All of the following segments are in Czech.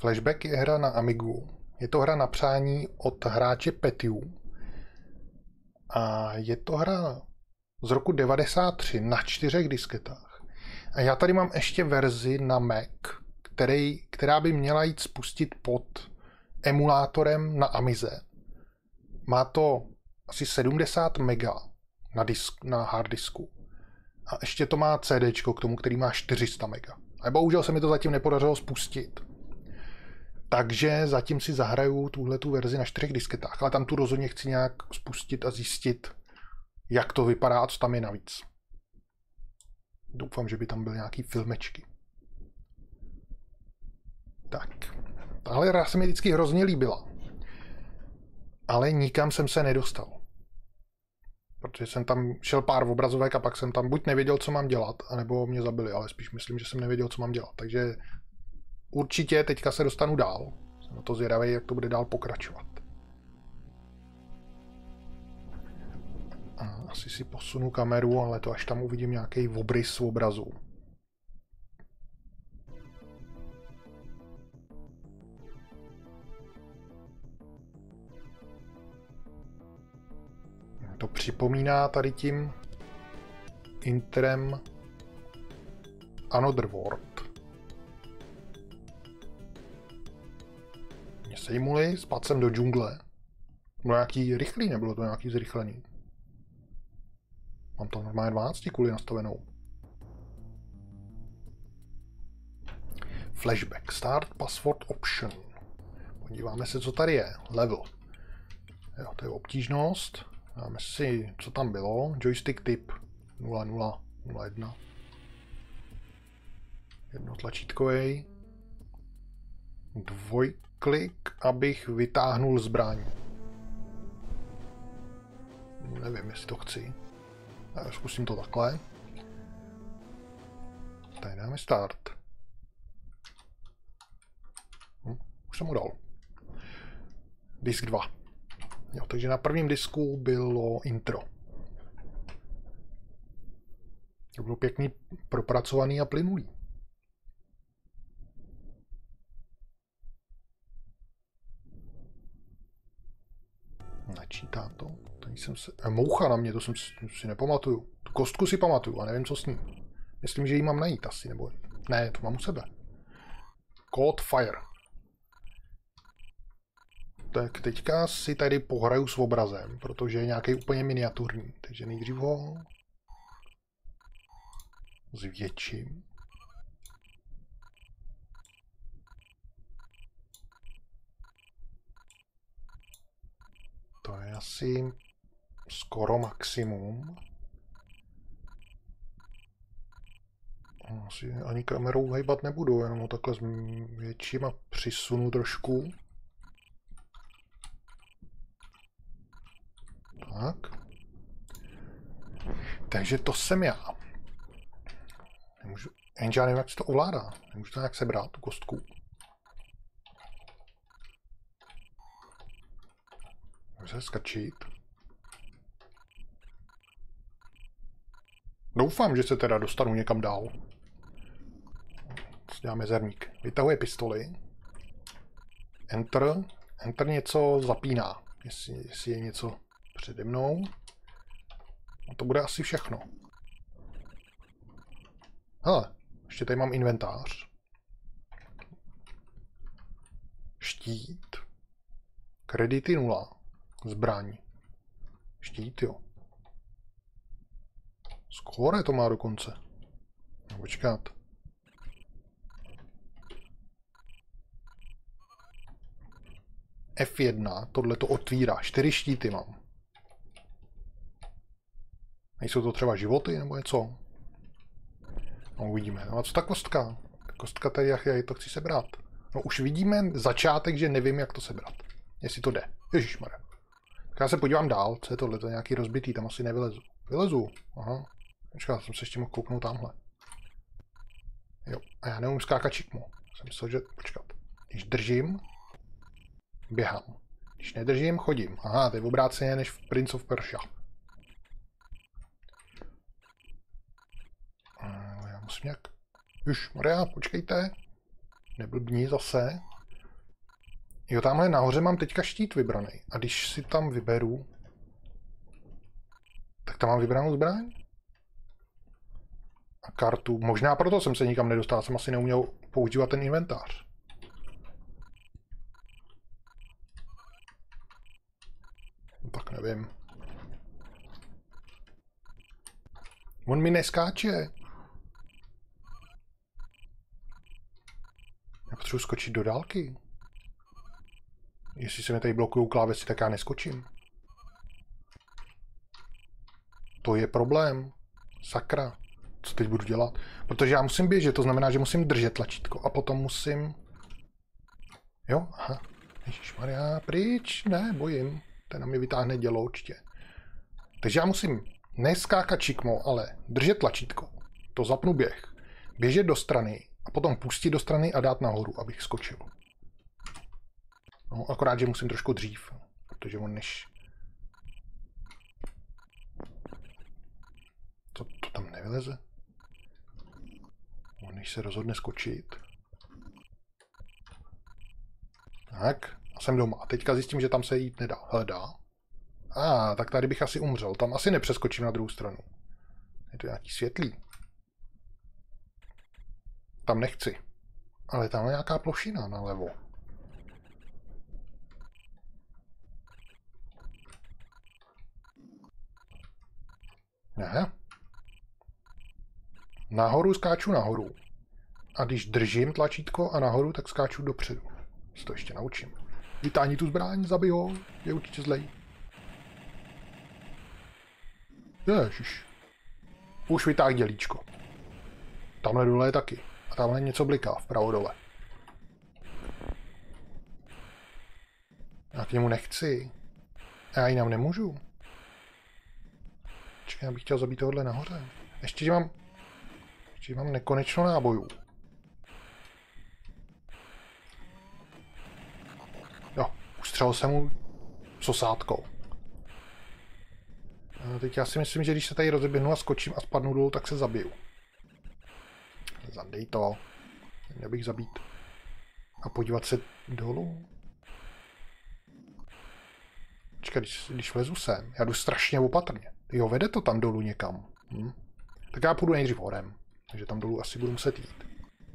Flashback je hra na Amigu. Je to hra na přání od hráče Petiu. A je to hra z roku 93 na 4 disketách. A já tady mám ještě verzi na Mac, která by měla jít spustit pod emulátorem na Amize. Má to asi 70 mega na harddisku. A ještě to má CDčko k tomu, který má 400 mega. A bohužel se mi to zatím nepodařilo spustit. Takže zatím si zahraju tuhletu verzi na 4 disketách. Ale tam tu rozhodně chci nějak spustit a zjistit, jak to vypadá a co tam je navíc. Doufám, že by tam byly nějaký filmečky. Tak. Tahle hra se mi vždycky hrozně líbila. Ale nikam jsem se nedostal. Protože jsem tam šel pár obrazovek a pak jsem tam buď nevěděl, co mám dělat, anebo mě zabili, ale spíš myslím, že jsem nevěděl, co mám dělat. Takže určitě teďka se dostanu dál. Jsem na to zvědavý, jak to bude dál pokračovat. A asi si posunu kameru, ale to až tam uvidím nějaký obrys obrazu. To připomíná tady tím intrem Another World. Mě sejmuli, spadl jsem do džungle. Bylo nějaký rychlý, nebylo to nějaký zrychlený. Mám to normálně 12 kuli nastavenou. Flashback. Start password option. Podíváme se, co tady je. Level. Jo, to je obtížnost. Dáme si, co tam bylo. Joystick typ 0001. Jednotlačítkovej. Dvojklik, abych vytáhnul zbraň. Nevím, jestli to chci. Já zkusím to takhle. Tady dáme start. Už jsem mu dal. Disk 2. Jo, takže na prvním disku bylo intro. To bylo pěkný, propracovaný a plynulý. Načítá to. Tady jsem se... Moucha na mě, to jsem si nepamatuju. Tu kostku si pamatuju a nevím, co s ní. Myslím, že ji mám najít asi, nebo... Ne, to mám u sebe. Code Fire. Tak teďka si tady pohraju s obrazem, protože je nějaký úplně miniaturní. Takže nejdřív ho zvětším. To je asi skoro maximum. Asi ani kamerou hejbat nebudu, jenom ho takhle zvětším a přisunu trošku. Tak. Takže to jsem já. Nemůžu, jenže já nevím, jak se to ovládá. Nemůžu to nějak sebrat, tu kostku. Můžu se skrčit. Doufám, že se teda dostanu někam dál. Děláme zerník. Vytahuje pistoli. Enter. Enter něco zapíná. Jestli je něco přede mnou. A to bude asi všechno. Hele, ještě tady mám inventář. Štít. Kredity 0. Zbraň. Štít, jo. Skóre to má dokonce. No, počkat. F1, tohle to otvírá. 4 štíty mám. Nejsou to třeba životy nebo něco? No uvidíme. No a co ta kostka? Ta kostka tady, já to chci sebrat. No už vidíme začátek, že nevím, jak to sebrat. Jestli to jde. Ježišmarja. Tak já se podívám dál. Co je tohle? To je nějaký rozbitý, tam asi nevylezu. Vylezu. Aha. Počkej, jsem se ještě mohl kouknout tamhle. Jo, a já neumím skákat šikmo. Jsem myslel, že... Počkat. Když držím, běhám. Když nedržím, chodím. Aha, to je obráceně než v Prince of Persia. Já musím nějak... Už, Maria, počkejte. Neblbni zase. Jo, tamhle nahoře mám teďka štít vybraný. A když si tam vyberu, tak tam mám vybranou zbraň. A kartu. Možná proto jsem se nikam nedostal, jsem asi neuměl používat ten inventář. No, tak nevím. On mi neskáče. Já potřebuji skočit do dálky. Jestli se mi tady blokují klávesy, tak já neskočím. To je problém. Sakra. Co teď budu dělat? Protože já musím běžet, to znamená, že musím držet tlačítko a potom musím... Jo, aha. Ježišmarja, pryč, ne, bojím. Ten na mě vytáhne dělo určitě. Takže já musím neskákat šikmo, ale držet tlačítko. To zapnu běh. Běžet do strany a potom pustit do strany a dát nahoru, abych skočil. No, akorát, že musím trošku dřív, protože on než... To tam nevyleze? On než se rozhodne skočit. Tak, a jsem doma. A teďka zjistím, že tam se jít nedá. Hele, dá. Tak tady bych asi umřel. Tam asi nepřeskočím na druhou stranu. Je to nějaký světlý. Tam nechci. Ale tam je nějaká plošina nalevo. Ne. Nahoru skáču nahoru. A když držím tlačítko a nahoru, tak skáču dopředu. Se to ještě naučím. Vytáhni tu zbraň, zabij ho. Je určitě zlej. Ježiš. Už vytáhl dělíčko. Tamhle dole je taky. A tamhle něco bliká, vpravo dole. Já k němu nechci. Já jinam nemůžu. Čekaj, já bych chtěl zabít tohohle nahoře. Ještě mám nekonečno nábojů. Jo, ustřelil jsem mu sosátkou. A teď já si myslím, že když se tady rozeběhnu a skočím a spadnu dolů, tak se zabiju. Zadej to. Měl bych zabít. A podívat se dolů. Počkej, když vlezu sem, já jdu strašně opatrně. Jo, vede to tam dolů někam. Tak já půjdu nejdřív horem. Takže tam dolů asi budu muset jít.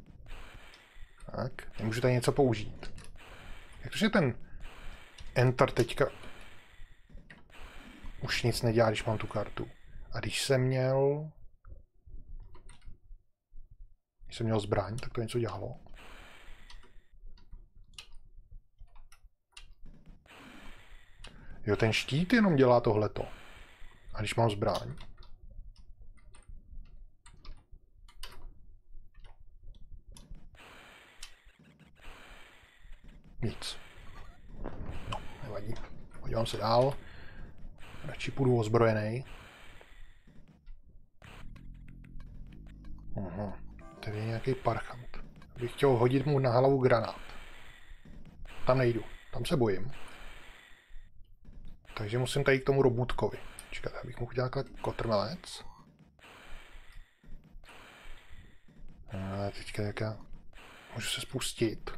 Tak, nemůžu tady něco použít. Jak to, že ten Enter teďka už nic nedělá, když mám tu kartu. A když jsem měl zbraň, tak to něco dělalo. Jo, ten štít jenom dělá tohleto. A když mám zbraň. Nic. No, nevadí. Podívám se dál. Radši půjdu ozbrojený. Tady je nějaký parchant. Bych chtěl hodit mu na hlavu granát. Tam nejdu. Tam se bojím. Takže musím tady k tomu robůtkovi. Čekat, abych mohl dělat kotrmelec. A teďka jaká... Můžu se spustit.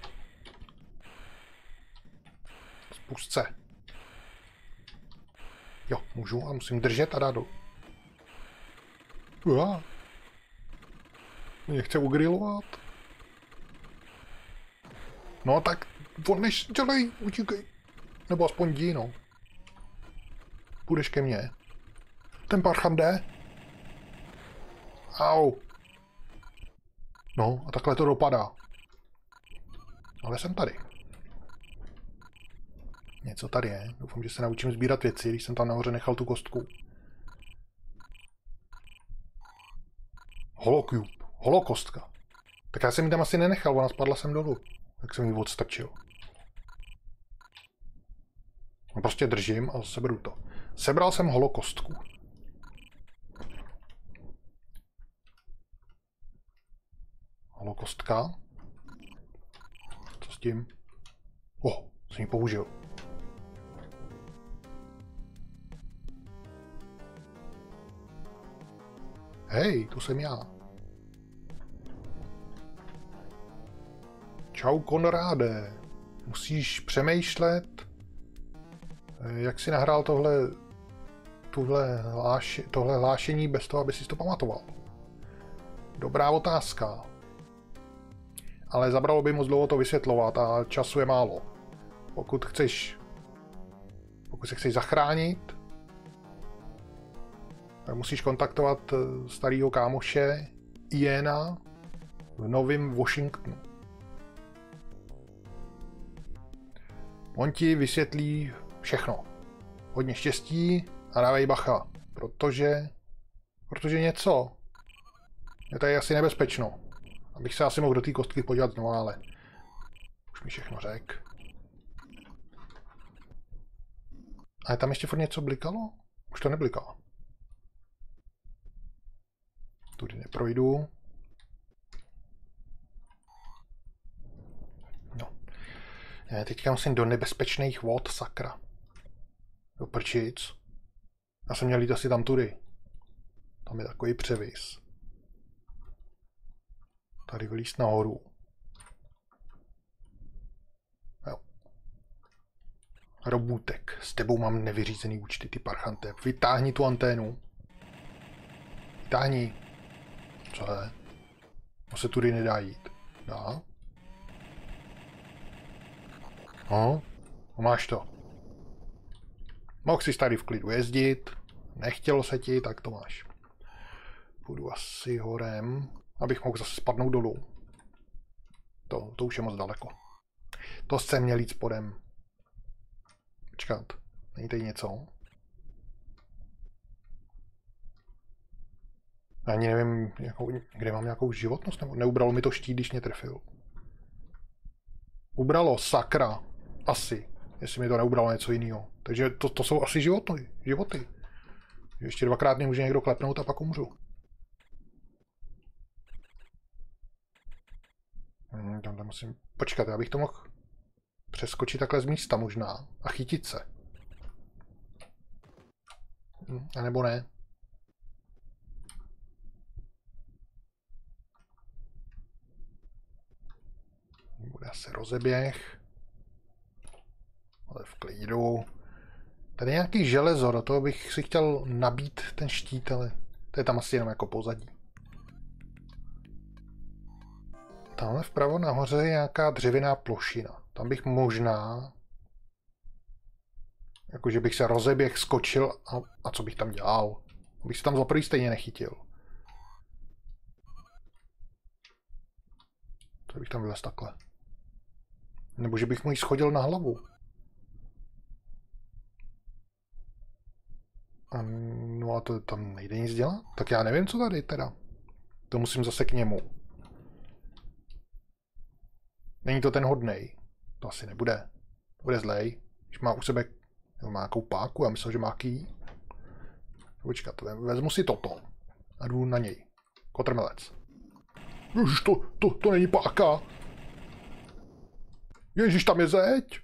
Spust se. Jo, můžu a musím držet a dát dolů. Mě chce ugrilovat. No tak, on než dělej, utíkej. Nebo aspoň jdi, no. Půjdeš ke mně. Ten parchant jde. Au. No, a takhle to dopadá. Ale jsem tady. Něco tady je. Doufám, že se naučím sbírat věci, když jsem tam nahoře nechal tu kostku. Holocube. Holokostka. Tak já jsem ji tam asi nenechal, ona spadla sem dolů. Tak jsem ji odstrčil. No prostě držím a seberu to. Sebral jsem holokostku. Holokostka. Co s tím? Jsem ji použil. Hej, tu jsem já. Čau, Konráde. Musíš přemýšlet, jak si nahrál tohle hlášení bez toho, aby si to pamatoval. Dobrá otázka. Ale zabralo by moc dlouho to vysvětlovat a času je málo. Pokud se chceš zachránit, tak musíš kontaktovat starého kámoše Iena v Novém Washingtonu. On ti vysvětlí všechno. Hodně štěstí a dávej bacha, protože něco. Je tady asi nebezpečno. Abych se asi mohl do té kostky podívat znovu, ale už mi všechno řek. Ale tam ještě furt něco blikalo? Už to neblikalo. Tudy neprojdu. No. Teďka musím do nebezpečných vod, sakra. Do prčic. Já jsem měl jít asi tam tudy. Tam je takový převis. Tady vylíst nahoru. Jo. Robůtek, s tebou mám nevyřízený účty, ty parchante. Vytáhni tu anténu. Vytáhni. Co je? To se tudy nedá jít. Dá? No, máš to. Mohl jsi tady v klidu jezdit, nechtělo se ti, tak to máš. Půjdu asi horem, abych mohl zase spadnout dolů. To už je moc daleko. To jsem měl jít spodem. Počkat, není tady něco? Ani nevím, kde mám nějakou životnost, nebo neubralo mi to štít, když mě trefil. Ubralo, sakra. Asi. Jestli mi to neubralo něco jiného. Takže to jsou asi životy. Ještě dvakrát mě může někdo klepnout a pak umřu. Tam musím počkat, já bych to mohl přeskočit takhle z místa možná a chytit se. A nebo ne. Bude asi rozeběh. Ale v klidu. Tady je nějaký železo, do toho bych si chtěl nabít ten štít, ale to je tam asi jenom jako pozadí. Tamhle vpravo nahoře je nějaká dřevěná plošina. Tam bych možná... Jakože bych se rozeběh, skočil a co bych tam dělal? Bych se tam za prvý stejně nechytil. To bych tam vylez takhle. Nebo že bych mu ji schodil na hlavu. No a to tam nejde nic dělat? Tak já nevím, co tady teda. To musím zase k němu. Není to ten hodnej. To asi nebude. To bude zlej. Když má u sebe má nějakou páku, já myslím, že má ký. Počkat, vezmu si toto. A jdu na něj. Kotrmelec. Ježiš, to není páka. Ježiš, tam je zeď.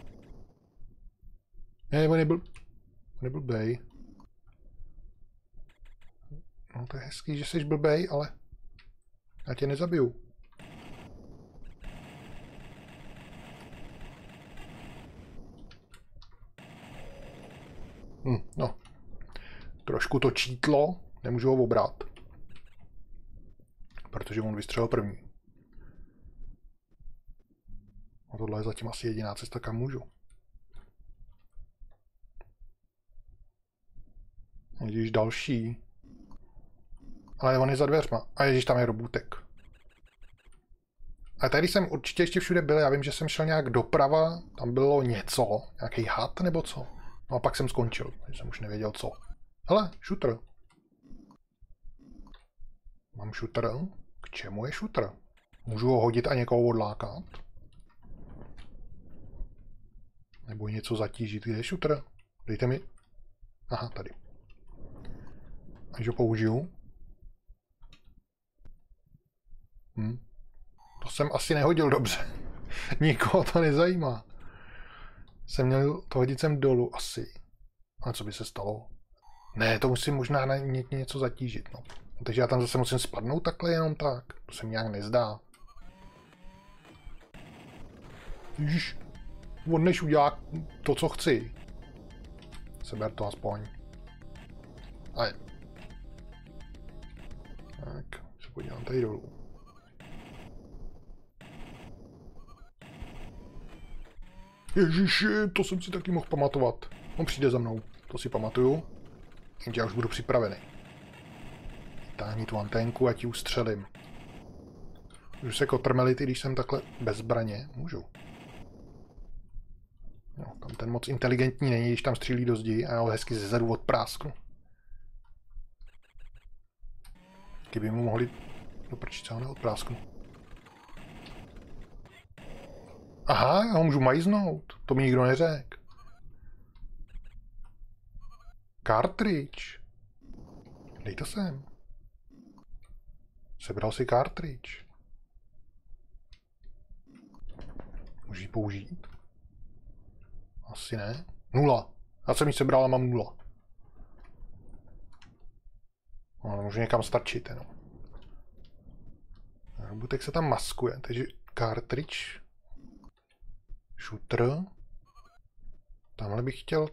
Ne, on nebyl blbej. No to je hezký, že jsi blbej, ale já tě nezabiju. No. Trošku to čítlo, nemůžu ho obrat. Protože on vystřelil první. A tohle je zatím asi jediná cesta, kam můžu. Ježíš, další. Ale on je za dveřma. A ježíš, tam je robůtek. A tady jsem určitě ještě všude byl. Já vím, že jsem šel nějak doprava. Tam bylo něco. Nějaký had nebo co. No a pak jsem skončil. Takže jsem už nevěděl co. Hele, šutr. Mám šutr. K čemu je šutr? Můžu ho hodit a někoho odlákat? Nebo něco zatížit. Kde je šutr? Dejte mi. Aha, tady. Až ho použiju. To jsem asi nehodil dobře. Nikoho to nezajímá. Jsem měl to hodit sem dolů asi. A co by se stalo? Ne, to musím možná na něco zatížit. No. Takže já tam zase musím spadnout takhle jenom tak. To se mi nějak nezdá. Ježiš, On než udělá to, co chci. Seber to aspoň. A je. Tak, se podívám tady dolů. Ježiši, to jsem si taky mohl pamatovat. On přijde za mnou, to si pamatuju. Já už budu připravený. Táhni tu anténku a ti ustřelím. Můžu se kotrmelit, i když jsem takhle bez zbraně? Můžu. No, tam ten moc inteligentní není, když tam střílí do zdi a já ho hezky zezadu odprásknu. Kdyby mu mohli... Do prčice ho neodprásknu. Aha, já ho můžu majznout. To mi nikdo neřekl. Cartridge. Dej to sem. Sebral si cartridge. Můžu ji použít? Asi ne. 0. Já jsem ji sebral a mám 0. No, můžu někam strčit jenom. Robotek se tam maskuje, takže cartridge. Shooter. Tamhle bych chtěl...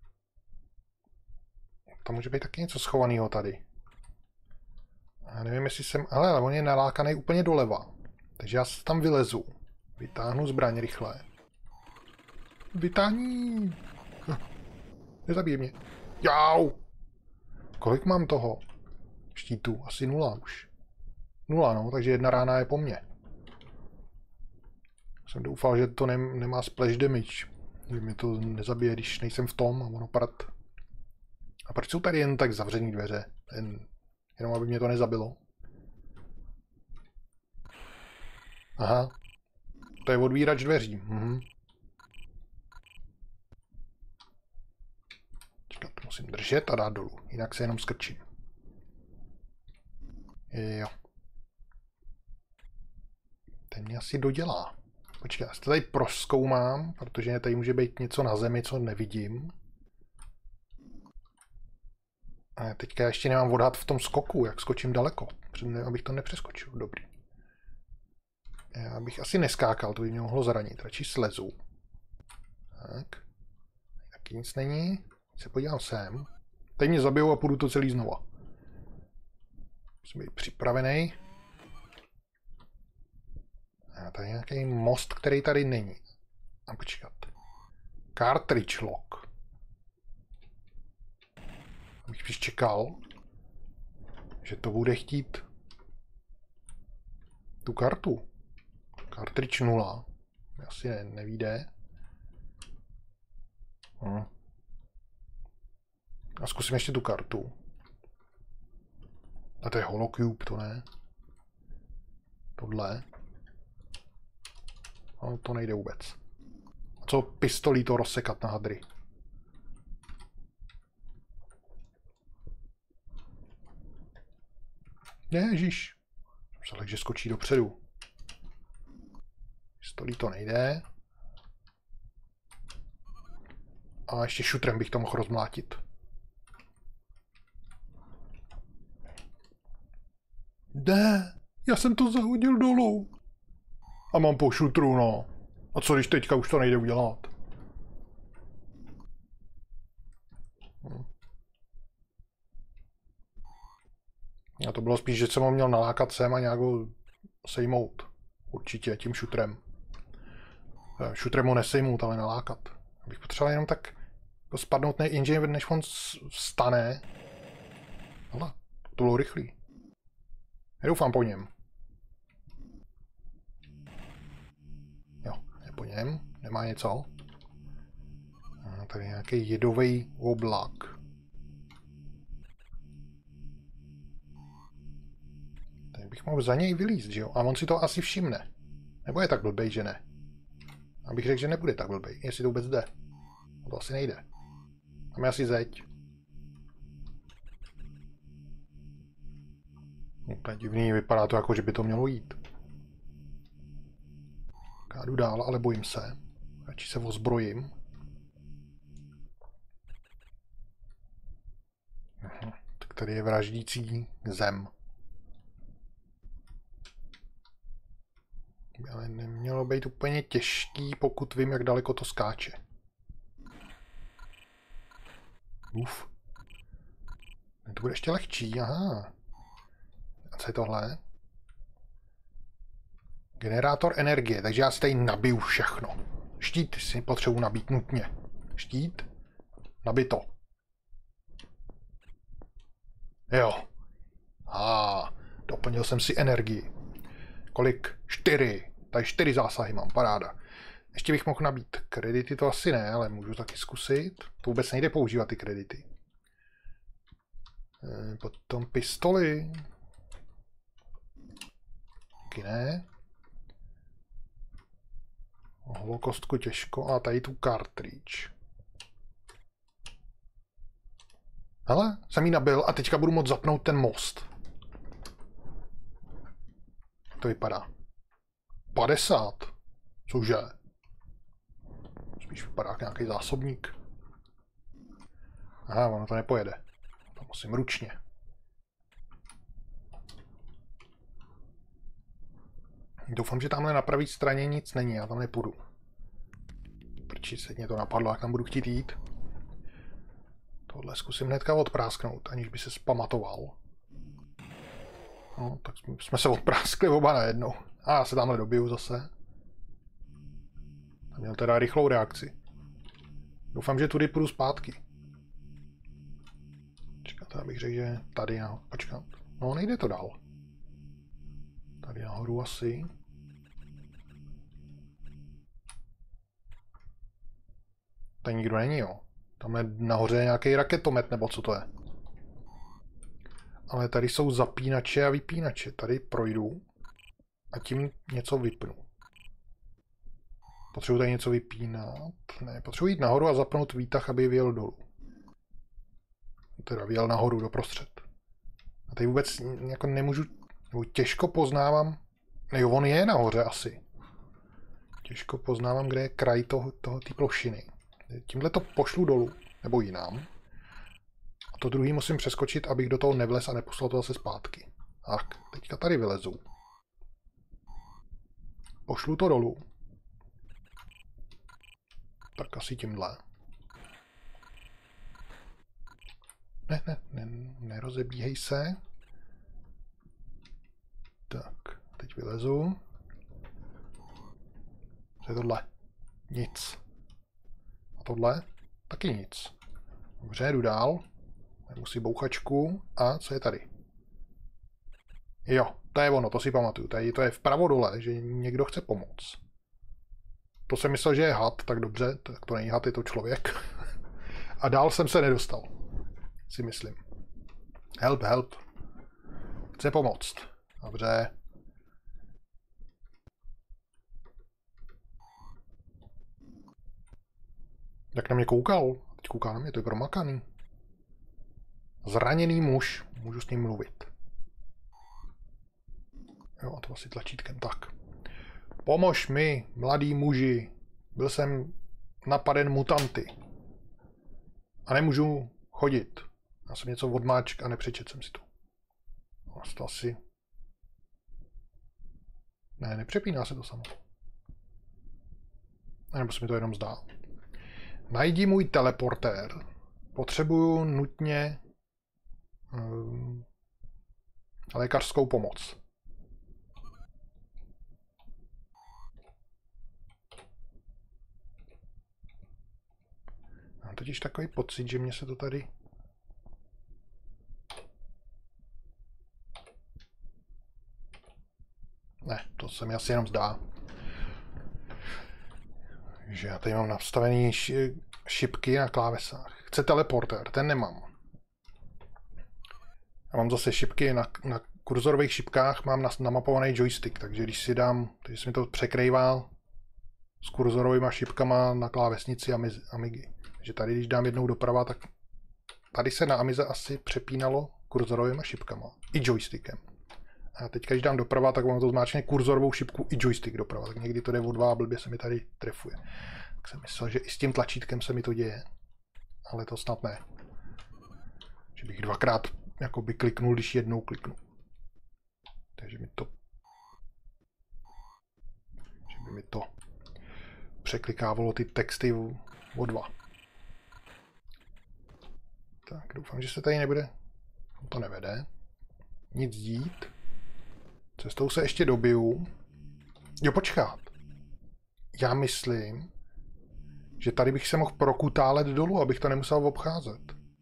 Tam může být taky něco schovaného tady. Já nevím, jestli jsem... Ale on je nalákaný úplně doleva. Takže já tam vylezu. Vytáhnu zbraň rychle. Vytáhni! Nezabij mě. Jau! Kolik mám toho? Štítu? Asi 0 už. 0, no, takže 1 rána je po mně. Jsem doufal, že to nemá splash damage. Že mě to nezabije, když nejsem v tom a ono padat. A proč jsou tady jen tak zavřený dveře? Jenom aby mě to nezabilo. Aha. To je odvírač dveří. Čekat, to musím držet a dát dolů. Jinak se jenom skrčím. Jo. Ten mě asi dodělá. Počkej, já to tady prozkoumám, protože tady může být něco na zemi, co nevidím. A teďka ještě nemám odhad v tom skoku, jak skočím daleko. Abych to nepřeskočil. Dobrý. Já bych asi neskákal, to by mě mohlo zranit. Radši slezu. Tak. Taky nic není. Se podívám sem. Teď mě zabijou a půjdu to celý znova. Musím být připravený. A tady je nějaký most, který tady není. A počkat. Cartridge lock. Abych spíš čekal, že to bude chtít tu kartu. Cartridge 0. Asi nevíde. A zkusím ještě tu kartu. A to je holocube, to ne. Tohle. No, to nejde vůbec. A co pistolí to rozsekat na hadry? Ježiš. Myslel, že skočí dopředu. Pistolí to nejde. A ještě šutrem bych to mohl rozmlátit. Ne, já jsem to zahodil dolů. A mám po šutru, no. A co když teďka už to nejde udělat? A to bylo spíš, že jsem ho měl nalákat sem a nějak ho sejmout. Určitě tím šutrem. Šutrem ho nesejmout, ale nalákat. Bych potřeboval jenom tak jako spadnout, než on vstane. Ale to bylo rychlý. Nedoufám po něm. Jo, je po něm. Nemá něco. A tady je nějaký jedový oblak. Tak bych mohl za něj vylízt, že jo? A on si to asi všimne. Nebo je tak blbej, že ne? Abych řekl, že nebude tak blbej, jestli to vůbec jde. No to asi nejde. Tam je asi zeď. No, to je divný, vypadá to jako, že by to mělo jít. Já jdu dál, ale bojím se. Radši se ozbrojím. Tak tady je vraždící zem. Ale nemělo být úplně těžký, pokud vím, jak daleko to skáče. Uf. To bude ještě lehčí, aha. A co je tohle? Generátor energie, takže já si tady nabiju všechno. Štít si potřebuji nabít nutně. Štít? Nabito. Jo. Doplnil jsem si energii. Kolik? 4. Tady 4 zásahy mám, paráda. Ještě bych mohl nabít kredity, to asi ne, ale můžu taky zkusit. To vůbec nejde používat ty kredity. Potom pistoli. Taky ne. Holokostku těžko. A tady tu cartridge. Hele, jsem ji nabil a teďka budu moct zapnout ten most. Jak to vypadá? 50. Cože? Spíš vypadá jak nějaký zásobník. Aha, ono to nepojede. To musím ručně. Doufám, že tamhle na pravé straně nic není, já tam nepůjdu. Prčí se mě to napadlo, jak tam budu chtít jít. Tohle zkusím hnedka odprásknout, aniž by se zpamatoval. No, tak jsme se odpráskli oba najednou. A já se tamhle dobiju zase. A měl teda rychlou reakci. Doufám, že tudy půjdu zpátky. Čekáte, abych řekl, že tady nahoru. Počkat. No, nejde to dál. Tady nahoru asi. Tady nikdo není, jo. Tam je nahoře nějaký raketomet, nebo co to je. Ale tady jsou zapínače a vypínače. Tady projdu a tím něco vypnu. Potřebuji tady něco vypínat. Ne, potřebuji jít nahoru a zapnout výtah, aby vyjel dolů. Teda vyjel nahoru doprostřed. A tady vůbec jako nemůžu, nebo těžko poznávám. Jo, on je nahoře asi. Těžko poznávám, kde je kraj té plošiny. Tímhle to pošlu dolů, nebo jinam. A to druhý musím přeskočit, abych do toho nevlez a neposlal to zase zpátky. Tak, teďka tady vylezu. Pošlu to dolů. Tak asi tímhle. Nerozebíhej se. Tak, teď vylezu. Co je tohle? Nic. A tohle? Taky nic. Dobře, jdu dál. Musí bouchačku. A co je tady? Jo, to je ono, to si pamatuju. Tady to je vpravo dole, že někdo chce pomoct. To jsem myslel, že je had, tak dobře, tak to není had, je to člověk. A dál jsem se nedostal. Si myslím. Help, help. Chce pomoct. Dobře. Jak na mě koukal? Teď kouká na mě, to je promakaný. Zraněný muž. Můžu s ním mluvit. Jo, a to asi tlačítkem. Tak. Pomož mi, mladý muži. Byl jsem napaden mutanty. A nemůžu chodit. Já jsem něco odmáčk a nepřečet jsem si to. To asi... Ne, nepřepíná se to samo. Nebo se mi to jenom zdá. Najdi můj teleportér. Potřebuju nutně lékařskou pomoc. Mám totiž takový pocit, že mě se to tady... Ne, to se mi asi jenom zdá. Že já tady mám nastavený šipky na klávesách. Chce teleportér, ten nemám. Já mám zase šipky na kurzorových šipkách, mám namapovaný joystick, takže když si dám, takže se mi to překrývá s kurzorovými šipkama na klávesnici Amigy. Takže tady, když dám jednou doprava, tak tady se na Amize asi přepínalo kurzorovými šipkama i joystickem. A teď, když dám doprava, tak ono to zmáčkne kurzorovou šipku i joystick doprava. Tak někdy to jde o dva a blbě se mi tady trefuje. Tak jsem myslel, že i s tím tlačítkem se mi to děje. Ale to snad ne. Že bych dvakrát jakoby kliknul, když jednou kliknu. Takže mi to... mi to překlikávalo ty texty o 2. Tak, doufám, že se tady nebude... To nevede. Nic dít. Cestou se ještě dobiju. Jo, počkat. Já myslím, že tady bych se mohl prokutálet dolů, abych to nemusel obcházet.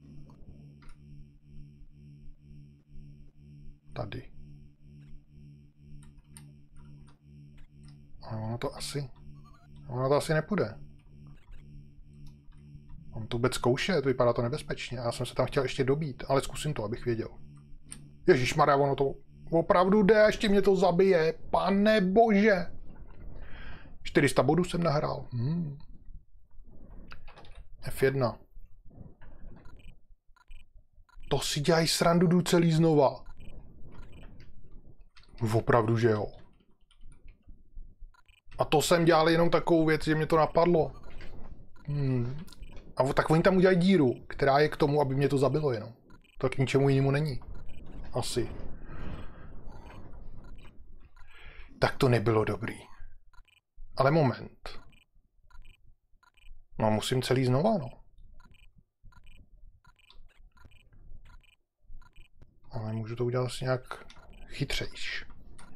Tady. Ale ono to asi nepůjde. Mám to vůbec zkoušet, vypadá to nebezpečně. Já jsem se tam chtěl ještě dobít, ale zkusím to, abych věděl. Ježišmarja, ono to opravdu jde, ještě mě to zabije. Pane bože. 400 bodů jsem nahrál. F1. To si dělají srandu, jdu celý znova. Opravdu, že jo. A to jsem dělal jenom takovou věc, že mě to napadlo. A tak oni tam udělají díru, která je k tomu, aby mě to zabilo jenom. To k ničemu jinému není. Asi. Tak to nebylo dobrý. Ale moment. No, musím celý znova, no. Ale můžu to udělat asi nějak chytřejš.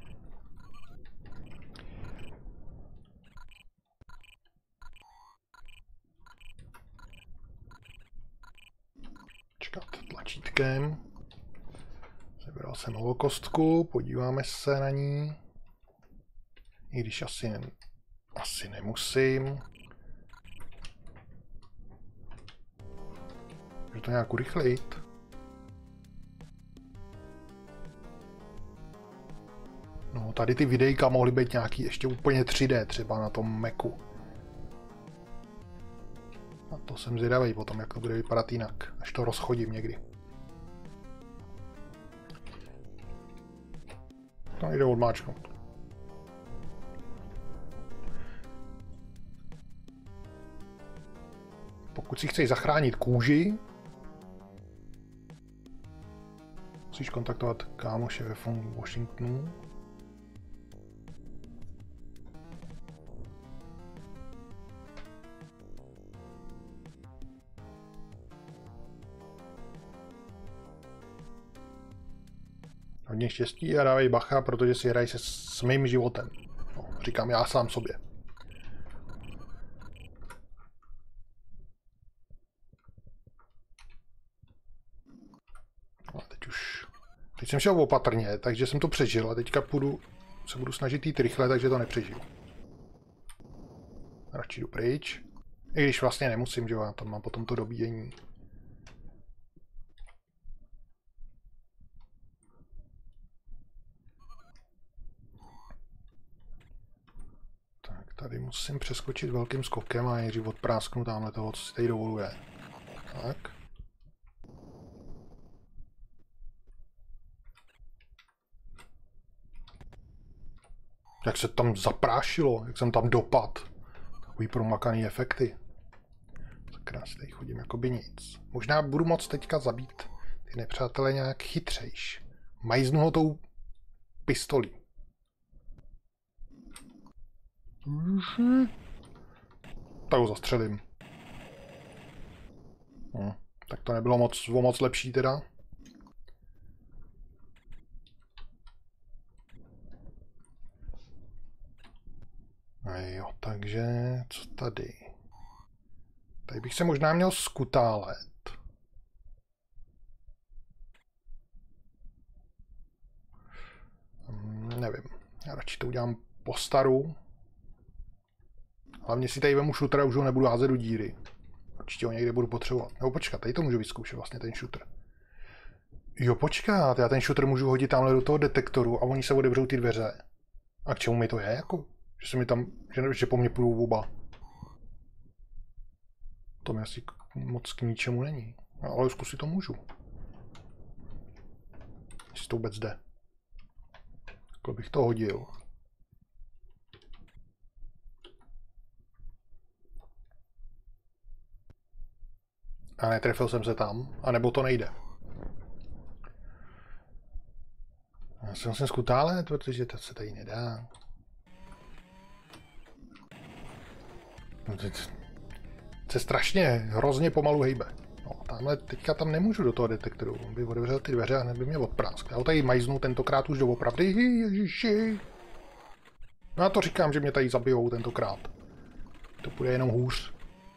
Čekat tlačítkem. Sebral jsem novou kostku, podíváme se na ní. I když asi nemusím. Můžu to nějak urychlit. No, tady ty videjka mohly být nějaký ještě úplně 3D třeba na tom Macu. A to jsem zvědavý potom, jak to bude vypadat jinak, až to rozchodím někdy. To jde odmáčknout. Pokud si chceš zachránit kůži, musíš kontaktovat kámoše ve Washingtonu. Hodně štěstí a dávej bacha, protože si hrají se s mým životem. No, říkám já sám sobě. No, teď jsem šel opatrně, takže jsem to přežil a teďka se budu snažit jít rychle, takže to nepřežiju. Radši jdu pryč. I když vlastně nemusím, že jo, já tam mám potom to dobíjení. Tady musím přeskočit velkým skokem a nejdřív odprásknu tamhle toho, co si tady dovoluje. Tak. Jak se tam zaprášilo, jak jsem tam dopad. Takový promakaný efekty. Sakra, si tady chodím jako by nic. Možná budu moct teďka zabít ty nepřátelé nějak chytřejš. Majznu ho tou pistolí. Tak ho zastřelím. Tak to nebylo moc lepší teda. A jo, takže co tady? Tady bych se možná měl skutálet. Nevím, já radši to udělám po staru. Hlavně si tady vemu šutra, už ho nebudu házet do díry. Určitě ho někde budu potřebovat. Nebo počkat, tady to můžu vyzkoušet vlastně ten šutr. Jo, počkat, já ten šutr můžu hodit tamhle do toho detektoru a oni se otevřou ty dveře. A k čemu mi to je, jako? Že se mi tam, že po mně půjdou oba. To mi asi moc k ničemu není. Ale zkusit to můžu. Jestli to vůbec jde. Takhle bych to hodil. A netrefil jsem se tam, anebo to nejde. Já se musím skutálet, protože to se tady nedá. Se strašně hrozně pomalu hejbe. No, tamhle teďka tam nemůžu do toho detektoru. On by otevřel ty dveře a hned by mě odpráskl. Já ho tady majznu tentokrát už doopravdy. Ježiši. No já to říkám, že mě tady zabijou tentokrát. To bude jenom hůř.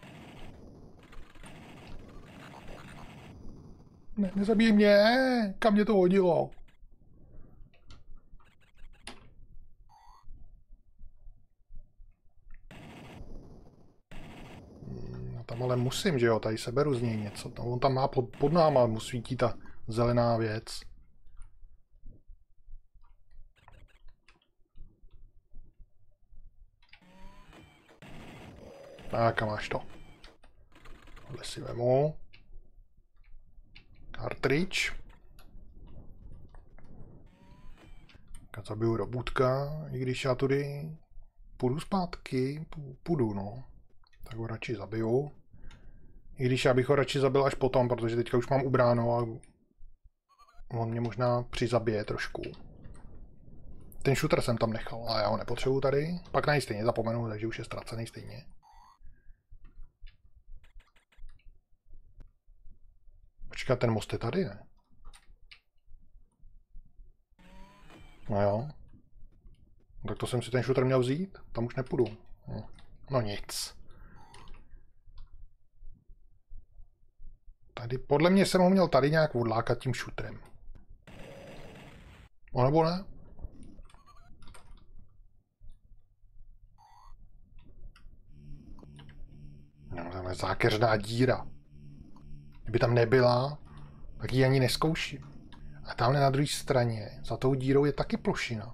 Ne, nezabij mě! Kam mě to hodilo? No tam ale musím, že jo? Tady seberu z něj něco. No, on tam má pod náma, mu svítí ta zelená věc. Tak a máš to. Tohle si vemu. Cartridge. Tak zabiju robůtka, i když já tudy půjdu zpátky, půjdu no. Tak ho radši zabiju. I když já bych ho radši zabil až potom, protože teďka už mám ubráno a on mě možná přizabije trošku. Ten shooter jsem tam nechal, ale já ho nepotřebuju tady. Pak na něj stejně zapomenu, takže už je ztracený stejně. Počkat, ten most je tady, ne? No jo. Tak to jsem si ten shooter měl vzít? Tam už nepůjdu. No nic. Tady, podle mě jsem ho měl tady nějak odlákat tím shooterem. No nebo ne? No, tam je zákeřná díra. Kdyby tam nebyla, tak ji ani neskouším. A tamhle na druhé straně, za tou dírou je taky plošina.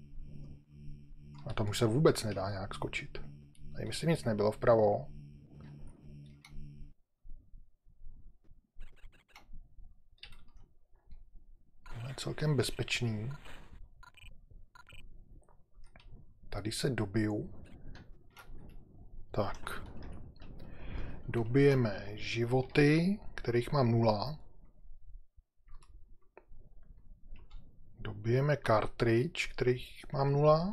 A tam už se vůbec nedá nějak skočit. Tady myslím nic nebylo vpravo. To je celkem bezpečný. Tady se dobiju. Tak. Dobijeme životy, kterých mám 0. Dobijeme cartridge, kterých mám 0.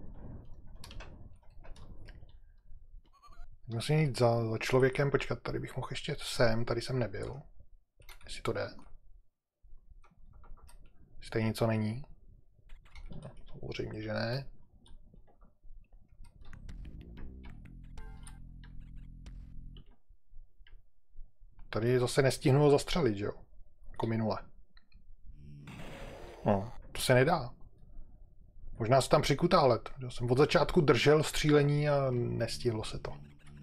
Musím jít za člověkem, počkat, tady bych mohl ještě sem, tady jsem nebyl. Jestli to jde. Stejně něco není. No, samozřejmě, že ne. Tady zase nestihnu ho zastřelit, že jo? Jako minule. No, to se nedá. Možná se tam přikutálet. Já jsem od začátku držel střílení a nestihlo se to.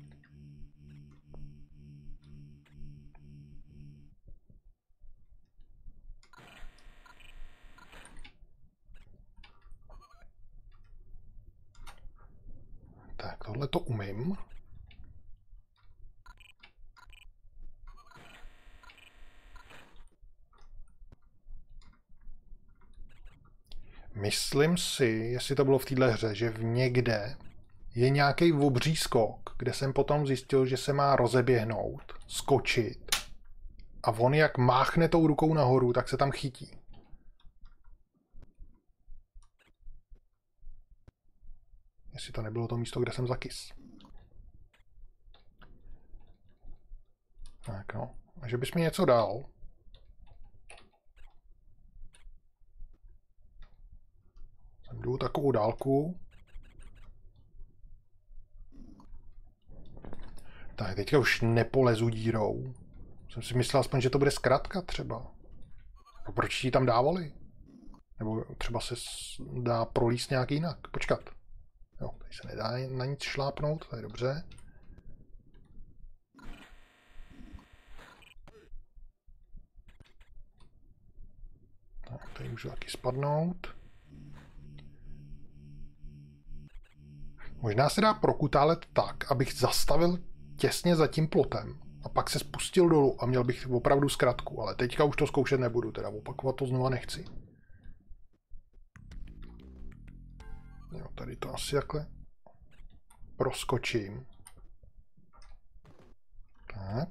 Tak, tohle to umím. Myslím si, jestli to bylo v téhle hře, že v někde je nějaký obří skok, kde jsem potom zjistil, že se má rozeběhnout, skočit a on jak máchne tou rukou nahoru, tak se tam chytí. Jestli to nebylo to místo, kde jsem zakys. Tak no, a že bys mi něco dal. Jdu takovou dálku. Tak, teďka už nepolezu dírou. Jsem si myslel aspoň, že to bude zkratka třeba. A proč ji tam dávali? Nebo třeba se dá prolíst nějak jinak. Počkat. Jo, tady se nedá na nic šlápnout, to je dobře. Tak, tady můžu taky spadnout. Možná se dá prokutálet tak, abych zastavil těsně za tím plotem a pak se spustil dolů a měl bych opravdu zkratku, ale teďka už to zkoušet nebudu, teda opakovat to znova nechci. Jo, tady to asi takhle proskočím. Tak.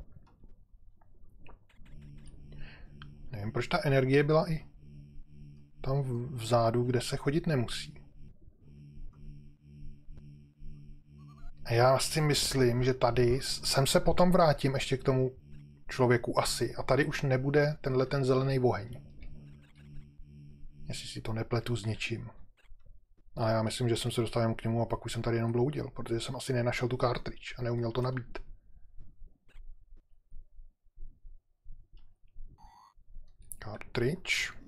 Nevím, proč ta energie byla i tam vzadu, kde se chodit nemusí. A já si myslím, že tady sem se potom vrátím ještě k tomu člověku asi. A tady už nebude tenhle ten zelený oheň. Jestli si to nepletu s něčím. A já myslím, že jsem se dostal k němu a pak už jsem tady jenom bloudil, protože jsem asi nenašel tu cartridge a neuměl to nabít. Cartridge.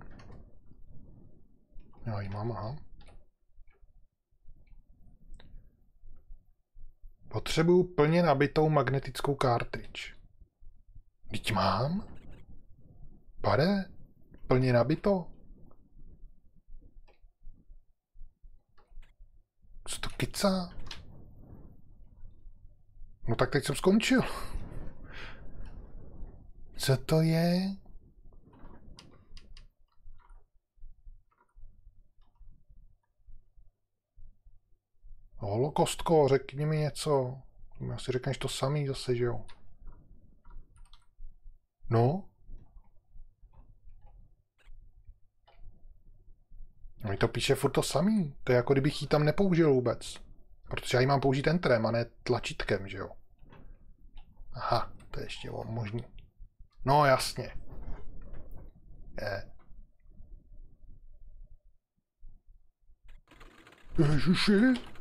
Já ji mám, aha. Potřebuju plně nabitou magnetickou cartridge. Vždyť mám? Pade? Plně nabito? Co to kecá? No tak teď jsem skončil. Co to je? Holo, kostko, řekni mi něco. Já si řekneš to samý zase, že jo? No? No mi to píše furt to samý. To je jako kdybych ji tam nepoužil vůbec. Protože já ji mám použít enterem a ne tlačítkem, že jo? Aha, to je ještě možný. No jasně. Je. Ježiši.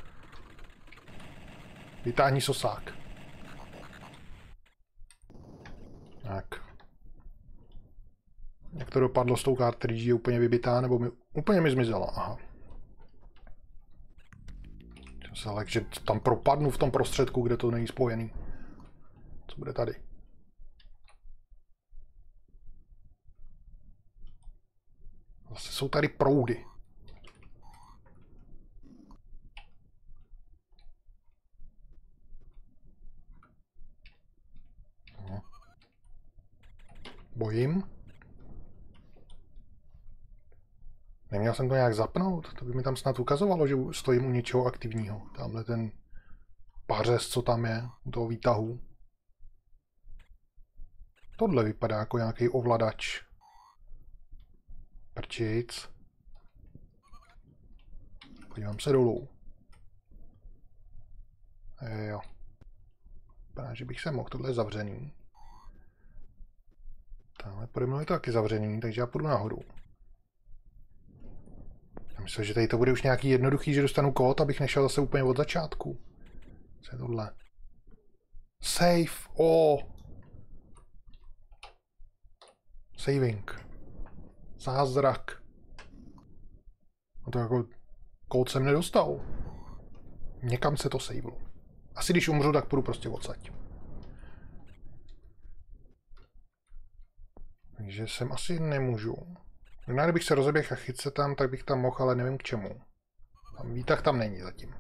Vytáhni sosák. Tak. Jak to dopadlo s tou cartridge, je úplně vybitá, nebo úplně mi zmizela, aha. Se lek, že tam propadnu v tom prostředku, kde to není spojený. Co bude tady? Zase jsou tady proudy. Bojím. Neměl jsem to nějak zapnout, to by mi tam snad ukazovalo, že stojím u něčeho aktivního. Tamhle ten pařez, co tam je, u toho výtahu. Tohle vypadá jako nějaký ovladač. Prčic. Podívám se dolů. Jo. Vypadá, že bych se mohl, tohle je zavřený. Tamhle pode mnou je to taky zavřený, takže já půjdu nahoru. Já myslím, že tady to bude už nějaký jednoduchý, že dostanu kód, abych nešel zase úplně od začátku. Co je tohle? Save! Saving. Zázrak. No to jako kód jsem nedostal. Někam se to savelo. Asi když umřu, tak půjdu prostě odsaď. Takže sem asi nemůžu. Možná kdybych se rozeběhl a chyt se tam, tak bych tam mohl, ale nevím k čemu. Tam výtah tam není zatím.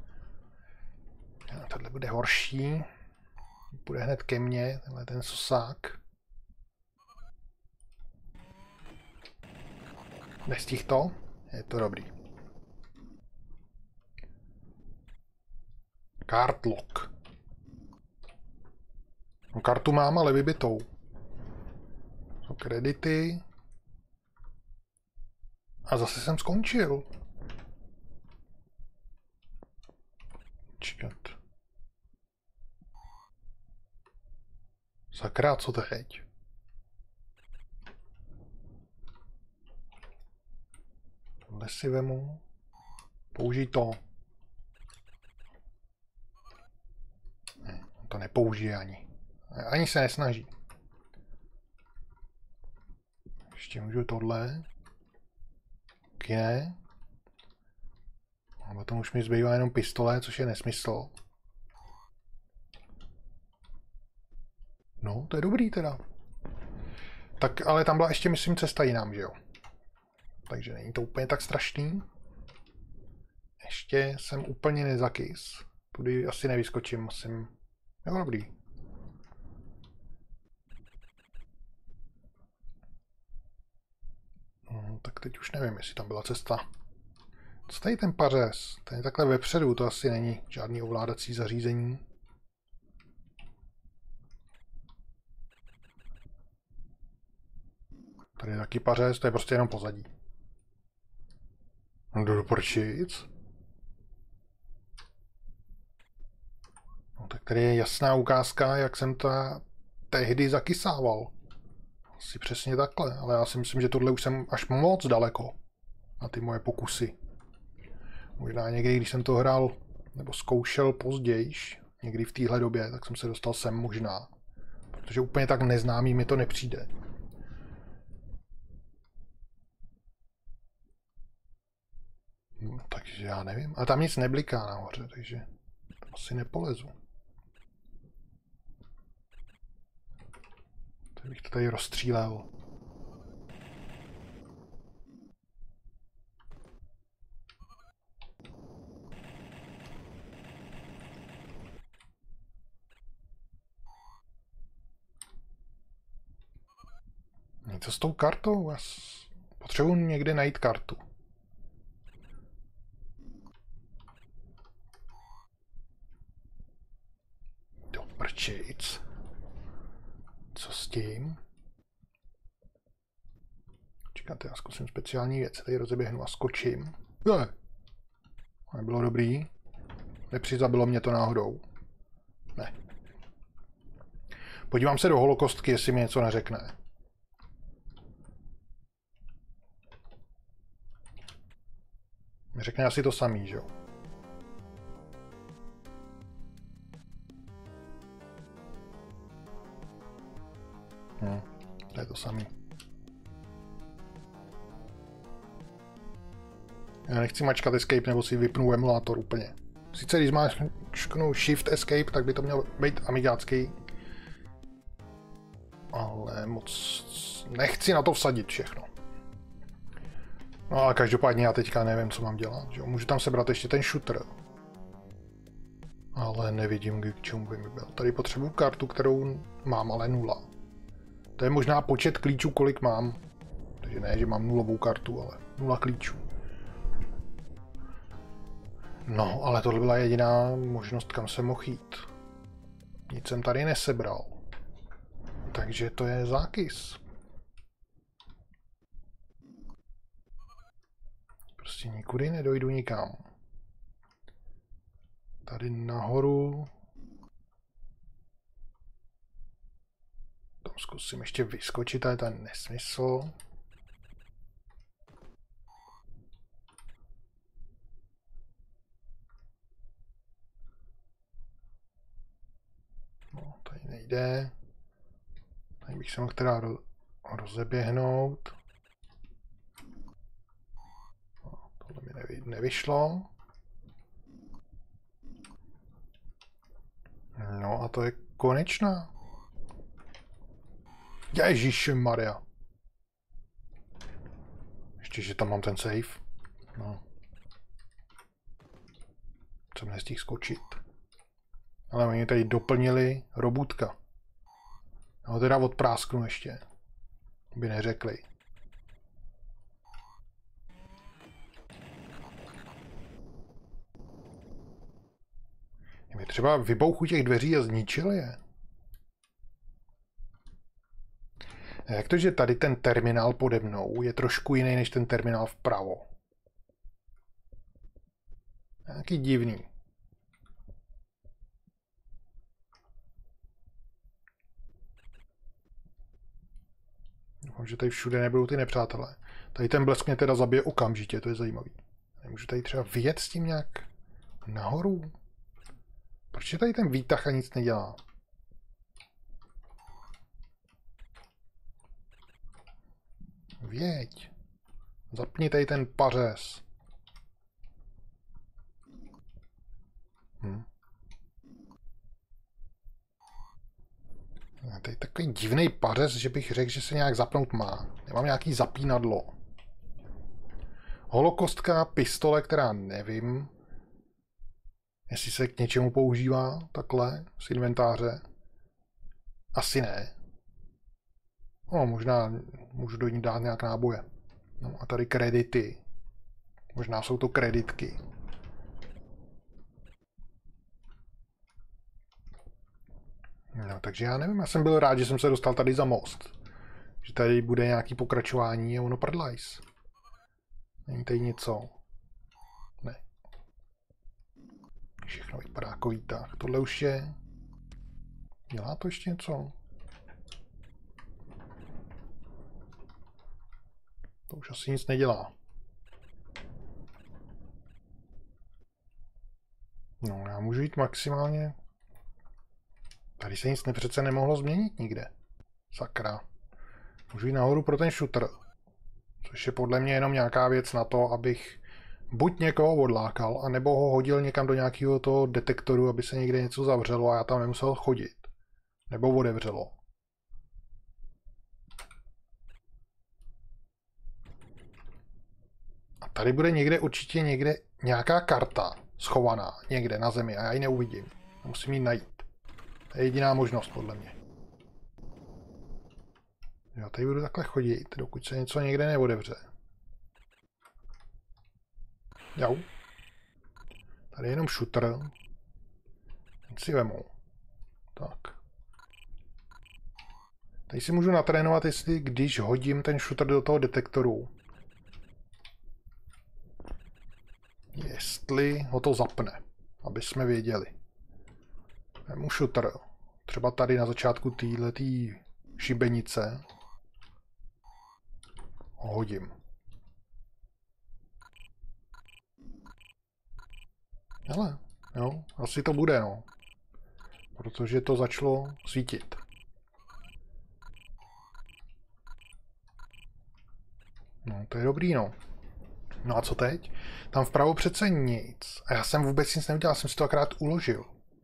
Tohle bude horší. Bude hned ke mně, tenhle ten sosák. Nestih to? Je to dobrý. Card lock. No, kartu mám, ale vybitou. Jsou kredity. A zase jsem skončil. Čekat. Sakra, co teď? Tohle si vemu. Použij to. Ne, on to nepoužije ani. Ani se nesnaží. Ještě můžu tohle. Ne. A potom už mi zbývá jenom pistole, což je nesmysl. No, to je dobrý teda. Tak, ale tam byla ještě, myslím, cesta jinam, že jo? Takže není to úplně tak strašný. Ještě jsem úplně nezakys. Tudy asi nevyskočím, musím... Jo, dobrý. No, tak teď už nevím, jestli tam byla cesta. Co tady ten pařez? Ten je takhle vepředu, to asi není žádný ovládací zařízení. Tady je taky pařez, to je prostě jenom pozadí. Jdu do prčic. Tady je jasná ukázka, jak jsem to tehdy zakysával. Asi přesně takhle, ale já si myslím, že tohle už jsem až moc daleko na ty moje pokusy. Možná někdy, když jsem to hrál nebo zkoušel později, někdy v téhle době, tak jsem se dostal sem možná. Protože úplně tak neznámý mi to nepřijde. No, takže já nevím. A tam nic nebliká nahoře, takže tam asi nepolezu. Tak bych to tady rozstřílel. Co s tou kartou? Já potřebuji někde najít kartu. Do prčic. Co s tím? Čekáte, já zkusím speciální věc. Tady rozeběhnu a skočím. Ne. Nebylo dobrý. Nepřizabilo mě to náhodou. Ne. Podívám se do holokostky, jestli mi něco neřekne. Mi řekne asi to samý, že jo? To je to samý. Já nechci mačkat escape, nebo si vypnu emulátor úplně. Sice když máčknu shift escape, tak by to měl být amigácký. Ale moc nechci na to vsadit všechno. No a každopádně já teďka nevím, co mám dělat. Že? Můžu tam sebrat ještě ten shooter. Ale nevidím, k čemu by mi byl. Tady potřebuji kartu, kterou mám, ale 0. To je možná počet klíčů, kolik mám. Takže ne, že mám nulovou kartu, ale 0 klíčů. No, ale tohle byla jediná možnost, kam jsem mohl jít. Nic jsem tady nesebral. Takže to je zákys. Prostě nikudy nedojdu nikam. Tady nahoru. Tam zkusím ještě vyskočit, ale to je nesmysl. No, tady nejde. Tady bych se mohl teda rozeběhnout. No, tohle mi nevyšlo. No a to je konečná. Ježišmarja. Ještě, že tam mám ten save. No. Jsem nestihl skočit. Ale oni tady doplnili robůtka. Já ho teda odprásknu ještě. By neřekli. Mě třeba vybouchu těch dveří a zničil je. Jak to, že tady ten terminál pode mnou je trošku jiný než ten terminál vpravo? Nějaký divný. Doufám, že tady všude nebudou ty nepřátelé. Tady ten blesk mě teda zabije okamžitě, to je zajímavý. Nemůžu tady třeba vyjet s tím nějak nahoru? Proč je tady ten výtah a nic nedělá? Věď. Zapni tady ten pařez. Tady takový divný pařez, že bych řekl, že se nějak zapnout má. Nemám nějaký zapínadlo. Holokostka, pistole, která nevím, jestli se k něčemu používá takhle z inventáře. Asi ne. No, možná můžu do ní dát nějak náboje. No a tady kredity. Možná jsou to kreditky. No, takže já nevím, já jsem byl rád, že jsem se dostal tady za most. Že tady bude nějaký pokračování a ono prdlajs. Není tady něco. Ne. Všechno vypadá jako výtah. Tohle už je Dělá to ještě něco? To už asi nic nedělá. No, já můžu jít maximálně. Tady se nic přece nemohlo změnit nikde. Sakra. Můžu jít nahoru pro ten shooter. Což je podle mě jenom nějaká věc na to, abych buď někoho odlákal, anebo ho hodil někam do nějakého toho detektoru, aby se někde něco zavřelo a já tam nemusel chodit. Nebo odevřelo. A tady bude někde určitě nějaká karta schovaná někde na zemi a já ji neuvidím. Musím ji najít. To je jediná možnost podle mě. Já tady budu takhle chodit, dokud se něco někde neodevře. Jau. Tady je jenom shooter. Ten si vemu. Tak. Tady si můžu natrénovat, jestli když hodím ten shooter do toho detektoru, jestli ho to zapne, aby jsme věděli. Vemu shooter. Třeba tady na začátku téhletý šibenice ho hodím. Hele, jo, asi to bude, no. Protože to začalo svítit. No, to je dobrý, no. No a co teď? Tam vpravo přece nic. A já jsem vůbec nic neudělal, jsem si to akorát uložil.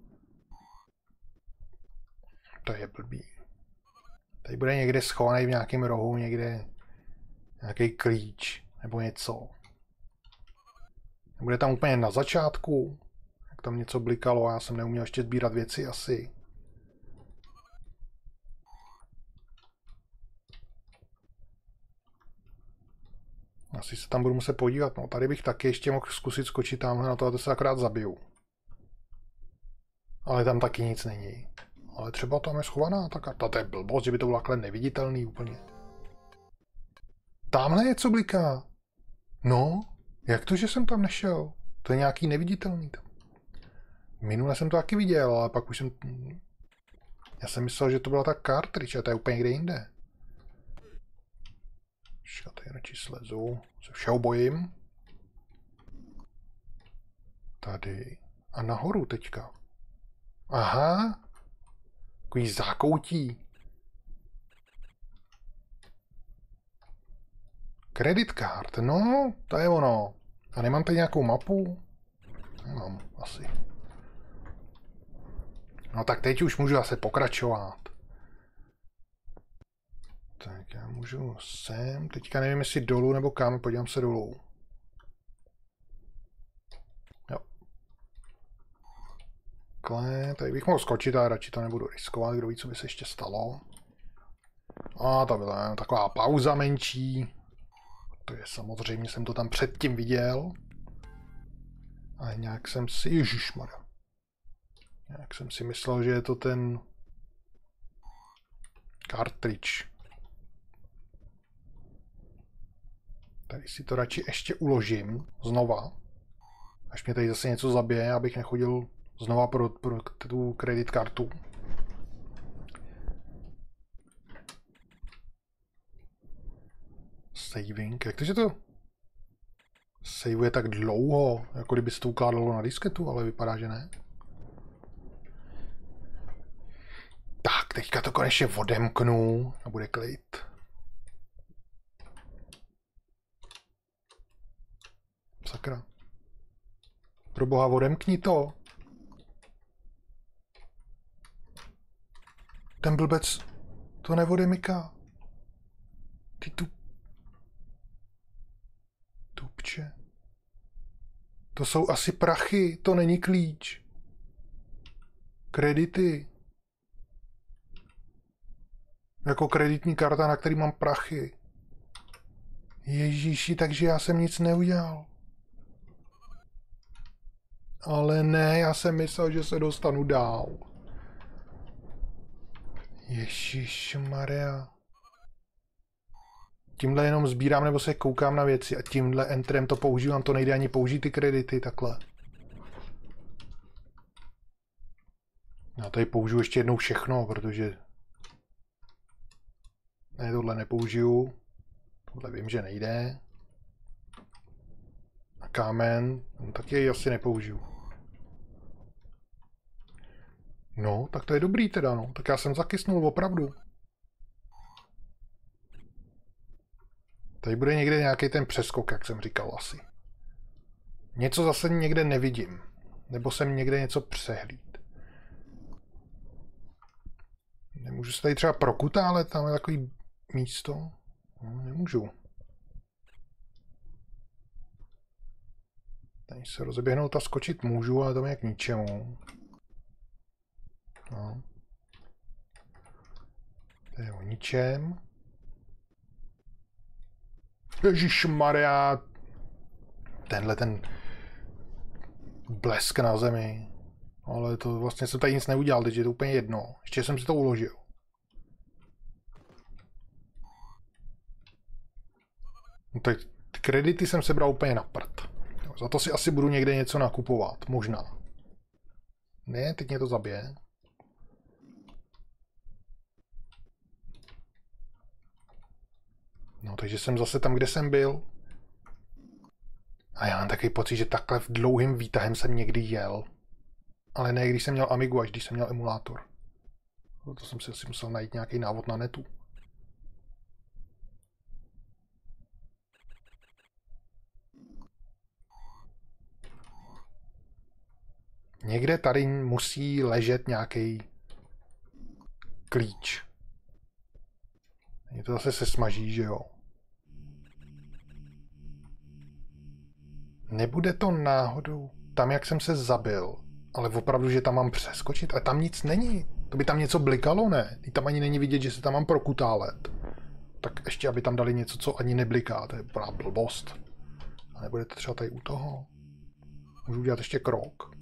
To je blbý. Tady bude někde schovaný v nějakém rohu, někde nějaký klíč nebo něco. Bude tam úplně na začátku, jak tam něco blikalo, já jsem neuměl ještě sbírat věci asi. Asi se tam budu muset podívat, no tady bych taky ještě mohl zkusit skočit tamhle na to a to se akorát zabiju. Ale tam taky nic není. Ale třeba tam je schovaná ta karta, to je blbost, že by to bylo takhle neviditelný úplně. Tamhle je co bliká. No, jak to, že jsem tam nešel? To je nějaký neviditelný tam. Minule jsem to taky viděl, ale pak už jsem... Já jsem myslel, že to byla ta cartridge, a to je úplně někde jinde. Já tady radši slezu. Se všeho bojím. Tady. A nahoru teďka. Aha. Takový zákoutí. Credit card, no, to je ono. A nemám tady nějakou mapu? Nemám, asi. No tak teď už můžu zase pokračovat. Tak já můžu sem, teďka nevím jestli dolů nebo kam, podívám se dolů. Jo. Takhle, tady bych mohl skočit, ale radši to nebudu riskovat, kdo ví, co by se ještě stalo. A to byla taková pauza menší. To je samozřejmě, jsem to tam předtím viděl. Ale nějak jsem si, ježišmarja. Nějak jsem si myslel, že je to ten cartridge. Tady si to radši ještě uložím znova. Až mě tady zase něco zabije, abych nechodil znova pro tu kredit kartu. Saving, jak to, že to saveuje tak dlouho, jako kdyby se to ukládalo na disketu, ale vypadá, že ne. Tak, teďka to konečně odemknu a bude klid. Sakra. Pro boha, odemkni to. Ten blbec to neodemyká. Ty tu... Tupče. To jsou asi prachy, to není klíč. Kredity. Jako kreditní karta, na který mám prachy. Ježíši, takže já jsem nic neudělal. Ale ne, já jsem myslel, že se dostanu dál. Ježišmarja. Tímhle jenom sbírám nebo se koukám na věci a tímhle entrem to používám, to nejde ani použít ty kredity takhle. Já tady použiju ještě jednou všechno, protože ne, tohle nepoužiju. Tohle vím, že nejde. A kámen, taky jej asi nepoužiju. No, tak to je dobrý teda, no. Tak já jsem zakysnul opravdu. Tady bude někde nějaký ten přeskok, jak jsem říkal asi. Něco zase někde nevidím. Nebo jsem někde něco přehlíd. Nemůžu se tady třeba prokutálet, tam je takový místo. No, nemůžu. Tady se rozeběhnout a skočit můžu, ale to je k ničemu. No. To je o ničem. Ježišmarja. Tenhle ten blesk na zemi. Ale to vlastně jsem tady nic neudělal, teď je to úplně jedno. Ještě jsem si to uložil. No tak kredity jsem sebral úplně na prd. Za to si asi budu někde něco nakupovat, možná. Ne, teď mě to zabije. No, takže jsem zase tam, kde jsem byl. A já mám takový pocit, že takhle v dlouhým výtahem jsem někdy jel. Ale ne, když jsem měl Amigu, až když jsem měl emulátor. To jsem si asi musel najít nějaký návod na netu. Někde tady musí ležet nějaký klíč. Mě to zase se smaží, že jo? Nebude to náhodou tam, jak jsem se zabil, ale opravdu, že tam mám přeskočit, ale tam nic není. To by tam něco blikalo, ne? Tam ani není vidět, že se tam mám prokutálet. Tak ještě, aby tam dali něco, co ani nebliká, to je plná blbost. A nebude to třeba tady u toho? Můžu udělat ještě krok.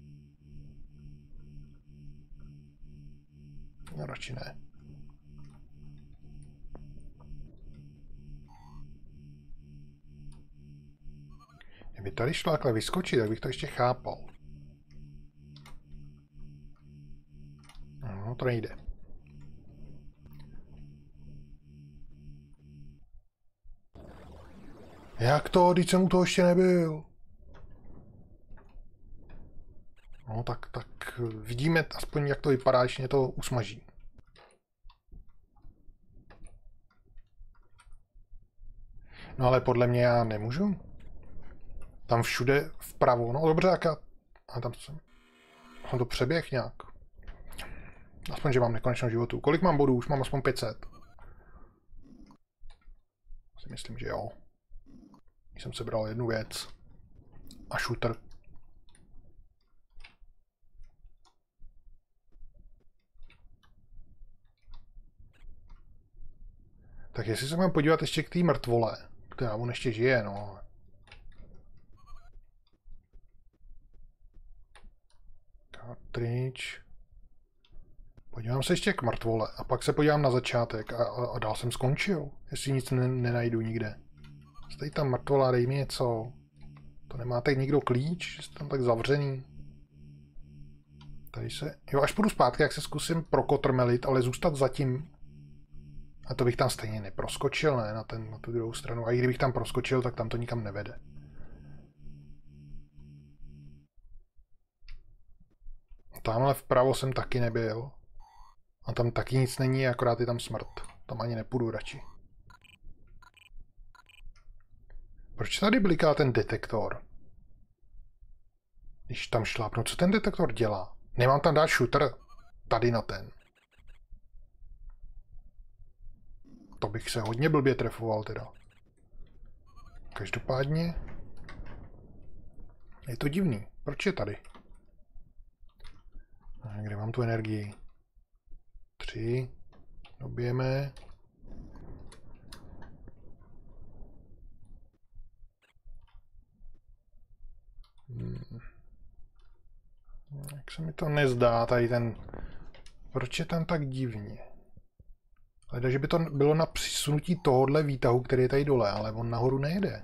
No, radši ne. Kdyby tady šlo takhle vyskočit, tak bych to ještě chápal. No, to nejde. Jak to? Když jsem u toho ještě nebyl. No, tak vidíme aspoň, jak to vypadá, když mě to usmaží. No ale podle mě já nemůžu. Tam všude vpravo, no dobře, jak já... A tam jsem to přeběh nějak. Aspoň, že mám nekonečnou životu. Kolik mám bodů? Už mám aspoň 500. Si myslím, že jo. Když jsem sebral jednu věc. A shooter. Tak jestli se mám podívat ještě k té mrtvole, která on ještě žije, no. Cartridge. Podívám se ještě k mrtvole a pak se podívám na začátek a dál jsem skončil, jestli nic nenajdu nikde. Stojí tam mrtvola, dej mi něco. To nemáte nikdo klíč, jste tam tak zavřený. Tady se... Jo, až půjdu zpátky, jak se zkusím prokotrmelit, ale zůstat zatím. A to bych tam stejně neproskočil, ne, na tu druhou stranu. A i kdybych tam proskočil, tak tam to nikam nevede. Tamhle vpravo jsem taky nebyl. A tam taky nic není, akorát je tam smrt. Tam ani nepůjdu radši. Proč tady bliká ten detektor? Když tam šlápnu, co ten detektor dělá? Nemám tam dát shooter tady na ten. To bych se hodně blbě trefoval teda. Každopádně je to divný. Proč je tady? A kde mám tu energii? 3. Dobijeme. Jak se mi to nezdá, tady ten... Proč je tam tak divně? Ale že by to bylo na přisunutí tohohle výtahu, který je tady dole, ale on nahoru nejde.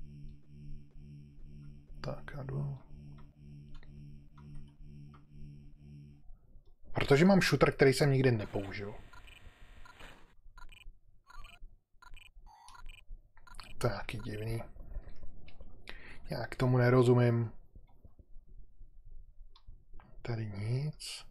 Tak, já jdu. Protože mám shooter, který jsem nikdy nepoužil. To je nějaký divný. Já k tomu nerozumím. Tady nic.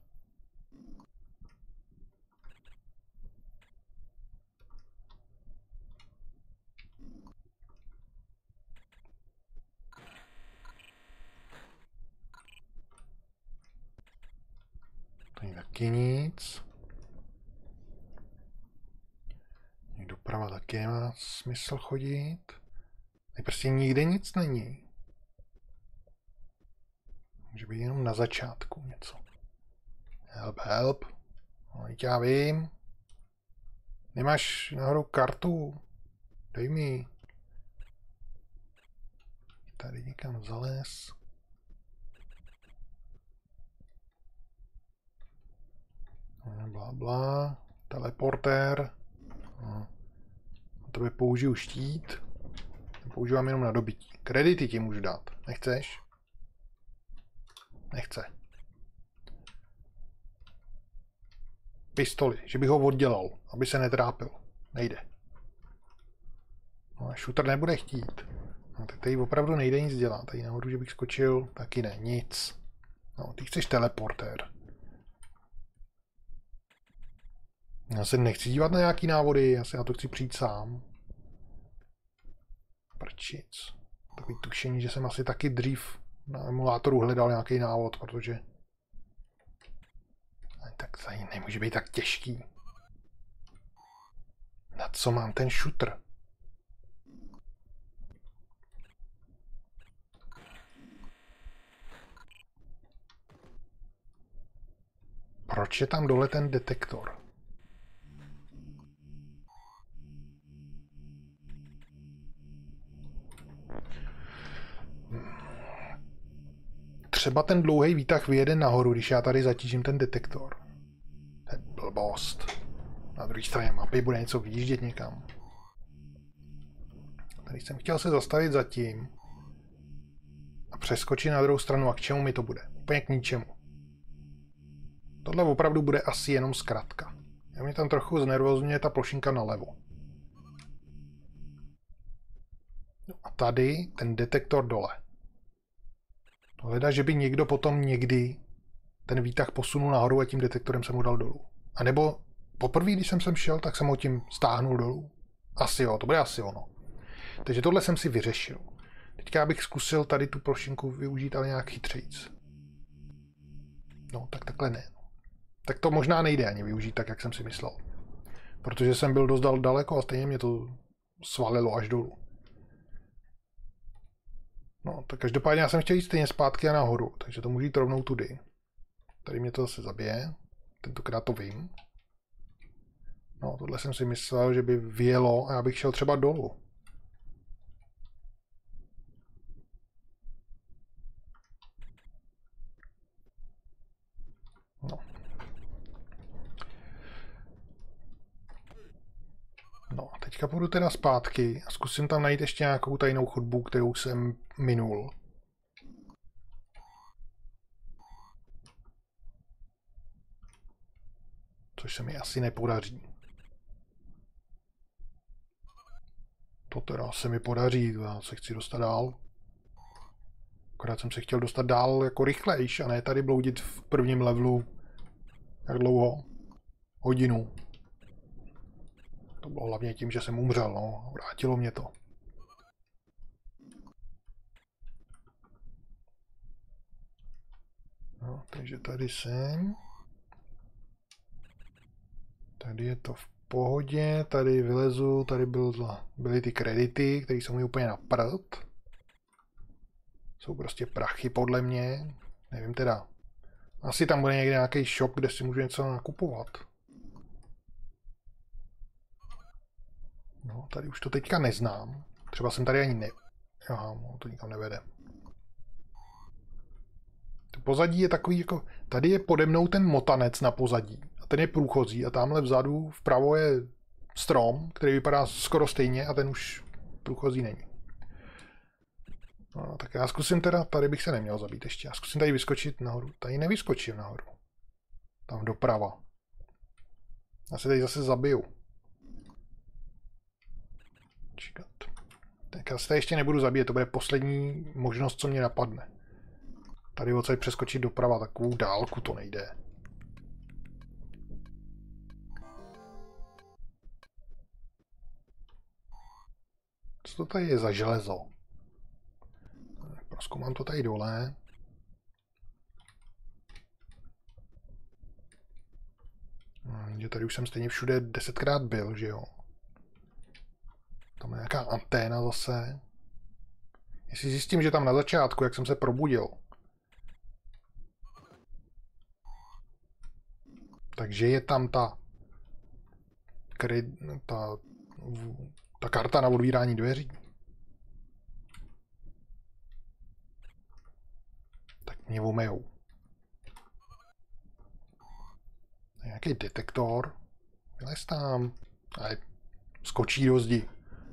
Tady taky nic. Doprava taky nemá smysl chodit. Tady prostě nikde nic není. Může být jenom na začátku něco. Help, help. No, já vím. Nemáš nahoru kartu? Dej mi. Tady někam zales. Bla, bla. Teleportér. No. To by použiju štít. Používám jenom na dobytí. Kredity ti můžu dát. Nechceš? Nechce. Pistoli, že bych ho oddělal, aby se netrápil. Nejde. No a shooter nebude chtít. No, tak tady opravdu nejde nic dělat. Tady nahoru, že bych skočil, taky ne, nic. No, ty chceš teleportér. Já se nechci dívat na nějaký návody, já se na to chci přijít sám. Prčic. Takový tušení, že jsem asi taky dřív na emulátoru hledal nějaký návod, protože... Tak tady nemůže být tak těžký. Na co mám ten shooter? Proč je tam dole ten detektor? Třeba ten dlouhý výtah vyjede nahoru, když já tady zatížím ten detektor. To je blbost. Na druhé straně mapy bude něco vyjíždět někam. Tady jsem chtěl se zastavit zatím a přeskočit na druhou stranu. A k čemu mi to bude? Úplně k ničemu. Tohle opravdu bude asi jenom zkratka. Já mě tam trochu znervozňuje ta plošinka nalevo. No a tady ten detektor dole. Hleda, že by někdo potom někdy ten výtah posunul nahoru a tím detektorem jsem mu dal dolů. A nebo poprvé, když jsem sem šel, tak jsem ho tím stáhnul dolů. Asi jo, to bude asi ono. Takže tohle jsem si vyřešil. Teďka bych zkusil tady tu plošinku využít, ale nějak chytřejc. No, tak takhle ne. Tak to možná nejde ani využít tak, jak jsem si myslel. Protože jsem byl dost daleko a stejně mě to svalilo až dolů. No, tak každopádně já jsem chtěl jít stejně zpátky a nahoru, takže to můžu jít rovnou tudy. Tady mě to zase zabije. Tentokrát to vím. No, tohle jsem si myslel, že by vyjelo a já bych šel třeba dolů. No. No a teďka půjdu teda zpátky a zkusím tam najít ještě nějakou tajnou chodbu, kterou jsem minul. Což se mi asi nepodaří. To teda se mi podaří, já se chci dostat dál. Akorát jsem se chtěl dostat dál jako rychlejš a ne tady bloudit v prvním levelu. Jak dlouho? Hodinu. To bylo hlavně tím, že jsem umřel, no. Vrátilo mě to. No, takže tady jsem. Tady je to v pohodě, tady vylezu, tady byly ty kredity, které jsou mi úplně na prd. Jsou prostě prachy podle mě. Nevím teda. Asi tam bude někde nějaký shop, kde si můžu něco nakupovat. No, tady už to teďka neznám. Třeba jsem tady ani ne... Aha, no, to nikam nevede. To pozadí je takový jako... Tady je pode mnou ten motanec na pozadí. A ten je průchozí. A tamhle vzadu vpravo je strom, který vypadá skoro stejně a ten už průchozí není. No, tak já zkusím teda... Tady bych se neměl zabít ještě. Já zkusím tady vyskočit nahoru. Tady nevyskočím nahoru. Tam doprava. Já se tady zase zabiju. Čekat. Tak já se tady ještě nebudu zabíjet, to bude poslední možnost, co mě napadne. Tady odsaď přeskočit doprava, takovou dálku to nejde. Co to tady je za železo? Prozkoumám to tady dole. No, tady už jsem stejně všude 10krát byl, že jo? Tam je nějaká anténa zase. Jestli zjistím, že tam na začátku, jak jsem se probudil, takže je tam ta karta na odvírání dveří. Tak mě omejou. Nějaký detektor. Vylez tam. A skočí do zdi.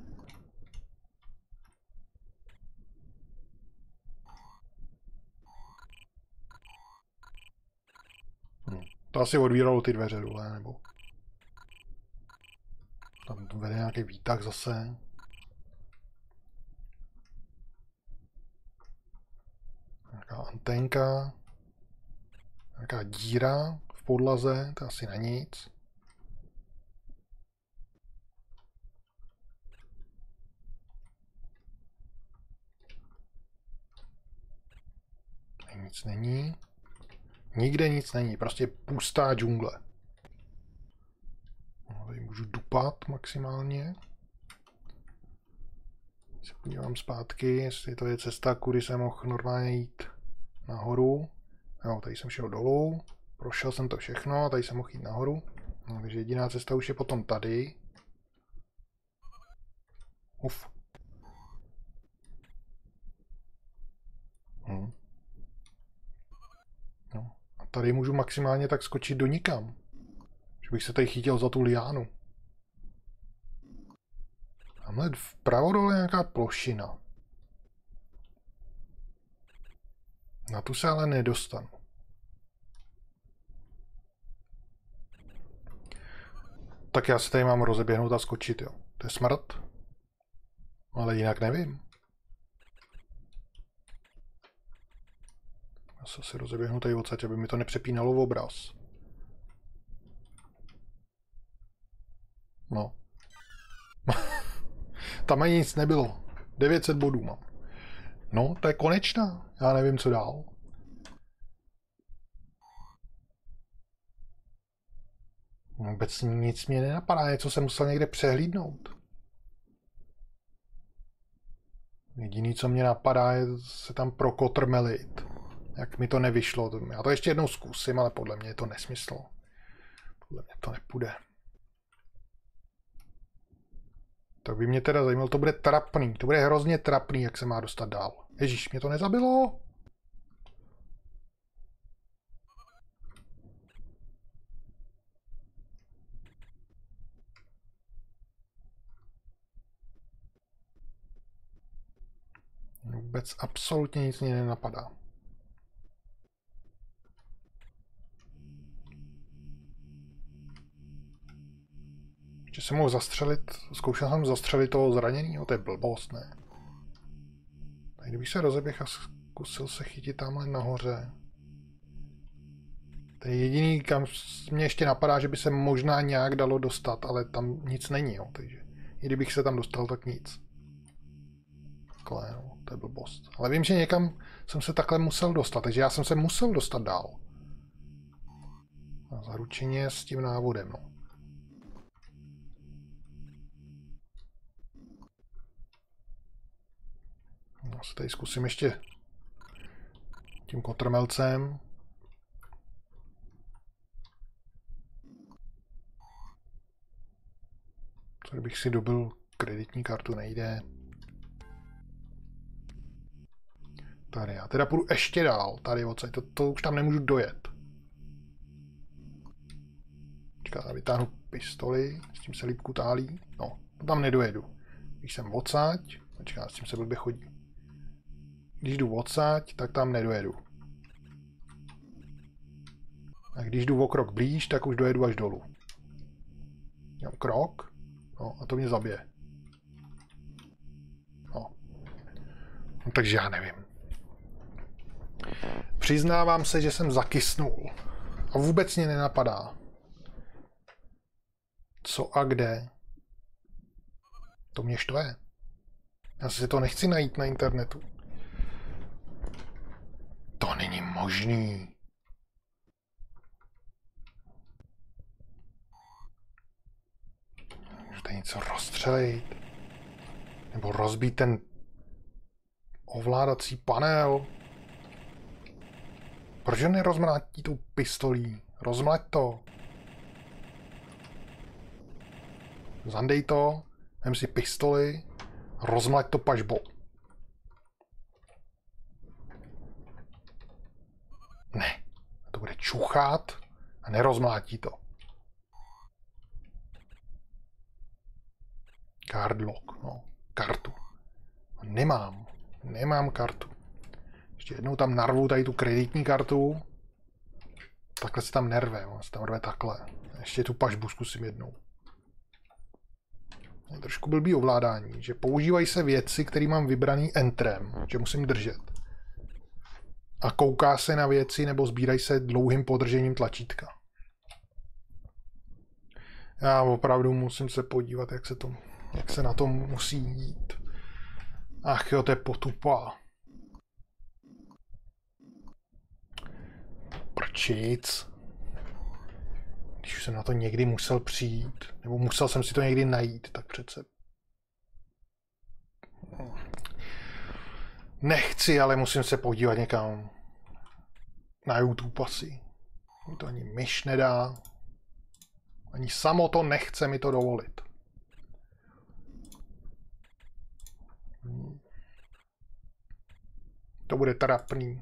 To asi odvíralo ty dveře dole, nebo... Tam vede nějaký výtah zase. Nějaká anténka. Nějaká díra v podlaze, to asi na nic. Tady nic není. Nikde nic není, prostě pustá džungle. No, tady můžu dupat maximálně. Se podívám zpátky, jestli to je cesta, kudy jsem mohl normálně jít nahoru. Jo, tady jsem šel dolů, prošel jsem to všechno, tady jsem mohl jít nahoru. No, takže jediná cesta už je potom tady. Uf. No. A tady můžu maximálně tak skočit do nikam. Že bych se tady chytil za tu liánu. Tamhle vpravo dole nějaká plošina. Na tu se ale nedostanu. Tak já se tady mám rozeběhnout a skočit, jo. To je smrt. Ale jinak nevím. Já se asi rozeběhnu tady odsaď, aby mi to nepřepínalo v obraz. No. Tam ani nic nebylo. 900 bodů mám. No, to je konečná. Já nevím, co dál. Vůbec nic mě nenapadá, něco jsem musel někde přehlídnout. Jediný, co mě napadá, je se tam prokotrmelit. Jak mi to nevyšlo. Já to ještě jednou zkusím, ale podle mě je to nesmysl. Podle mě to nepůjde. Tak by mě teda zajímalo, to bude trapný. To bude hrozně trapný, jak se má dostat dál. Ježíš, mě to nezabilo? Vůbec absolutně nic mě nenapadá. Že jsem mohl zastřelit, zkoušel jsem zastřelit toho zraněného, to je blbost, ne? Tak kdybych se rozeběhl a zkusil se chytit tamhle nahoře. To je jediný, kam mě ještě napadá, že by se možná nějak dalo dostat, ale tam nic není, jo, takže i kdybych se tam dostal, tak nic. Takhle, no, to je blbost. Ale vím, že někam jsem se takhle musel dostat, takže já jsem se musel dostat dál. A zaručeně s tím návodem, no. Já se tady zkusím ještě tím kotrmelcem. Co kdybych si dobil kreditní kartu, nejde. Tady, já teda půjdu ještě dál, tady odsaď, to už tam nemůžu dojet. Počkat, vytáhnu pistoli, s tím se lípku tálí, no, to tam nedojedu. Když jsem odsaď, počkat, s tím se blbě chodí. Když jdu odsaď, tak tam nedojedu. A když jdu o krok blíž, tak už dojedu až dolů. Mám krok. No, a to mě zabije. No. No, takže já nevím. Přiznávám se, že jsem zakysnul. A vůbec mě nenapadá. Co a kde? To mě štve. Já si to nechci najít na internetu. To není možný. Můžete něco rozstřelit. Nebo rozbít ten ovládací panel. Proč ho nerozmlátí tou pistolí? Rozmlať to. Zandej to. Vem si pistoli. Rozmlať to pažbou. Ne. To bude čuchat a nerozmlátí to. Card lock, no. Kartu. Nemám. Nemám kartu. Ještě jednou tam narvu tady tu kreditní kartu. Takhle se tam nerve. On se tam rve takhle. Ještě tu pažbu zkusím jednou. Je trošku blbý ovládání, že používají se věci, které mám vybraný entrem, že musím držet. A kouká se na věci nebo sbírají se dlouhým podržením tlačítka. Já opravdu musím se podívat, jak se na to musí jít. Ach jo, to je potupa. Prčic. Když už jsem na to někdy musel přijít, nebo musel jsem si to někdy najít, tak přece... Nechci, ale musím se podívat někam na YouTube asi. Mi to ani myš nedá. Ani samo to nechce mi to dovolit. To bude trapný.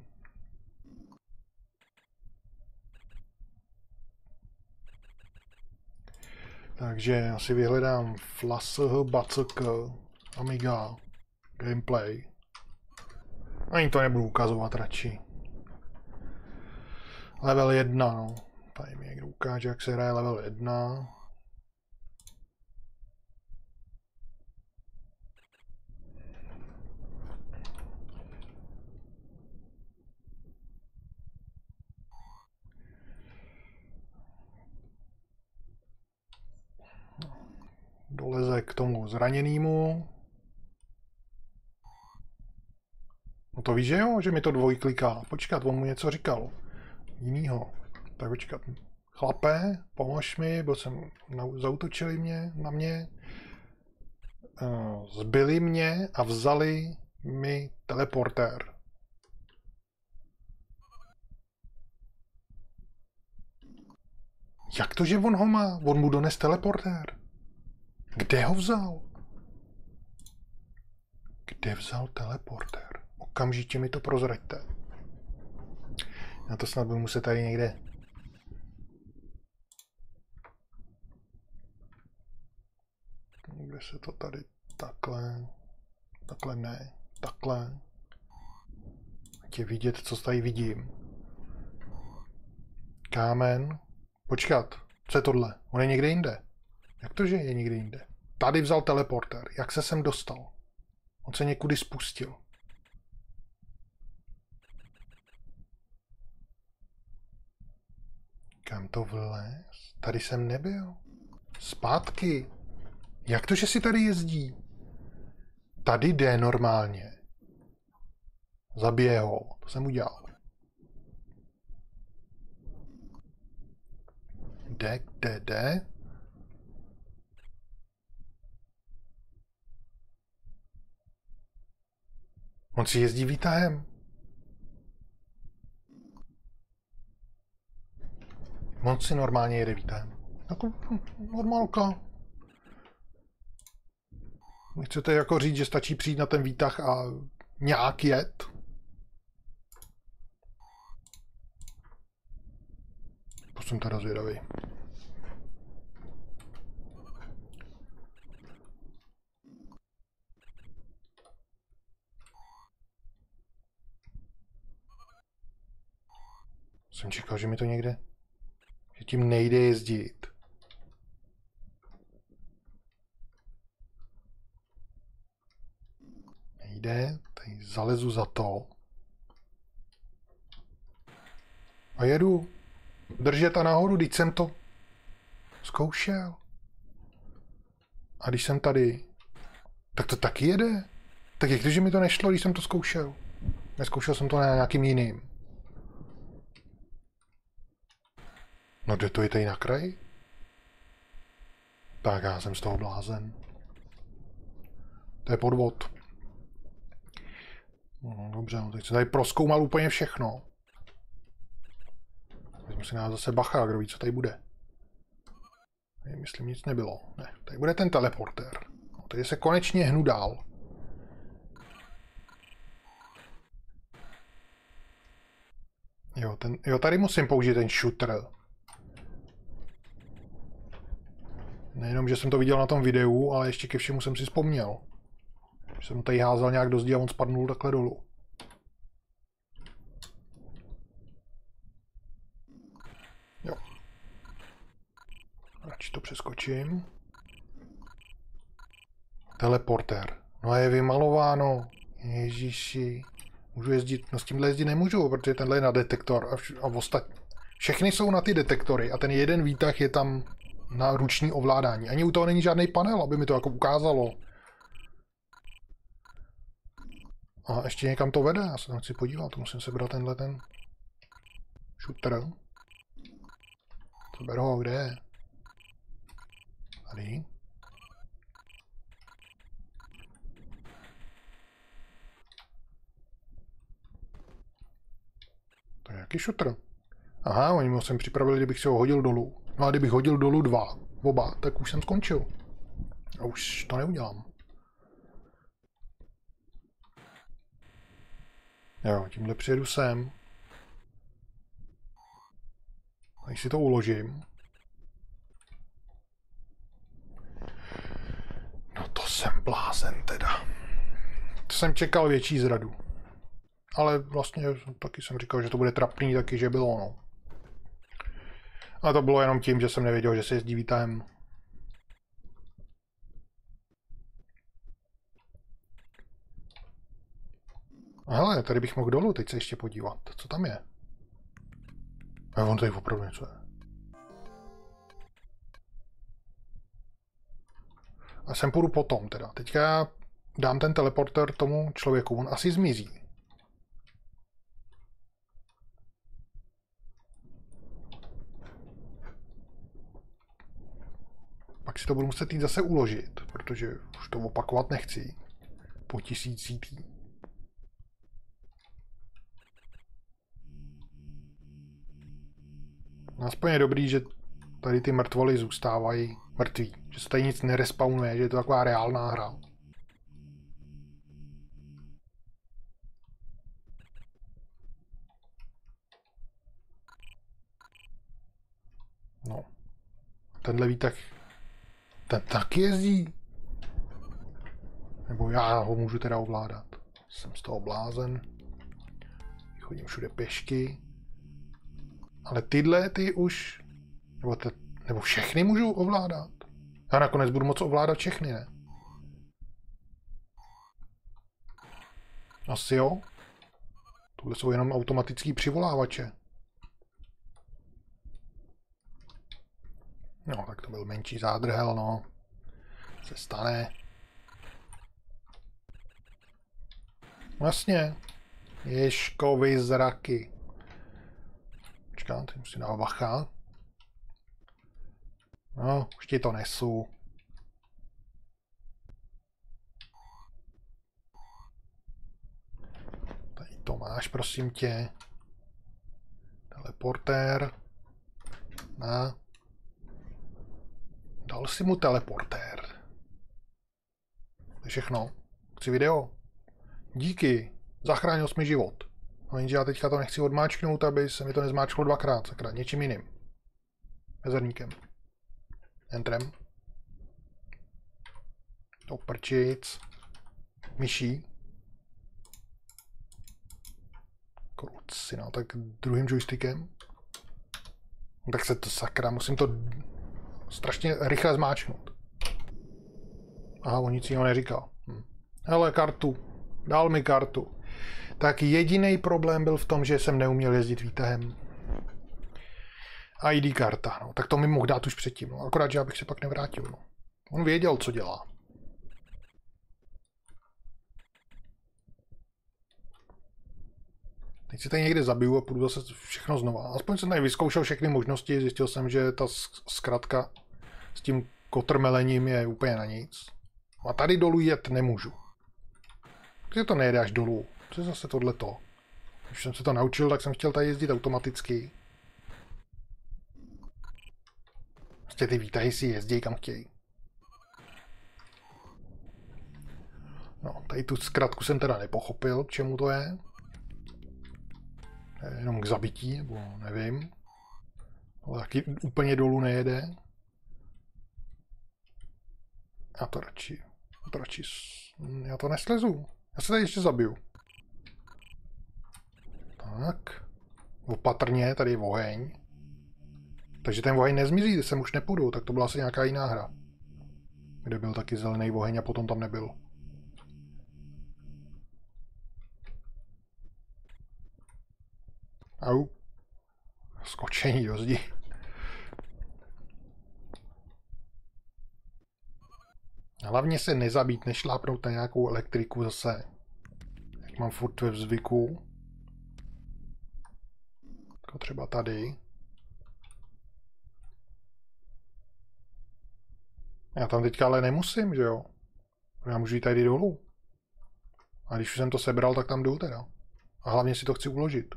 Takže asi vyhledám FLASH, BACK, Amiga, gameplay. Ani to nebudu ukazovat radši. Level 1, no. Tady mi někdo ukáže, jak se hraje level 1. Doleze k tomu zraněnému. No to víš, že jo? Že mi to dvojkliká. Počkat, on mu něco říkal. Jinýho. Tak počkat. Chlape, pomož mi, byl jsem... Zautočili mě na mě. Zbyli mě a vzali mi teleportér. Jak to, že on ho má? On mu dones teleportér. Kde ho vzal? Kde vzal teleportér? Okamžitě mi to prozraďte. Já to snad budu muset tady někde. Kde se to tady takhle. Takhle ne. Takhle. Ať je vidět, co tady vidím. Kámen. Počkat. Co je tohle? On je někde jinde. Jak to, že je někde jinde? Tady vzal teleportér. Jak se sem dostal? On se někudy spustil. Kam to vlez? Tady jsem nebyl. Zpátky. Jak to, že si tady jezdí? Tady jde normálně. Zabije ho. To jsem udělal. Jde. On si jezdí výtahem. On si normálně jede výtahem. Jako normálka. Chcete jako říct, že stačí přijít na ten výtah a nějak jet? To jsem teda zvědavý. Jsem čekal, že mi to někde Že tím nejde jezdit. Nejde, tady zalezu za to. A jedu. Držet a nahoru, když jsem to zkoušel. A když jsem tady, tak to taky jede. Tak jak to, že mi to nešlo, když jsem to zkoušel? Neskoušel jsem to na nějakým jiným. No kde to je tady na kraji? Tak já jsem z toho blázen. To je podvod. No, dobře, no, teď jsem tady prozkoumal úplně všechno. Vezmu si na zase bacha, kdo ví, co tady bude. Tady, myslím, nic nebylo. Ne, tady bude ten teleportér. No, tady se konečně hnu dál. Jo, tady musím použít ten shooter. Nejenom, že jsem to viděl na tom videu, ale ještě ke všemu jsem si vzpomněl. Že jsem tady házel nějak do zdi a on spadnul takhle dolů. Jo. Radši to přeskočím. Teleportér. No a je vymalováno. Ježiši. Můžu jezdit, no s tímhle jezdit nemůžu, protože tenhle je na detektor a ostatní. Všechny jsou na ty detektory a ten jeden výtah je tam na ruční ovládání. Ani u toho není žádný panel, aby mi to jako ukázalo. A ještě někam to vede, já se tam chci podívat, musím se brát tenhle ten shooter. To beru ho, kde je? Tady. To je jaký shooter? Aha, oni mi sem připravili, kdybych si ho hodil dolů. No a kdybych hodil dolů oba, tak už jsem skončil. A už to neudělám. Jo, tímhle přijedu sem. Tady si to uložím. No to jsem blázen teda. To jsem čekal větší zradu. Ale vlastně taky jsem říkal, že to bude trapný, taky že bylo, no. Ale to bylo jenom tím, že jsem nevěděl, že se jezdí výtahem. A hele, tady bych mohl dolů teď se ještě podívat. Co tam je? A on tady opravdu něco je. A sem půjdu potom teda. Teďka já dám ten teleporter tomu člověku. On asi zmizí. Pak si to budu muset jít zase uložit, protože už to opakovat nechci. Po 1000. Aspoň je dobrý, že tady ty mrtvoly zůstávají mrtví. Že se tady nic nerespawnuje, že je to taková reálná hra. No. Tenhle výtah. Ten taky jezdí. Nebo já ho můžu teda ovládat. Jsem z toho blázen. Chodím všude pěšky. Ale tyhle ty už... Nebo všechny můžu ovládat. Já nakonec budu moct ovládat všechny, ne? Asi jo. Tohle jsou jenom automatický přivolávače. No, tak to byl menší zádrhel, no. Se stane. Vlastně. Ježkovy zraky. Počkám, teď musím dát bacha. No, už ti to nesu. Tady to máš, prosím tě. Teleportér. Na. Dal si mu teleportér. To je všechno. Chci video. Díky. Zachránil jsi mi život. No jenže já teďka to nechci odmáčknout, aby se mi to nezmáčklo dvakrát. Sakra, něčím jiným. Mezerníkem. Entrem. To prčic. Myší. Kruci, no tak druhým joystickem. Tak se to sakra, musím to strašně rychle zmáčknout. Aha, on nic jiného neříkal. Hele, kartu. Dal mi kartu. Tak jediný problém byl v tom, že jsem neuměl jezdit výtahem. ID karta, no. Tak to mi mohl dát už předtím, no. Akorát, že já bych se pak nevrátil, no. On věděl, co dělá. Teď si tady někde zabiju a půjdu zase všechno znova. Aspoň jsem tady vyzkoušel všechny možnosti, zjistil jsem, že ta zkratka s tím kotrmelením je úplně na nic. A tady dolů jet nemůžu. Když to nejde až dolů. Co je zase tohleto? Když jsem se to naučil, tak jsem chtěl tady jezdit automaticky. Prostě ty výtahy si jezdí kam chtějí. No, tady tu zkratku jsem teda nepochopil, k čemu to je. Jenom k zabití, nebo nevím. Ale taky úplně dolů nejede. Já to radši... Já to neslezu. Já se tady ještě zabiju. Tak. Opatrně, tady je oheň. Takže ten oheň nezmizí, když sem už nepůjdu, tak to byla asi nějaká jiná hra. Kde byl taky zelený oheň a potom tam nebyl. Au. Skočení do zdi. Hlavně se nezabít, nešlápnout na nějakou elektriku zase. Jak mám furt ve zvyku. Jako třeba tady. Já tam teďka ale nemusím, že jo? Já můžu jít tady dolů. A když už jsem to sebral, tak tam jdu teda. A hlavně si to chci uložit.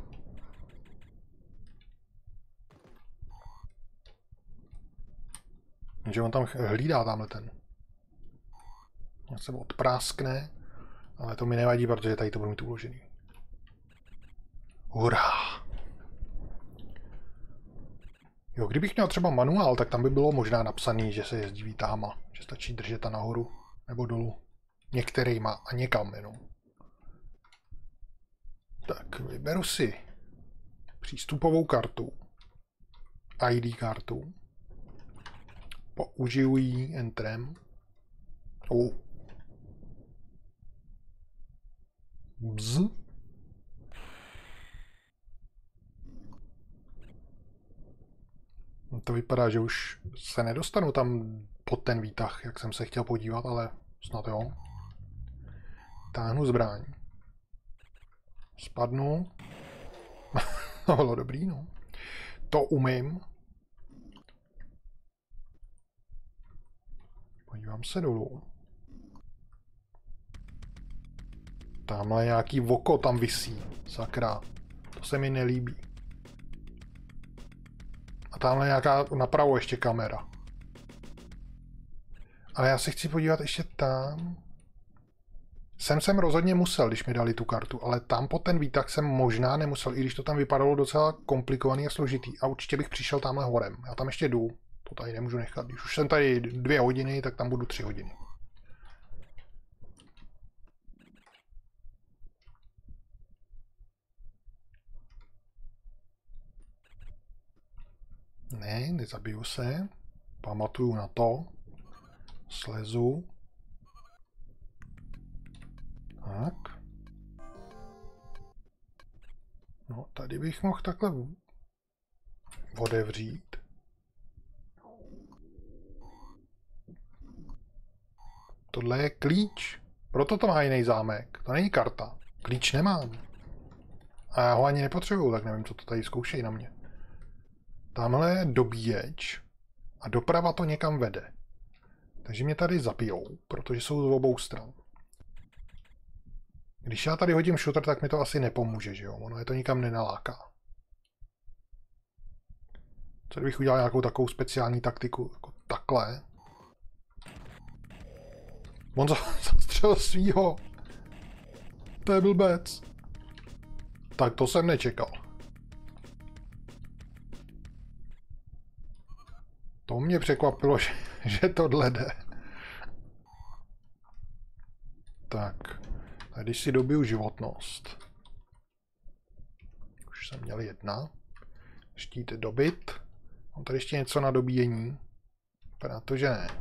Takže on tam hlídá tamhle ten. On se odpráskne, ale to mi nevadí, protože tady to budu mít uložený. Hurá! Jo, kdybych měl třeba manuál, tak tam by bylo možná napsaný, že se jezdí výtahama. Že stačí držet ta nahoru nebo dolů. Některýma a někam jenom. Tak, vyberu si přístupovou kartu. ID kartu. Použiju ji entrem. Bz. To vypadá, že už se nedostanu tam pod ten výtah, jak jsem se chtěl podívat, ale snad jo. Táhnu zbraň. Spadnu. To bylo dobrý, no. To umím. Podívám se dolů. Tamhle nějaký voko tam visí. Sakra. To se mi nelíbí. A tamhle nějaká napravo ještě kamera. Ale já se chci podívat ještě tam. Jsem rozhodně musel, když mi dali tu kartu, ale tam pod ten výtah jsem možná nemusel, i když to tam vypadalo docela komplikovaný a složitý. A určitě bych přišel tamhle horem. Já tam ještě jdu. To tady nemůžu nechat. Když už jsem tady 2 hodiny, tak tam budu 3 hodiny. Ne, nezabiju se. Pamatuju na to. Slezu. Tak. No, tady bych mohl takhle otevřít. Tohle je klíč. Proto to má jiný zámek. To není karta. Klíč nemám. A já ho ani nepotřebuju, tak nevím, co to tady zkoušejí na mě. Tamhle je dobíječ a doprava to někam vede. Takže mě tady zapijou, protože jsou z obou stran. Když já tady hodím šutr, tak mi to asi nepomůže, že jo? Ono je to nikam nenaláká. Co kdybych udělal nějakou takovou speciální taktiku, jako takhle? On zastřelil svýho. To je blbec. Tak to jsem nečekal. To mě překvapilo, že tohle jde. Tak. A když si dobiju životnost. Už jsem měl 1. Štít dobit. Mám tady ještě něco na dobíjení. Vypadá to, že ne.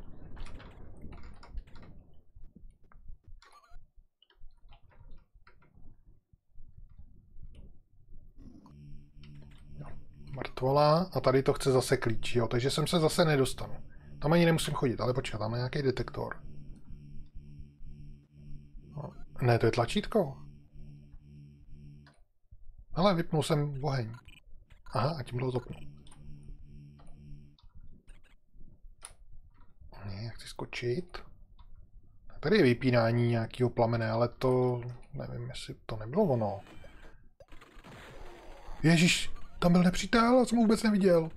Mrtvola a tady to chce zase klíč, jo, takže sem se zase nedostanu. Tam ani nemusím chodit, ale počkat, tam je nějaký detektor. No, ne, to je tlačítko. Ale vypnul jsem oheň. Aha, a tím bylo zapnu. Ne, já chci skočit. Tady je vypínání nějakého plamene, ale to... nevím, jestli to nebylo ono. Ježíš, tam byl nepřítel, já jsem ho vůbec neviděl.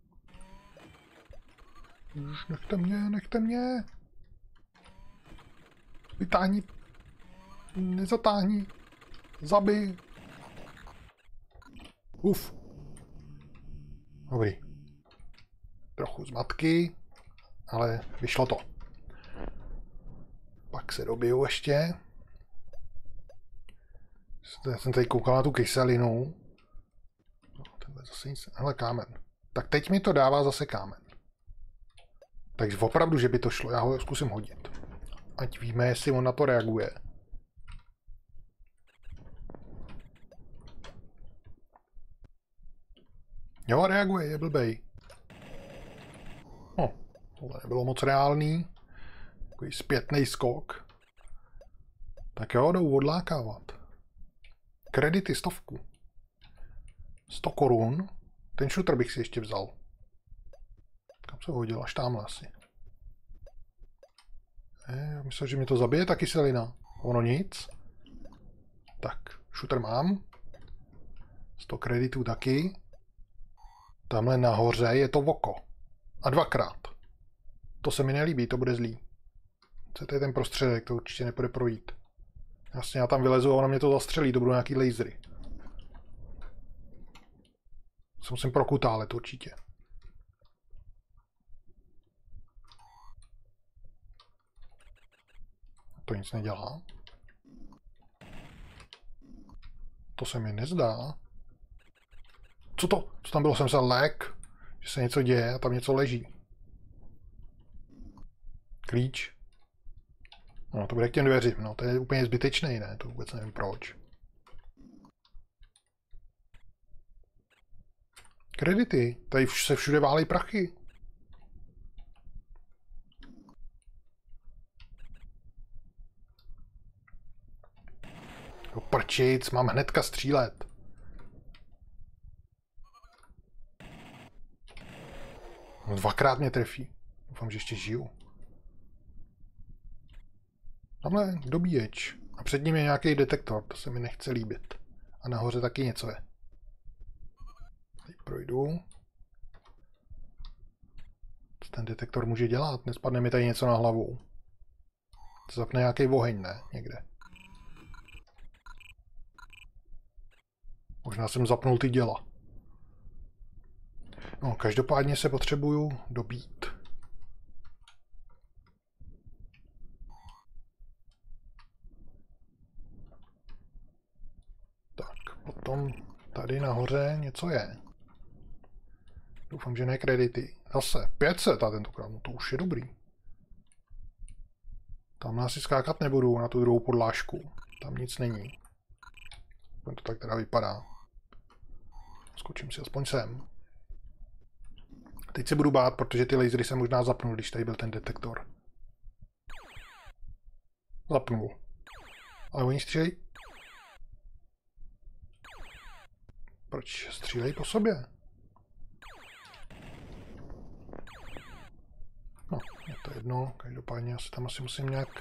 Už nechte mě, nechte mě. Vytáhni. Nezatáhni. Zabij. Uf. Dobrý. Trochu zmatky, ale vyšlo to. Pak se dobiju ještě. Já jsem tady koukal na tu kyselinu. No, tenhle zase nic. Hele, kámen. Tak teď mi to dává zase kámen. Takže opravdu, že by to šlo. Já ho zkusím hodit. Ať víme, jestli on na to reaguje. Jo, reaguje, je blbej. No, tohle nebylo moc reálný. Takový zpětný skok. Tak jo, jdou odlákávat. Kredity 100. 100 korun. Ten šutr bych si ještě vzal. Kam se hodil? Až tamhle asi. Myslím, že mě to zabije ta kyselina. Ono nic. Tak, šutr mám. 100 kreditů taky. Tamhle nahoře je to oko. A dvakrát. To se mi nelíbí, to bude zlý. Co to je ten prostředek, to určitě nepůjde projít. Jasně, já tam vylezu a ono mě to zastřelí, to budou nějaký lasery. Se musím prokutálet určitě. To nic nedělá. To se mi nezdá. Co to? Co tam bylo? Jsem se lék, že se něco děje a tam něco leží. Klíč. No, to bude k těm dveřím. No, to je úplně zbytečný, ne? To vůbec nevím proč. Kredity. Tady se všude válí prachy. Jo, prčic, mám hnedka střílet. No, dvakrát mě trefí. Doufám, že ještě žiju. Tamhle dobíječ. A před ním je nějaký detektor, to se mi nechce líbit. A nahoře taky něco je. Teď projdu. Co ten detektor může dělat? Nespadne mi tady něco na hlavu. Zapne nějaký oheň, ne? Někde. Možná jsem zapnul ty děla. No, každopádně se potřebuju dobít. Tak, potom tady nahoře něco je. Doufám, že ne kredity. Zase 500 a tentokrát, no to už je dobrý. Tam asi skákat nebudu na tu druhou podlážku. Tam nic není. To tak teda vypadá. Skočím si aspoň sem. Teď se budu bát, protože ty lasery se možná zapnul, když tady byl ten detektor. Zapnul. Ale oni střílejí. Proč střílejí po sobě? No, je to jedno. Každopádně já se tam asi musím nějak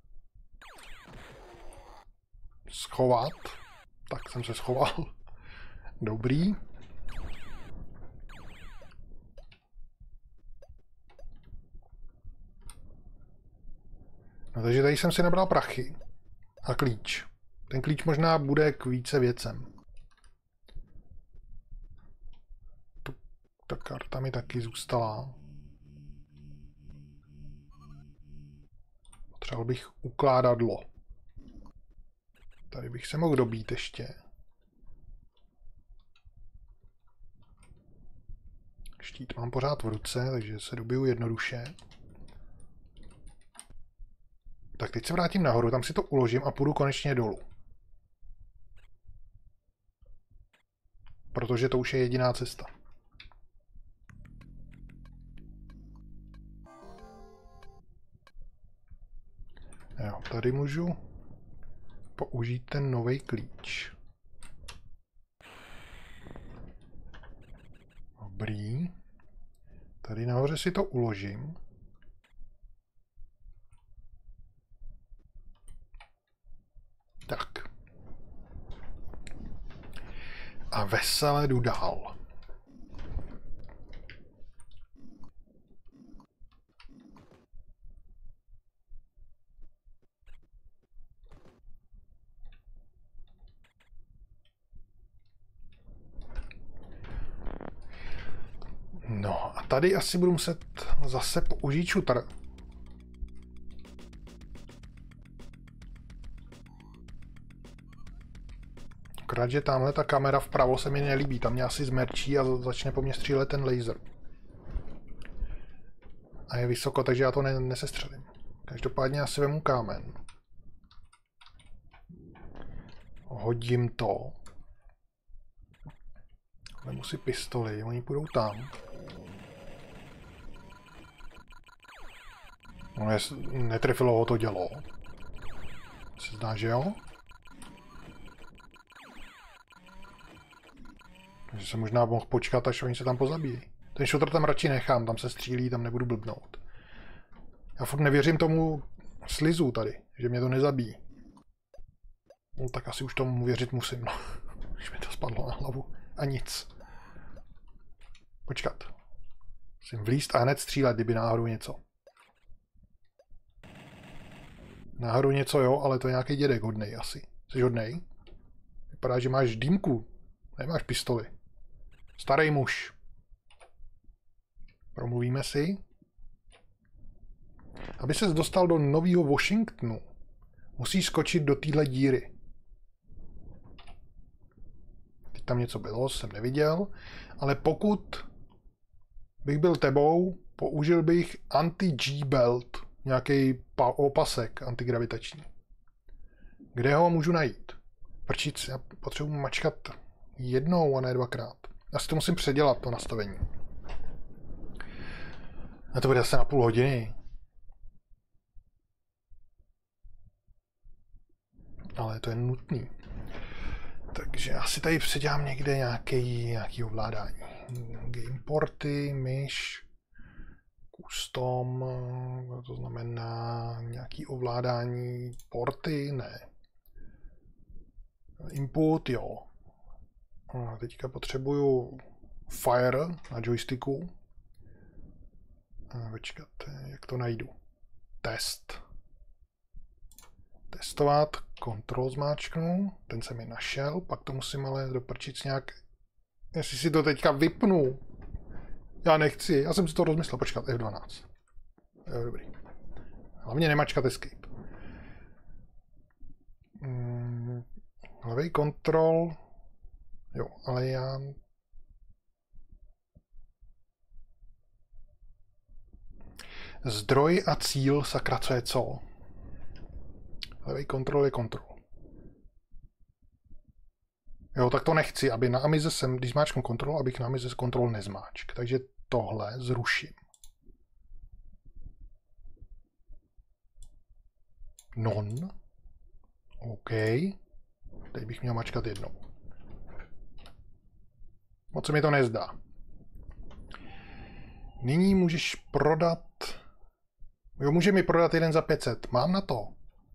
schovat. Tak jsem se schoval. Dobrý. No, takže tady jsem si nabral prachy. A klíč. Ten klíč možná bude k více věcem. Ta karta mi taky zůstala. Potřeboval bych ukládadlo. Tady bych se mohl dobít ještě. Štít mám pořád v ruce, takže se dobiju jednoduše. Tak teď se vrátím nahoru, tam si to uložím a půjdu konečně dolů. Protože to už je jediná cesta. Jo, tady můžu použít ten nový klíč. Dobrý. Tady nahoře si to uložím. Tak. A vesele jdu dál. No a tady asi budu muset zase použít šutr. Akorát, že tamhle ta kamera vpravo se mi nelíbí, tam mě asi zmerčí a začne po mně střílet ten laser. A je vysoko, takže já to nesestřelím. Každopádně asi vemu kámen. Hodím to. Vemu si pistoli, oni půjdou tam. No, netrefilo ho to dělo. Se zdá, že jo? Takže se možná mohl počkat, až oni se tam pozabíjí. Ten šutr tam radši nechám, tam se střílí, tam nebudu blbnout. Já furt nevěřím tomu slizu tady, že mě to nezabíjí. No tak asi už tomu věřit musím, no. Už mi to spadlo na hlavu. A nic. Počkat. Musím vlízt a hned střílet, kdyby náhodou něco. Náhodou něco jo, ale to je nějaký dědek hodnej asi. Jsi hodnej? Vypadá, že máš dýmku. Nemáš pistoli. Starý muž. Promluvíme si. Aby ses dostal do nového Washingtonu, musíš skočit do téhle díry. Teď tam něco bylo, jsem neviděl, ale pokud bych byl tebou, použil bych anti-G-belt, nějaký opasek antigravitační. Kde ho můžu najít? Prčic, já potřebuji mačkat jednou a ne dvakrát. Já si to musím předělat, to nastavení. A to bude asi na půl hodiny. Ale to je nutný. Takže asi tady předělám někde nějaký ovládání. Gameporty, myš, custom, to znamená nějaký ovládání porty, ne. Input, jo. A teďka potřebuju Fire na joysticku. Počkat, jak to najdu? Test. Testovat, kontrol zmáčknu, ten se mi našel, pak to musím ale doprčit nějak, jestli si to teďka vypnu. Já nechci, já jsem si to rozmyslel, počkat, F12. Jo, dobrý. Hlavně nemačkat escape. Levý kontrol, jo, ale já... Zdroj a cíl, sakra, co je co? Levý kontrol je kontrol. Jo, tak to nechci, aby na Amize jsem, když zmáčknu kontrol, abych na Amize kontrol nezmáčk. Takže tohle zruším. Non. OK. Teď bych měl mačkat jednou. Moc se mi to nezdá. Nyní můžeš prodat... Jo, může mi prodat jeden za 500. Mám na to.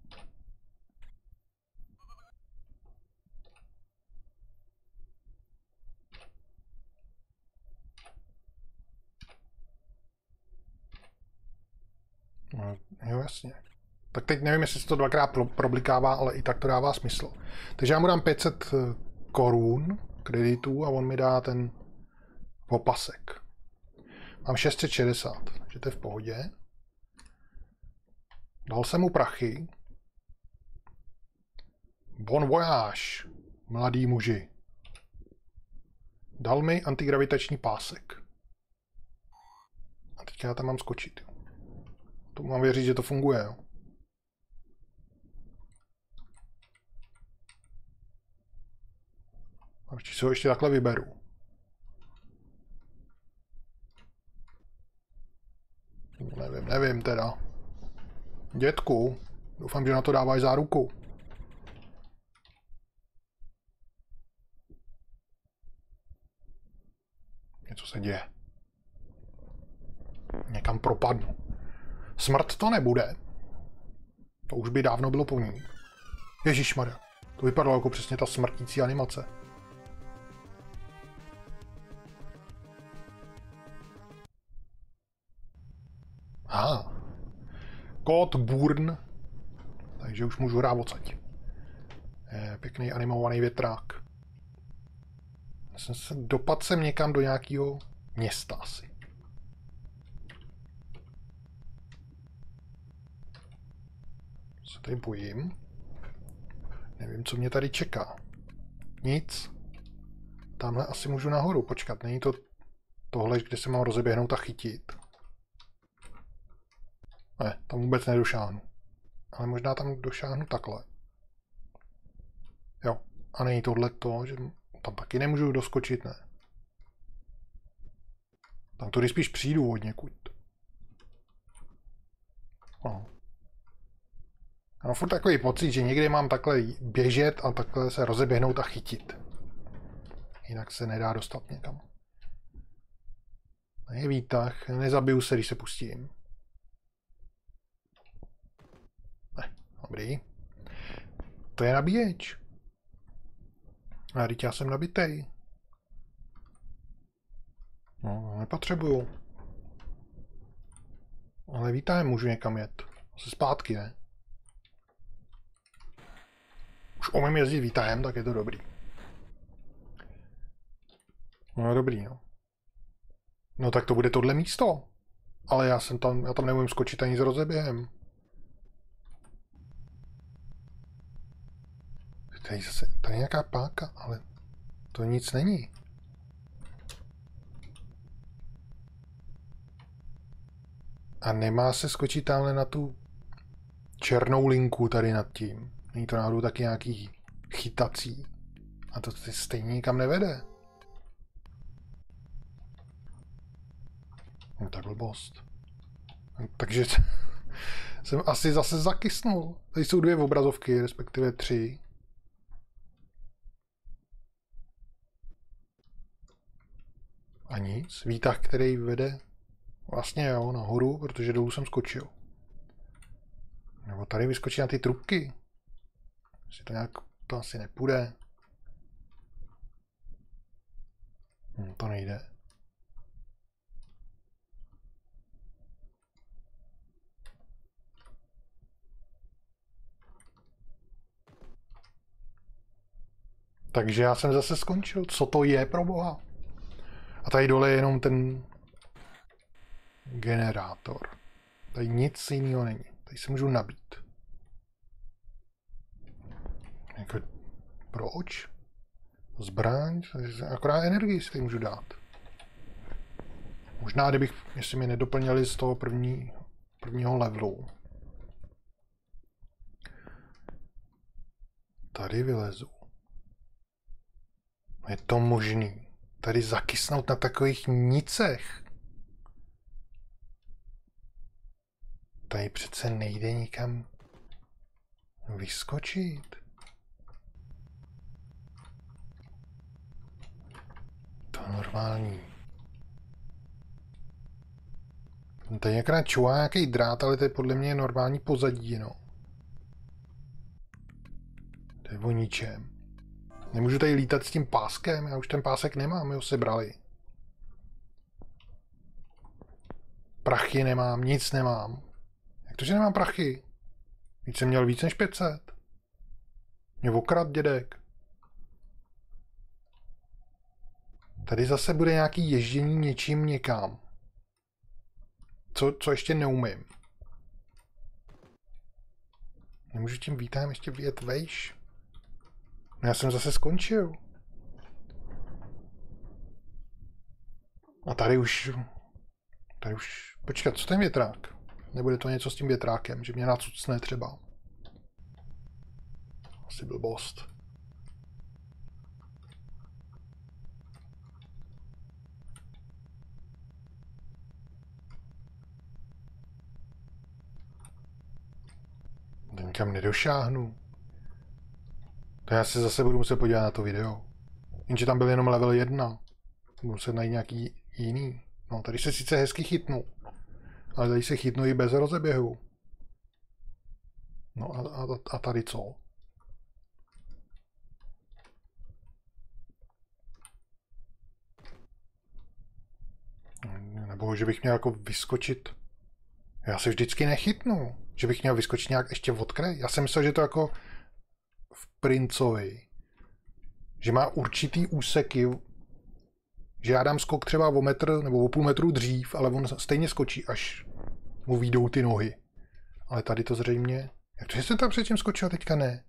No, jo, jasně. Tak teď nevím, jestli se to dvakrát problikává, ale i tak to dává smysl. Takže já mu dám 500 korun kreditů a on mi dá ten opasek. Mám 660, takže to je v pohodě. Dal jsem mu prachy. Bon voyage, mladý muži. Dal mi antigravitační pásek. teďka já tam mám skočit. Jo. To mám věřit, že to funguje. Jo. A radši si ho ještě takhle vyberu. Nevím teda. Dětku, doufám, že na to dáváš záruku. Něco se děje. Někam propadnu. Smrt to nebude. To už by dávno bylo po ní. Ježišmarja, to vypadalo jako přesně ta smrtící animace. Kód Burn. Takže už můžu hrát odsaď. Pěkný animovaný větrák. Dopadl jsem někam do nějakého města asi. Se tady bojím. Nevím, co mě tady čeká. Nic. Tamhle asi můžu nahoru. Počkat, není to tohle, kde se mám rozeběhnout a chytit. Ne, tam vůbec nedošáhnu. Ale možná tam došáhnu takhle. Jo, a není tohle to, že tam taky nemůžu doskočit, ne. Tam tudy spíš přijdu od někud. No. Mám furt takový pocit, že někdy mám takhle běžet a takhle se rozeběhnout a chytit. Jinak se nedá dostat někam. Je výtah, nezabiju se, když se pustím. Ne, dobrý. To je nabíječ. A teď já jsem nabitej. No, nepotřebuju. Ale výtahem můžu někam jet. Zase zpátky, ne? Už umím jezdit výtahem, tak je to dobrý. No dobrý, no. No tak to bude tohle místo. Ale já tam neumím skočit ani s rozeběhem. Tady je nějaká páka, ale to nic není. A nemá se skočit tamhle na tu černou linku tady nad tím. Není to náhodou taky nějaký chytací. A to stejně nikam nevede. No tak blbost. Takže jsem asi zase zakysnul. Tady jsou 2 obrazovky, respektive 3. A nic. Výtah, který vede vlastně jo, nahoru, protože dolů jsem skočil. Nebo tady vyskočí na ty trubky. Jestli to nějak, to asi nepůjde. To nejde. Takže já jsem zase skončil. Co to je, pro boha? A tady dole je jenom ten generátor. Tady nic jiného není. Tady se můžu nabít. Jako, proč? Zbraň? Akorát energii si tady můžu dát. Možná, jestli mi nedoplnili z toho prvního levelu. Tady vylezu. Je to možný. Tady zakysnout na takových nicech. Tady přece nejde nikam vyskočit. To je normální. Tady nějaká čuhá nějaký drát, ale to je podle mě normální pozadí, no. To je o ničem. Nemůžu tady lítat s tím páskem, já už ten pásek nemám, my ho sebrali. Prachy nemám, nic nemám. Jak to, že nemám prachy? Víc jsem měl víc než 500. Mě okrad dědek. Tady zase bude nějaký ježdění něčím někam. Co ještě neumím. Nemůžu tím výtahem ještě vyjet vejš. No já jsem zase skončil. A tady už Tady už... Počkat, co ten větrák? Nebude to něco s tím větrákem, že mě nacucne třeba. Asi blbost. Nikam nedošáhnu. To já se zase budu muset podívat na to video. Jenže tam byl jenom level 1. Budu muset najít nějaký jiný. No, tady se sice hezky chytnu. Ale tady se chytnu i bez rozeběhu. No a tady co? Nebo že bych měl jako vyskočit. Já se vždycky nechytnu. Že bych měl vyskočit nějak ještě od kraje. Já jsem myslel, že to jako v Princovi. Že má určitý úseky. Že já dám skok třeba o metr nebo o půl metru dřív, ale on stejně skočí, až mu vyjdou ty nohy. Ale tady to zřejmě... Jak to, že jsem tam předtím skočil, teďka ne?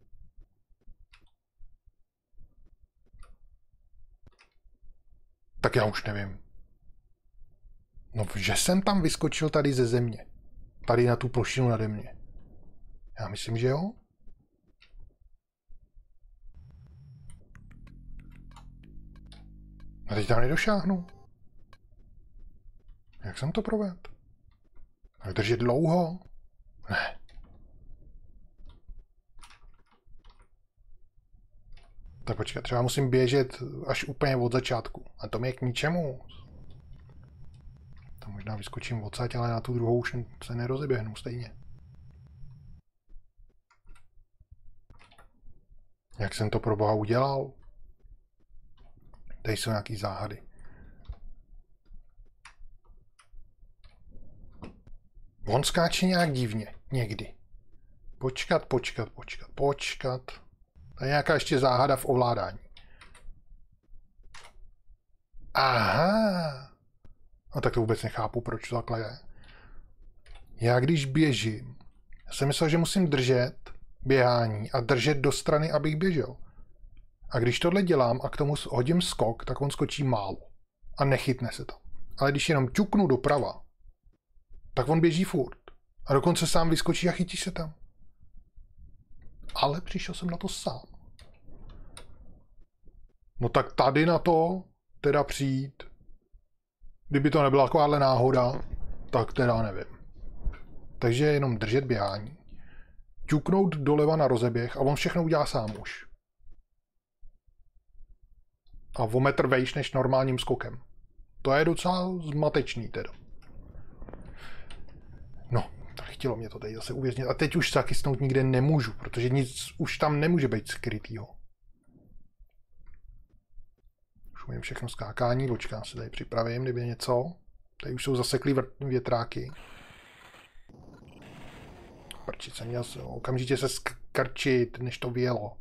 Tak já už nevím. No, že jsem tam vyskočil tady ze země. Tady na tu plošinu nade mě. Já myslím, že jo? A teď tam nedošáhnu. Jak jsem to provedl? Tak držet dlouho? Ne. Tak počkat, třeba musím běžet až úplně od začátku. A to mi je k ničemu. Tam možná vyskočím odsaď, ale na tu druhou už se nerozeběhnu stejně. Jak jsem to pro boha udělal? Tady jsou nějaký záhady. On skáče nějak divně. Někdy. Počkat. To je nějaká ještě záhada v ovládání. Aha. No tak to vůbec nechápu, proč to takhle je. Já když běžím, já jsem myslel, že musím držet běhání a držet do strany, abych běžel. A když tohle dělám a k tomu hodím skok, tak on skočí málo. A nechytne se tam. Ale když jenom ťuknu doprava, tak on běží furt. A dokonce sám vyskočí a chytí se tam. Ale přišel jsem na to sám. No tak tady na to teda přijít. Kdyby to nebyla takováhle náhoda, tak teda nevím. Takže jenom držet běhání. Ťuknout doleva na rozeběh a on všechno udělá sám už. A o metr vejš než normálním skokem. To je docela zmatečný teda. No, tak chtělo mě to tady zase uvěznit. A teď už zakysnout nikde nemůžu, protože nic už tam nemůže být skrytýho. Už umím všechno skákání, počkám se tady připravím, kdyby něco. Tady už jsou zaseklý větráky. Prčit jsem měl okamžitě se skrčit, než to vyjelo.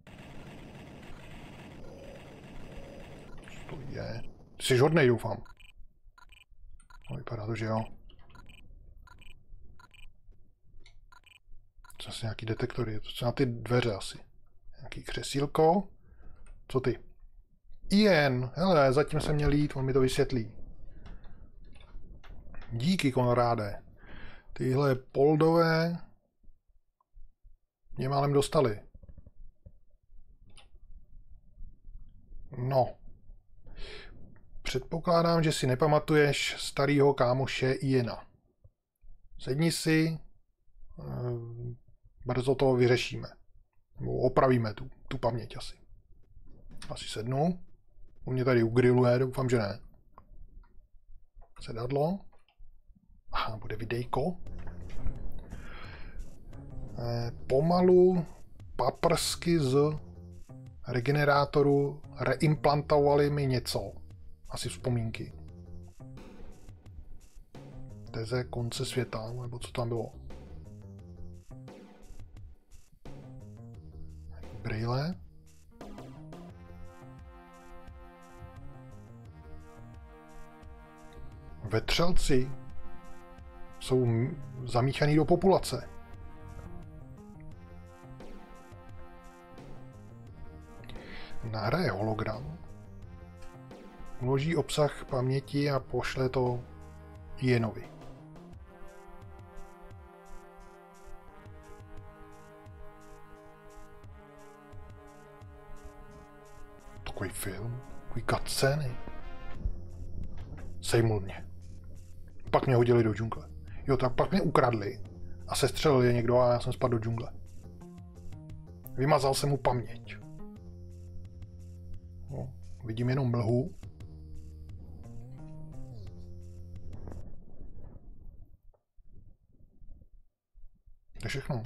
Co to je? Ty jsi hodnej, doufám. No, vypadá to, že jo. Zase nějaký detektory, to jsou na ty dveře asi. Nějaký křesílko. Co ty? Ian, hele, zatím jsem měl jít, on mi to vysvětlí. Díky, Konráde. Tyhle poldové mě málem dostali. No. Předpokládám, že si nepamatuješ starýho kámoše Iena. Sedni si, brzo to vyřešíme. Opravíme tu paměť asi. Asi sednu. U mě tady ugriluje, doufám, že ne. Sedadlo. Aha, bude videjko. Pomalu paprsky z regenerátoru reimplantovali mi něco. Asi vzpomínky. Teze konce světa, nebo co tam bylo. Brýle. Vetřelci jsou zamíchaný do populace. Nahraje hologram, uloží obsah paměti a pošle to Ianovi. Takový film, takový cutscény. Sejmul mě. Pak mě hodili do džungle. Jo, tak pak mě ukradli a sestřelil je někdo a já jsem spadl do džungle. Vymazal jsem mu paměť. No, vidím jenom mlhu. To je všechno.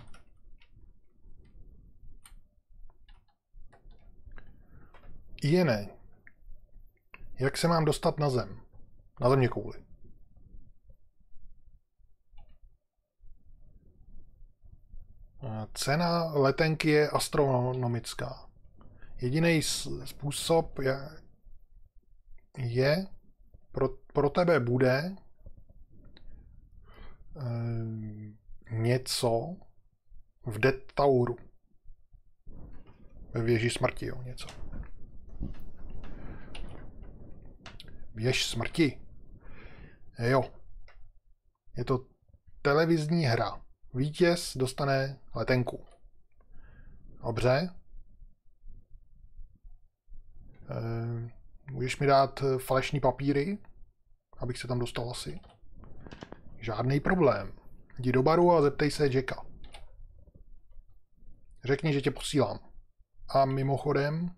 Iene, jak se mám dostat na zem? Na zeměkouli. Cena letenky je astronomická. Jediný způsob je pro tebe bude něco v Death Toweru. Ve věži smrti, jo, něco. Věž smrti. Jo. Je to televizní hra. Vítěz dostane letenku. Dobře. Můžeš mi dát falešní papíry, abych se tam dostal asi? Žádný problém. Jdi do baru a zeptej se Jacka. Řekni, že tě posílám. A mimochodem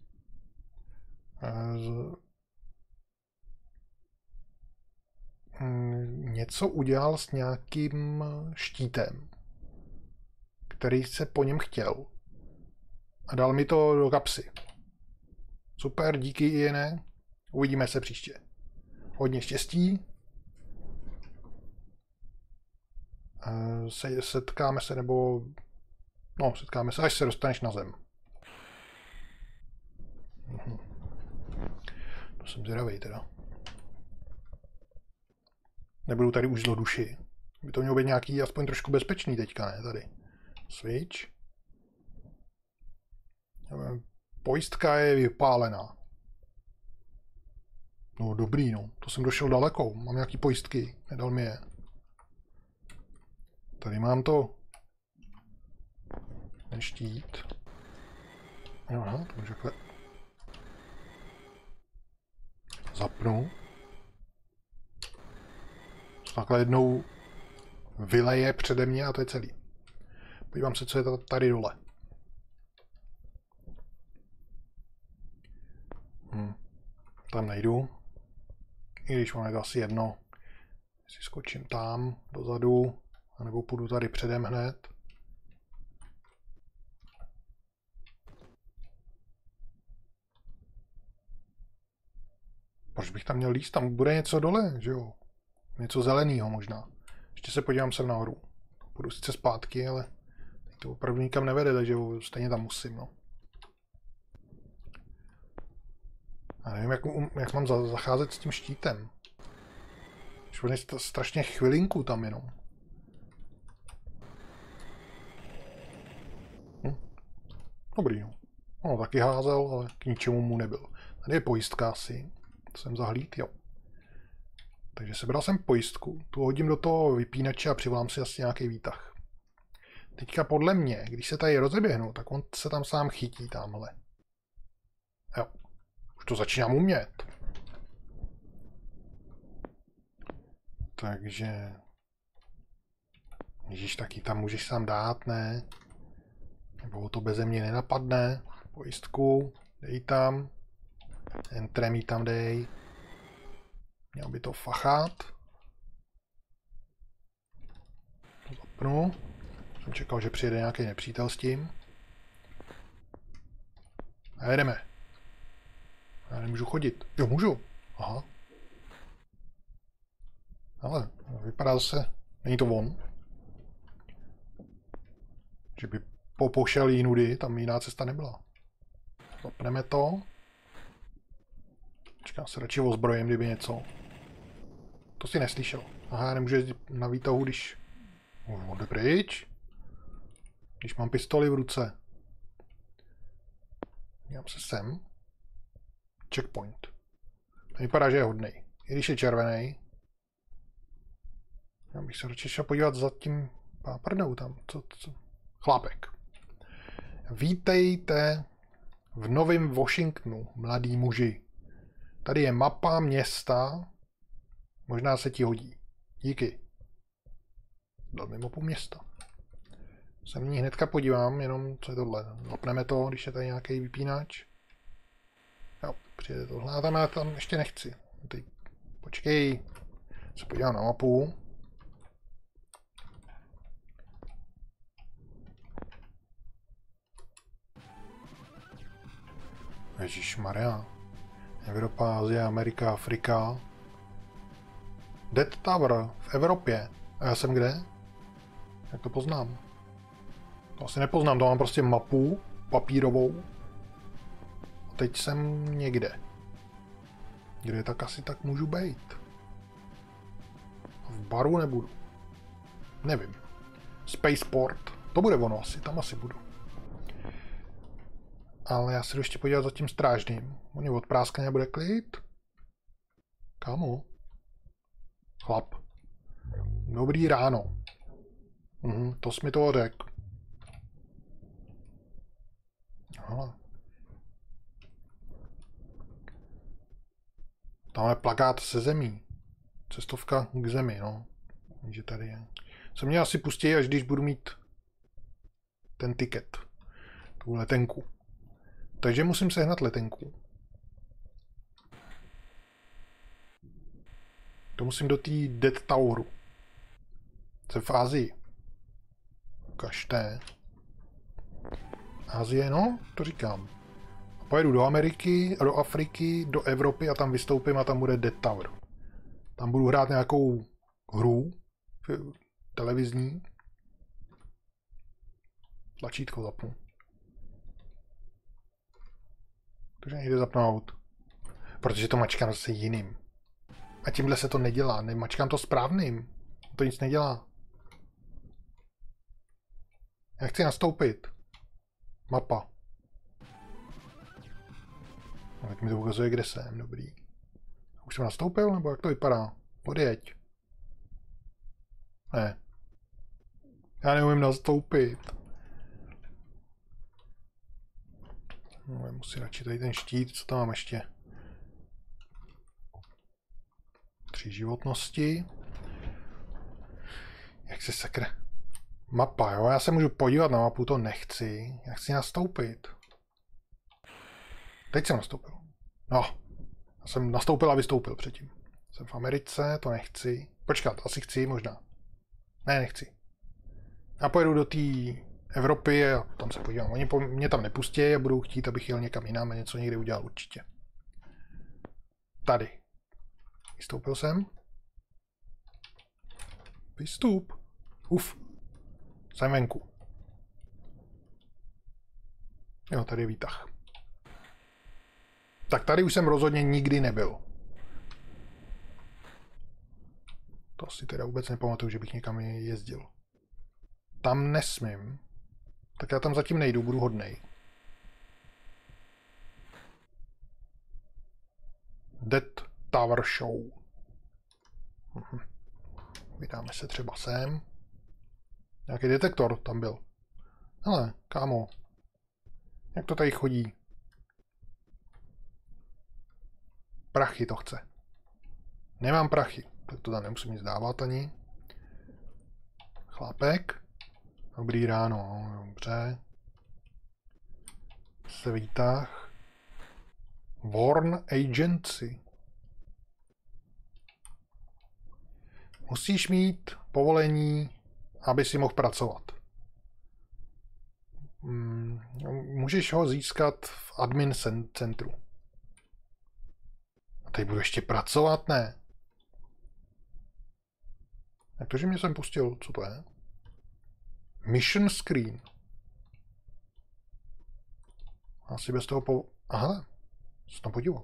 něco udělal s nějakým štítem, který se po něm chtěl. A dal mi to do kapsy. Super, díky Iene. Uvidíme se příště. Hodně štěstí. Setkáme se, nebo... No, setkáme se, až se dostaneš na zem. To jsem zvědavej teda. Nebudu tady už zloduši. By to mělo být nějaký aspoň trošku bezpečný teďka, ne? Tady. Switch. Pojistka je vypálená. No dobrý, no. To jsem došel daleko. Mám nějaký pojistky. Nedal mi je. Tady mám to. Ten štít. Aha, to můžu takhle. Zapnu. Takhle jednou vyleje přede mě a to je celý. Podívám se, co je tady dole. Tam nejdu. I když mám asi jedno. Si skočím tam, dozadu, anebo půjdu tady předem hned. Proč bych tam měl líst? Tam bude něco dole, že jo? Něco zeleného možná. Ještě se podívám sem nahoru. Půjdu sice zpátky, ale to opravdu nikam nevede, takže stejně tam musím, no. Já nevím, jak mám zacházet s tím štítem. Už on je strašně chvilinku tam jenom. Dobrý, no. No, taky házel, ale k ničemu mu nebyl. Tady je pojistka asi. To jsem zahlíd, jo. Takže sebral jsem pojistku, tu hodím do toho vypínače a přivolám si asi nějaký výtah. Teďka podle mě, když se tady rozeběhnu, tak on se tam sám chytí tamhle. Jo, už to začínám umět. Takže... Ježíš, taky tam můžeš sám dát, ne? Nebo to beze mě nenapadne. Pojistku, dej tam. Entrem tam dej. Měl by to fachat. Zapnu. Jsem čekal, že přijede nějaký nepřítel s tím. A jedeme. Já nemůžu chodit. Jo, můžu. Aha. Ale vypadá zase, není to on. Že by pošel jinudy, tam jiná cesta nebyla. Zapneme to. Čekám se radši ozbrojem, kdyby něco. To si neslyšel. Aha, nemůžu jezdit na výtahu, když... On jde pryč. Když mám pistoli v ruce. Dívám se sem. Checkpoint. To vypadá, že je hodnej. I když je červený. Já bych se radši šel podívat za tím páprdou tam. Co? Chlápek. Vítejte v Novém Washingtonu, mladý muži. Tady je mapa města. Možná se ti hodí. Díky. Dal mi mapu města. Se v ní hnedka podívám, jenom co je tohle. Zapneme to, když je tady nějaký vypínač. Jo, přijede tohle. A tam já tam ještě nechci. Teď počkej. Se podívám na mapu. Ježišmarja. Evropa, Asie, Amerika, Afrika. Death Tower v Evropě. A já jsem kde? Jak to poznám? To asi nepoznám, to mám prostě mapu papírovou. A teď jsem někde. Kde tak asi tak můžu být? V baru nebudu. Nevím. Spaceport. To bude ono asi, tam asi budu. Ale já se jdu ještě podívat za tím strážným. Oni od práskání bude klid. Kámo. Chlap. Dobrý ráno. To jsi mi toho řekl. Aha. Tam je plakát se zemí. Cestovka k zemi, no. Takže tady je. Se mě asi pustí, až když budu mít ten tiket. Tu letenku. Takže musím sehnat letenku. To musím do té Death Toweru. Jsem v Asii. Kažté. Asie, no, to říkám. A pojedu do Ameriky, do Afriky, do Evropy a tam vystoupím a tam bude Death Tower. Tam budu hrát nějakou hru televizní. Tlačítko zapnu. Takže nejde zapnout. Protože to mačkám zase jiným. A tímhle se to nedělá. Mačkám to správným. To nic nedělá. Já chci nastoupit. Mapa. A tak mi to ukazuje, kde jsem. Dobrý. Už jsem nastoupil, nebo jak to vypadá? Odjeď. Ne. Já neumím nastoupit. No, já musím radši tady ten štít. Co tam mám ještě? 3 životnosti. Jak se sakra... Mapa, jo? Já se můžu podívat na mapu, to nechci. Já chci nastoupit. Teď jsem nastoupil. No. Já jsem nastoupil a vystoupil předtím. Jsem v Americe, to nechci. Počkat, asi chci možná. Ne, nechci. Já pojedu do té Evropy a tam se podívám. Oni mě tam nepustí a budou chtít, abych jel někam jinam a něco někde udělal určitě. Tady. Vystoupil jsem. Vystup. Uf. Jsem venku. Jo, tady je výtah. Tak tady už jsem rozhodně nikdy nebyl. To si teda vůbec nepamatuju, že bych někam jezdil. Tam nesmím. Tak já tam zatím nejdu, budu hodnej. Death Tower Show. Vydáme se třeba sem. Nějaký detektor tam byl. Hele, kámo. Jak to tady chodí? Prachy to chce. Nemám prachy. Tak to tam nemusím nic dávat ani. Chlápek. Dobrý ráno. Dobře. Se výtah. Warn Agency. Musíš mít povolení, aby si mohl pracovat. Můžeš ho získat v admin centru. A teď budu ještě pracovat? Ne. Jak to, že mě jsem pustil? Co to je? Mission screen. Asi bez toho Aha, co tam podíval?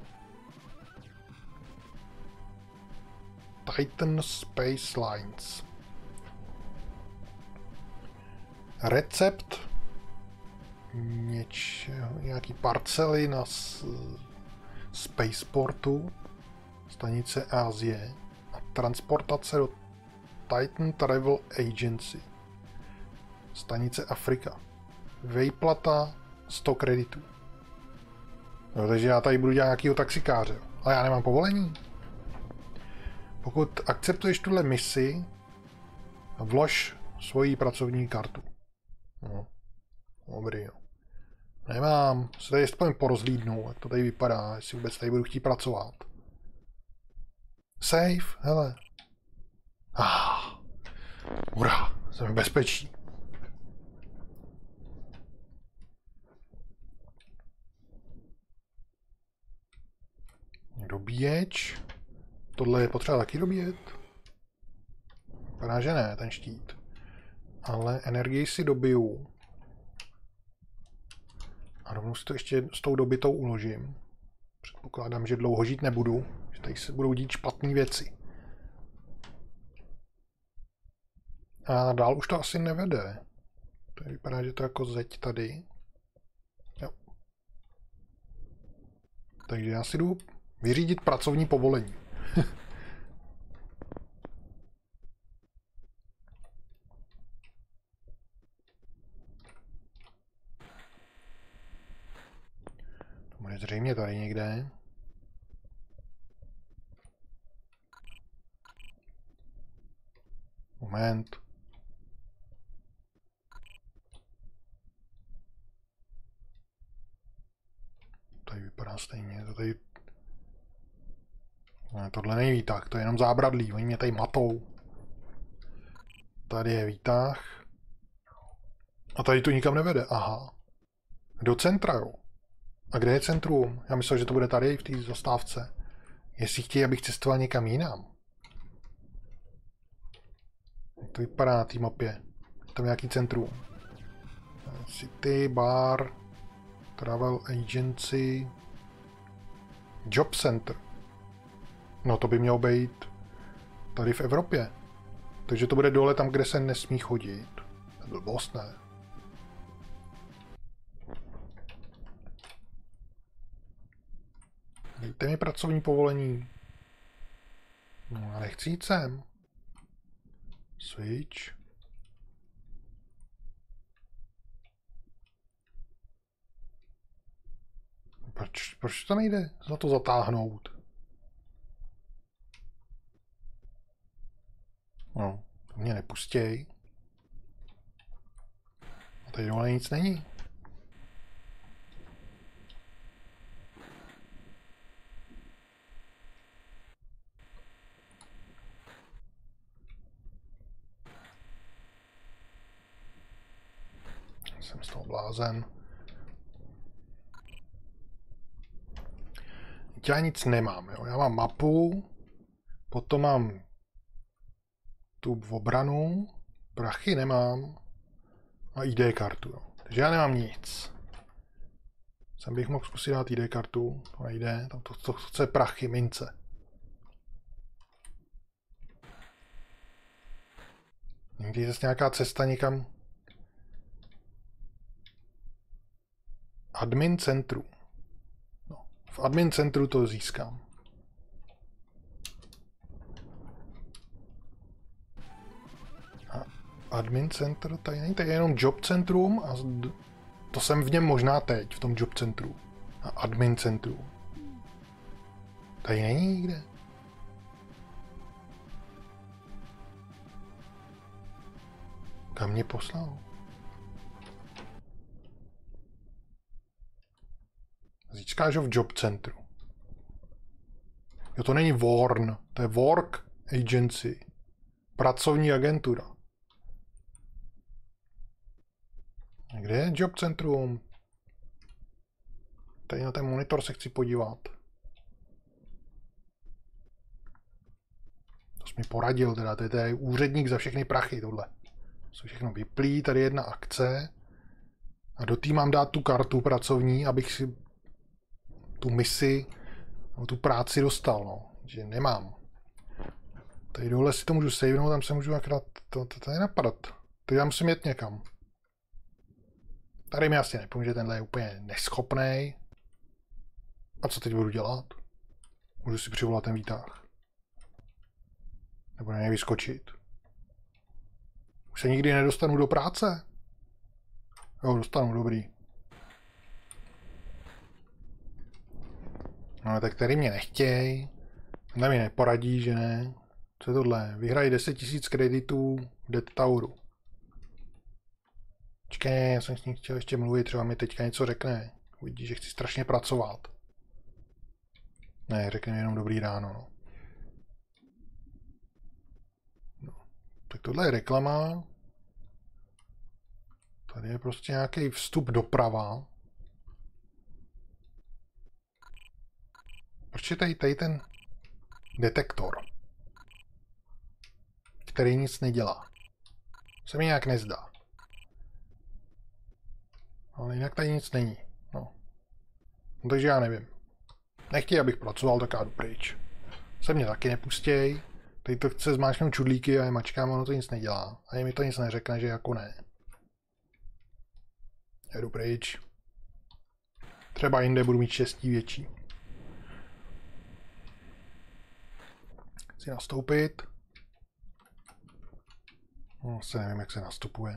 Titan Space Lines. Recept nějaký parcely na Spaceportu, stanice Asie a transportace do Titan Travel Agency. Stanice Afrika. Vejplata 100 kreditů. No, takže já tady budu dělat nějakýho taxikáře. Ale já nemám povolení. Pokud akceptuješ tuhle misi, vlož svoji pracovní kartu. No. Dobrý, jo. Nemám. Se tady aspoň porozlídnu, jak to tady vypadá, jestli vůbec tady budu chtít pracovat. Safe, hele. Hurá, jsem v bezpečí. Dobíječ. Tohle je potřeba taky dobíjet. Vypadá, že ne, ten štít. Ale energii si dobiju. A rovnou si to ještě s tou dobitou uložím. Předpokládám, že dlouho žít nebudu. Že tady se budou dít špatné věci. A dál už to asi nevede. To vypadá, že to jako zeď tady. Jo. Takže já si jdu vyřídit pracovní povolení. To bude zřejmě tady někde. Moment. Tady vypadá stejně. To tady... Ne, tohle není výtah, to je jenom zábradlí. Oni mě tady matou. Tady je výtah. A tady to nikam nevede. Aha. Do centra, jo. A kde je centrum? Já myslel, že to bude tady v té zastávce. Jestli chtějí, abych cestoval někam jinam. Jak to vypadá na té mapě? Tam nějaký centrum. City, bar, travel agency, job center. No to by mělo být tady v Evropě. Takže to bude dole tam, kde se nesmí chodit. To je blbost, ne? Dejte mi pracovní povolení. No a nechci jít sem. Switch. Proč to nejde za to zatáhnout? No, to mě nepustěj. A tady dole nic není. Jsem z toho blázen. Já nic nemám, jo. Já mám mapu, potom mám tu obranu, prachy nemám a ID kartu, jo. Takže já nemám nic. Sem bych mohl zkusit dát ID kartu, to nejde, tam to chce prachy, mince. Někdy je zase nějaká cesta někam. Admin centru. No, v admin centru to získám. A admin centru, tady není, tady je jenom job centrum a to jsem v něm možná teď, v tom job centru. A admin centru. Tady není nikde. Kam mě poslal? Získáš ho v job centru. Jo, to není WARN, to je Work Agency. Pracovní agentura. Kde je job centrum? Tady na ten monitor se chci podívat. To jsi mi poradil, teda to je úředník za všechny prachy, tohle. Co všechno vyplý, tady jedna akce. A do té mám dát tu kartu pracovní, abych si tu misi, nebo tu práci dostal, no. Že nemám. Tady dole si to můžu savenout, tam se můžu akorát to nenapadat. Tady já musím jet někam. Tady mi asi nepomůže, tenhle je úplně neschopnej. A co teď budu dělat? Můžu si přivolat ten výtah. Nebo na něj vyskočit. se nikdy nedostanu do práce. Jo, dostanu, dobrý. No, tak tady mě nechtěj. Na mě neporadí, že ne. Co je tohle? Vyhraj 10 000 kreditů v Death Toweru. Počkej, já jsem s ním chtěl ještě mluvit, třeba mi teďka něco řekne. Uvidí, že chci strašně pracovat. Ne, řekne mi jenom dobrý ráno. No. No. Tak tohle je reklama. Tady je prostě nějaký vstup doprava. Proč je tady ten detektor, který nic nedělá? Se mi nějak nezdá. Ale jinak tady nic není. No. No, takže já nevím. Nechtějí, abych pracoval, tak já jdu pryč. Se mě taky nepustěj. Tady to chce zmáčknout čudlíky a je mačkám, ono to nic nedělá. Ani mi to nic neřekne, že jako ne. Já jdu pryč. Třeba jinde budu mít štěstí větší. Chci nastoupit. No, se nevím, jak se nastupuje.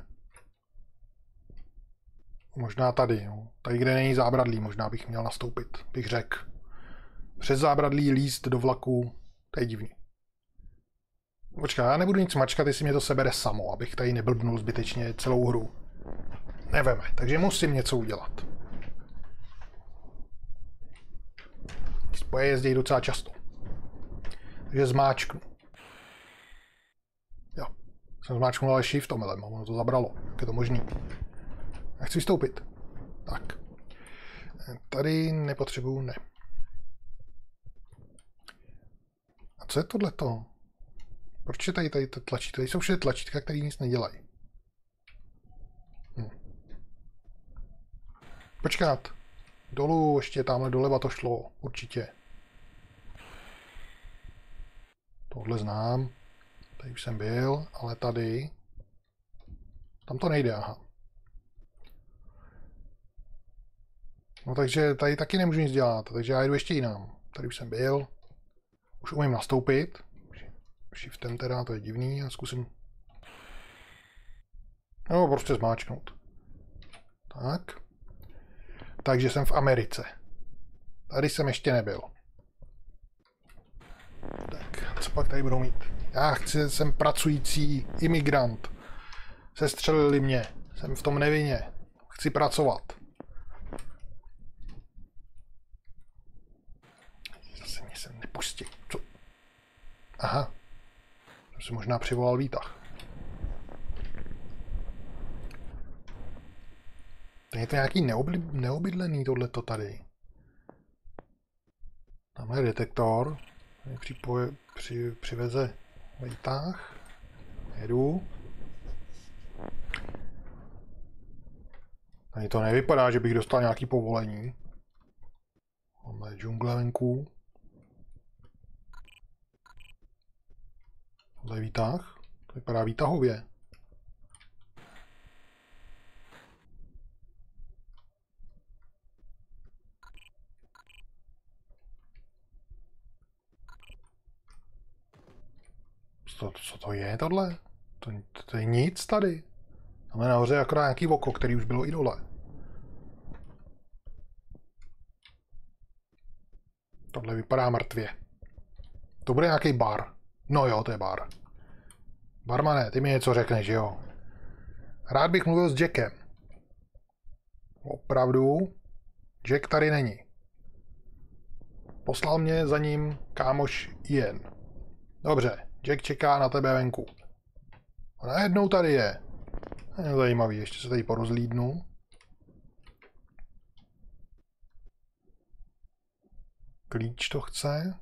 Možná tady, no. Tady, kde není zábradlí, možná bych měl nastoupit, bych řekl. Přes zábradlí líst do vlaku, to je divný. Počkej, já nebudu nic mačkat, jestli mě to sebere samo, abych tady neblbnul zbytečně celou hru. Neveme, takže musím něco udělat. Spoje jezdí docela často. Takže zmáčknu. Jo, jsem zmáčknul ale shift omylem, ono to zabralo, jak je to možný. Já chci vystoupit. Tak. Tady nepotřebuju, ne. A co je tohleto? Proč je tady to tlačítko? Tady jsou všude tlačítka, které nic nedělají. Počkat. Dolů, ještě tamhle doleva to šlo. Určitě. Tohle znám. Tady už jsem byl, ale tady... Tam to nejde, aha. No takže tady taky nemůžu nic dělat, takže já jdu ještě jinam. Tady už jsem byl. Už umím nastoupit. Shiftem teda, to je divný, a zkusím... No, prostě zmáčknout. Tak. Takže jsem v Americe. Tady jsem ještě nebyl. Tak, co pak tady budou mít? Já jsem pracující imigrant. Sestřelili mě. Jsem v tom nevinně. Chci pracovat. Zase mě sem nepustí. Co? Aha. Jsem si možná přivolal výtah. To je to nějaký neobydlený tohleto tady. Tamhle je detektor. Přiveze výtah. Jedu. Tady to nevypadá, že bych dostal nějaký povolení. Máme džungle venku. Tohle je výtah. To vypadá výtahově. Co to je tohle? To je nic tady. Tam je nahoře akorát nějaký oko, který už bylo i dole. Tohle vypadá mrtvě. To bude nějaký bar. No jo, to je bar. Barmane, ty mi něco řekneš, jo? Rád bych mluvil s Jackem. Opravdu? Jack tady není. Poslal mě za ním kámoš Ian. Dobře, Jack čeká na tebe venku. A najednou tady je. Je zajímavý, ještě se tady porozlídnu. Klíč to chce.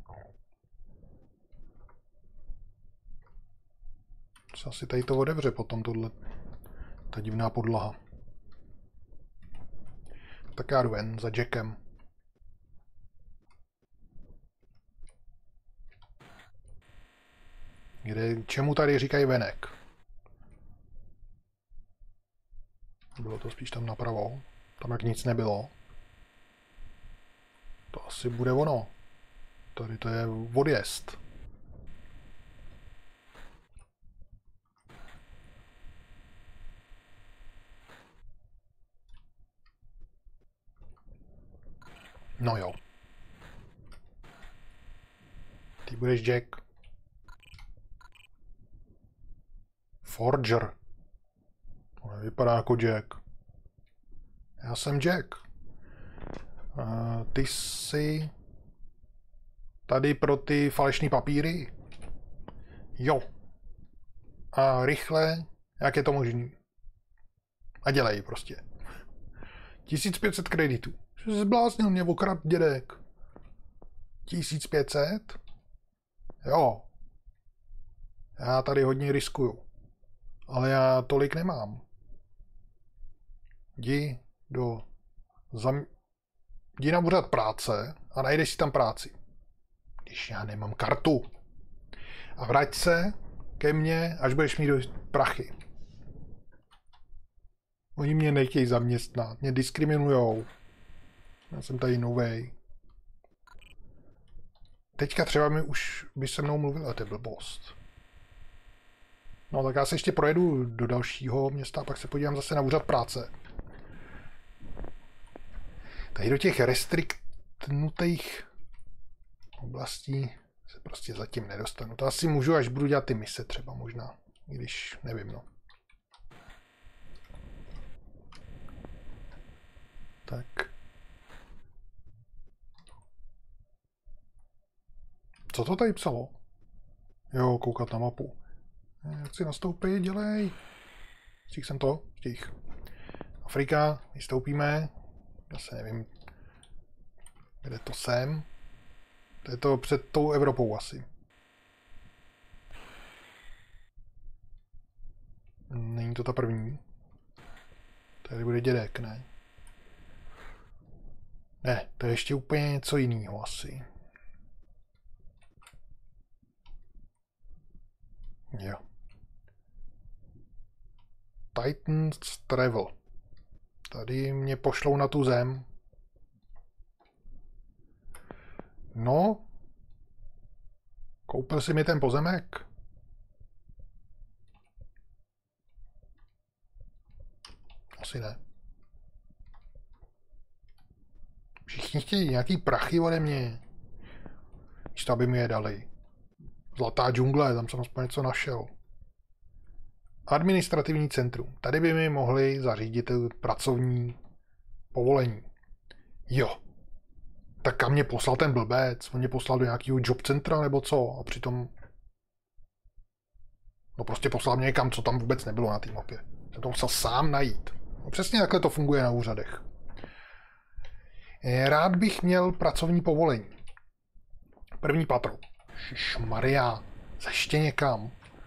Se asi tady to otevře potom tohle. Ta divná podlaha. Tak já jdu ven za Jackem. Čemu tady říkají venek? Bylo to spíš tam napravo. Tam jak nic nebylo. To asi bude ono. Tady to je odjezd. No jo. Ty budeš Jack. Forger. To nevypadá jako Jack. Já jsem Jack. Ty jsi tady pro ty falešné papíry? Jo. A rychle, jak je to možný? A dělej prostě. 1500 kreditů. Jsi zbláznil, mě okrad dědek. 1500? Jo. Já tady hodně riskuju. Ale já tolik nemám. Jdi na úřad práce a najdeš si tam práci. Když já nemám kartu. A vrať se ke mně, až budeš mít prachy. Oni mě nechtějí zaměstnat, mě diskriminujou. Já jsem tady novej. Teďka třeba mi už by se mnou mluvil, a to je blbost. No tak já se ještě projedu do dalšího města a pak se podívám zase na úřad práce. Tady do těch restriktnutých oblastí se prostě zatím nedostanu. To asi můžu, až budu dělat ty mise třeba možná. I když nevím, no. Tak. Co to tady psalo? Jo, koukat na mapu. Chci nastoupit, dělej. Stihl jsem to? Stihl. Afrika, vystoupíme. Zase nevím, kde to jsem. To je to před tou Evropou asi. Není to ta první. Tady bude dědek, ne? Ne, to je ještě úplně něco jiného asi. Jo. Titans Travel. Tady mě pošlou na tu zem. No. Koupil si mi ten pozemek? Asi ne. Všichni chtějí nějaký prachy ode mě. Místo, aby mi je dali. Zlatá džungle, tam jsem aspoň něco našel. Administrativní centrum. Tady by mi mohli zařídit pracovní povolení. Jo. Tak kam mě poslal ten blbec? On mě poslal do nějakého job centra nebo co? A přitom... No prostě poslal mě někam, co tam vůbec nebylo na té mapě. Jsem to musel sám najít. No přesně takhle to funguje na úřadech. Rád bych měl pracovní povolení. První patro. Šišmarja. Ještě někam.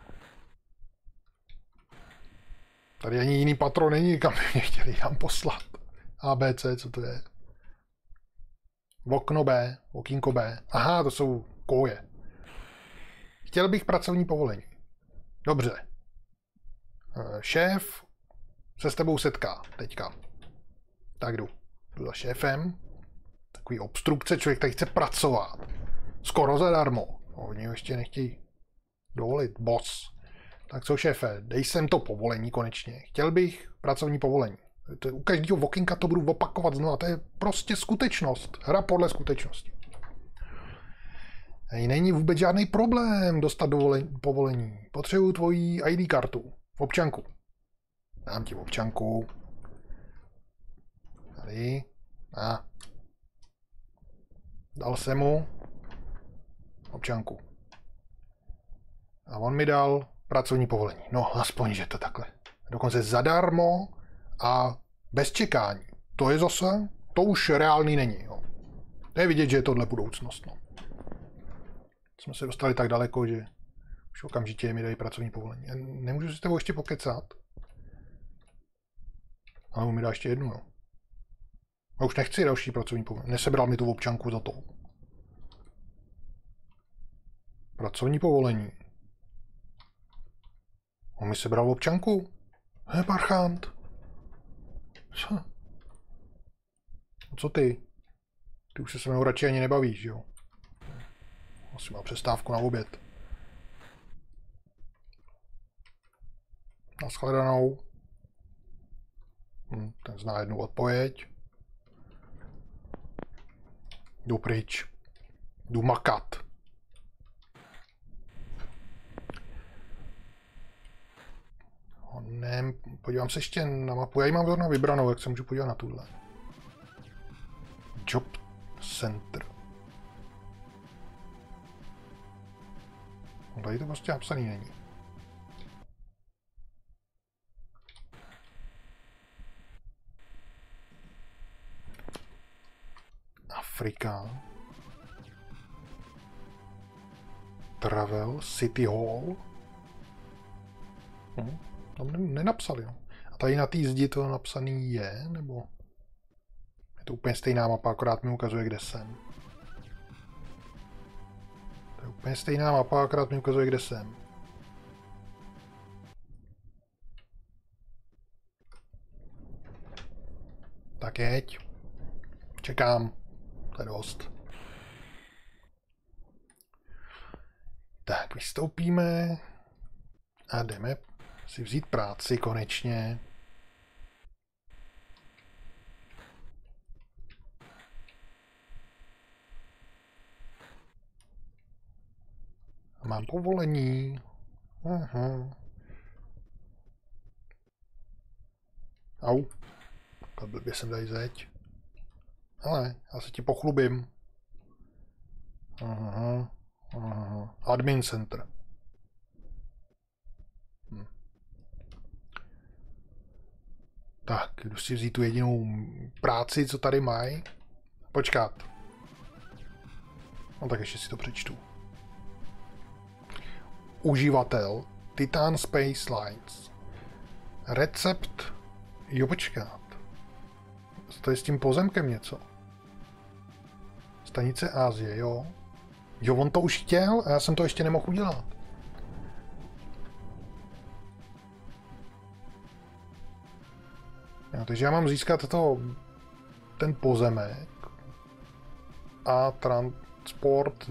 Tady ani jiný patro není, kam by mě chtěli tam poslat. ABC, co to je? Okno B, okýnko B. Aha, to jsou koje. Chtěl bych pracovní povolení. Dobře. Šéf se s tebou setká teďka. Tak jdu. Jdu za šéfem. Takový obstrukce, člověk tady chce pracovat. Skoro zadarmo. Oni ho ještě nechtějí dovolit. Boss. Tak co, šéfe, dej sem to povolení konečně. Chtěl bych pracovní povolení. U každého okénka to budu opakovat znovu. To je prostě skutečnost. Hra podle skutečnosti. Není vůbec žádný problém dostat povolení. Potřebuju tvoji ID kartu. Občanku. Dám ti občanku. Tady. A. Dal jsem mu občanku. A on mi dal pracovní povolení. No, aspoň, že to takhle. Dokonce zadarmo a bez čekání. To je zase, to už reálný není. Jo. To je vidět, že je tohle budoucnost. No. Jsme se dostali tak daleko, že už okamžitě mi dají pracovní povolení. Nemůžu si s tebou ještě pokecat? Ale on mi dá ještě jednu, jo. A už nechci další pracovní povolení. Nesebral mi tu občanku za to. Pracovní povolení. On mi sebral občanku? Parchant. Co? Co ty? Ty už se mnou radši ani nebavíš, jo? Asi má přestávku na oběd. Naschledanou. Ten zná jednu odpověď. Jdu pryč. Jdu makat. Ne, podívám se ještě na mapu. Já ji mám zrovna vybranou, jak se můžu podívat na tuhle. Job Center. No, tady to prostě napsaný není. Afrika. Travel, City Hall. Tam nenapsali, no. A tady na té zdi to napsaný je, nebo? Je to úplně stejná mapa, akorát mi ukazuje, kde jsem. To je úplně stejná mapa, akorát mi ukazuje, kde jsem. Tak jeď. Čekám. To je dost. Tak, vystoupíme a jdeme si vzít práci konečně. Mám povolení. Aha. Au. Tak blbě jsem tady zeď. Ale já se ti pochlubím. Aha. Aha. Admin center. Tak, jdu si vzít tu jedinou práci, co tady mají. Počkat. No tak ještě si to přečtu. Uživatel Titan Space Lines. Recept. Jo, počkat. To je s tím pozemkem něco. Stanice Asie, jo. Jo, on to už chtěl a já jsem to ještě nemohl udělat. Jo, takže já mám získat ten pozemek a transport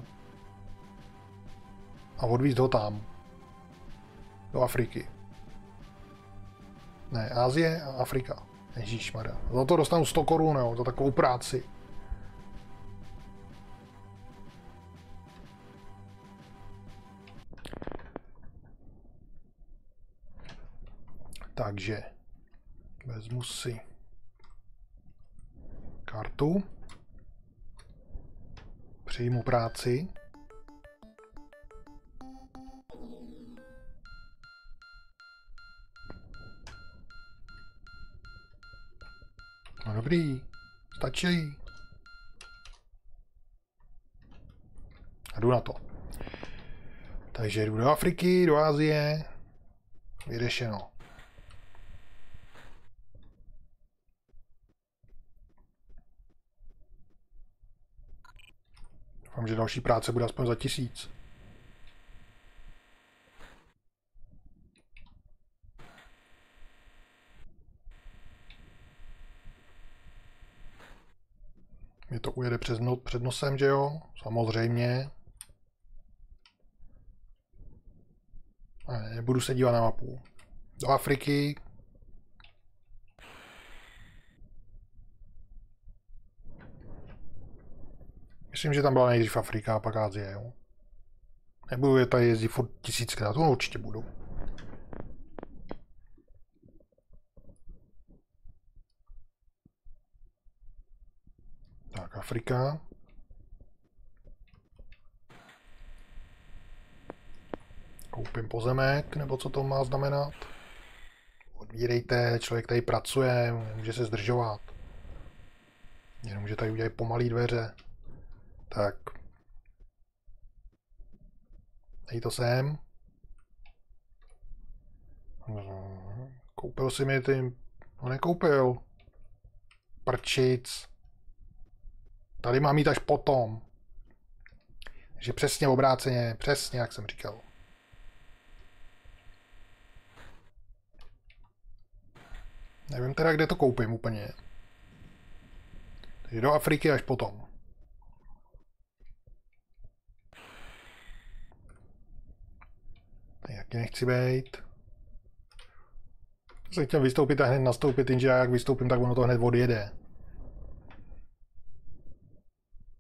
a odvízt ho tam. Do Afriky. Ne, Asie a Afrika. Ježíšmarja. Za to dostanu 100 korun, jo, za takovou práci. Takže vezmu si kartu, přijmu práci. No dobrý, stačí. A jdu na to. Takže jdu do Afriky, do Asie, vyřešeno. Doufám, že další práce bude aspoň za 1000. Mě to ujede před nosem, že jo? Samozřejmě. Nebudu se dívat na mapu. Do Afriky. Myslím, že tam byla nejdřív Afrika a pak Asie, jo? Nebudu je tady jezdit furt 1000krát, to určitě budu. Tak, Afrika. Koupím pozemek, nebo co to má znamenat. Odbírejte, člověk tady pracuje, může se zdržovat. Jenom, že tady udělají pomalý dveře. Tak. Dej to sem. Koupil si mi ty... No nekoupil. Prčic. Tady mám jít až potom. Takže přesně obráceně, přesně jak jsem říkal. Nevím teda, kde to koupím úplně. Takže do Afriky až potom. Jaký nechci být. Jsem chtěl vystoupit a hned nastoupit, jenže já jak vystoupím, tak ono to hned odjede.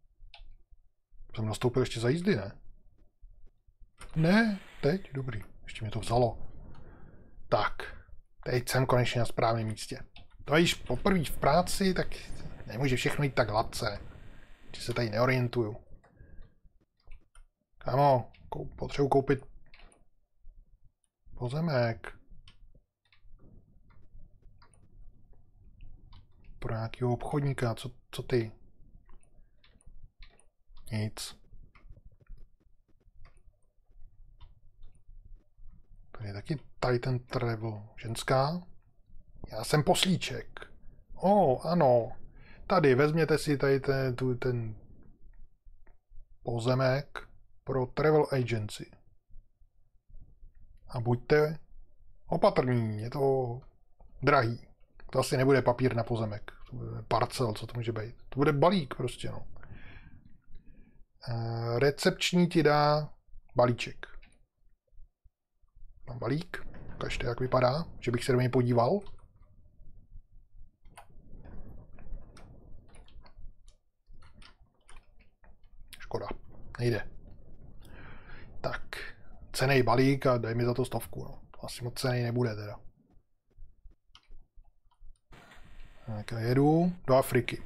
vystoupil ještě za jízdy, ne? Ne, teď, dobrý, ještě mě to vzalo. Tak, teď jsem konečně na správném místě. To již poprvé v práci, tak nemůže všechno jít tak hladce. Že se tady neorientuju. Kámo, potřebuji koupit pozemek. Pro nějakého obchodníka, co ty? Nic. Tady je taky tady ten travel. Ženská? Já jsem poslíček. Ano. Tady, vezměte si tady ten pozemek pro travel agency. A buďte opatrní, je to drahý. To asi nebude papír na pozemek. To bude parcel, co to může být. To bude balík prostě, no. Recepční ti dá balíček. Mám balík. Ukažte, jak vypadá, že bych se do něj podíval. Škoda, nejde. Tak, cenný balík a dej mi za to 100. No. To asi moc cenný nebude teda. Tak já jedu do Afriky.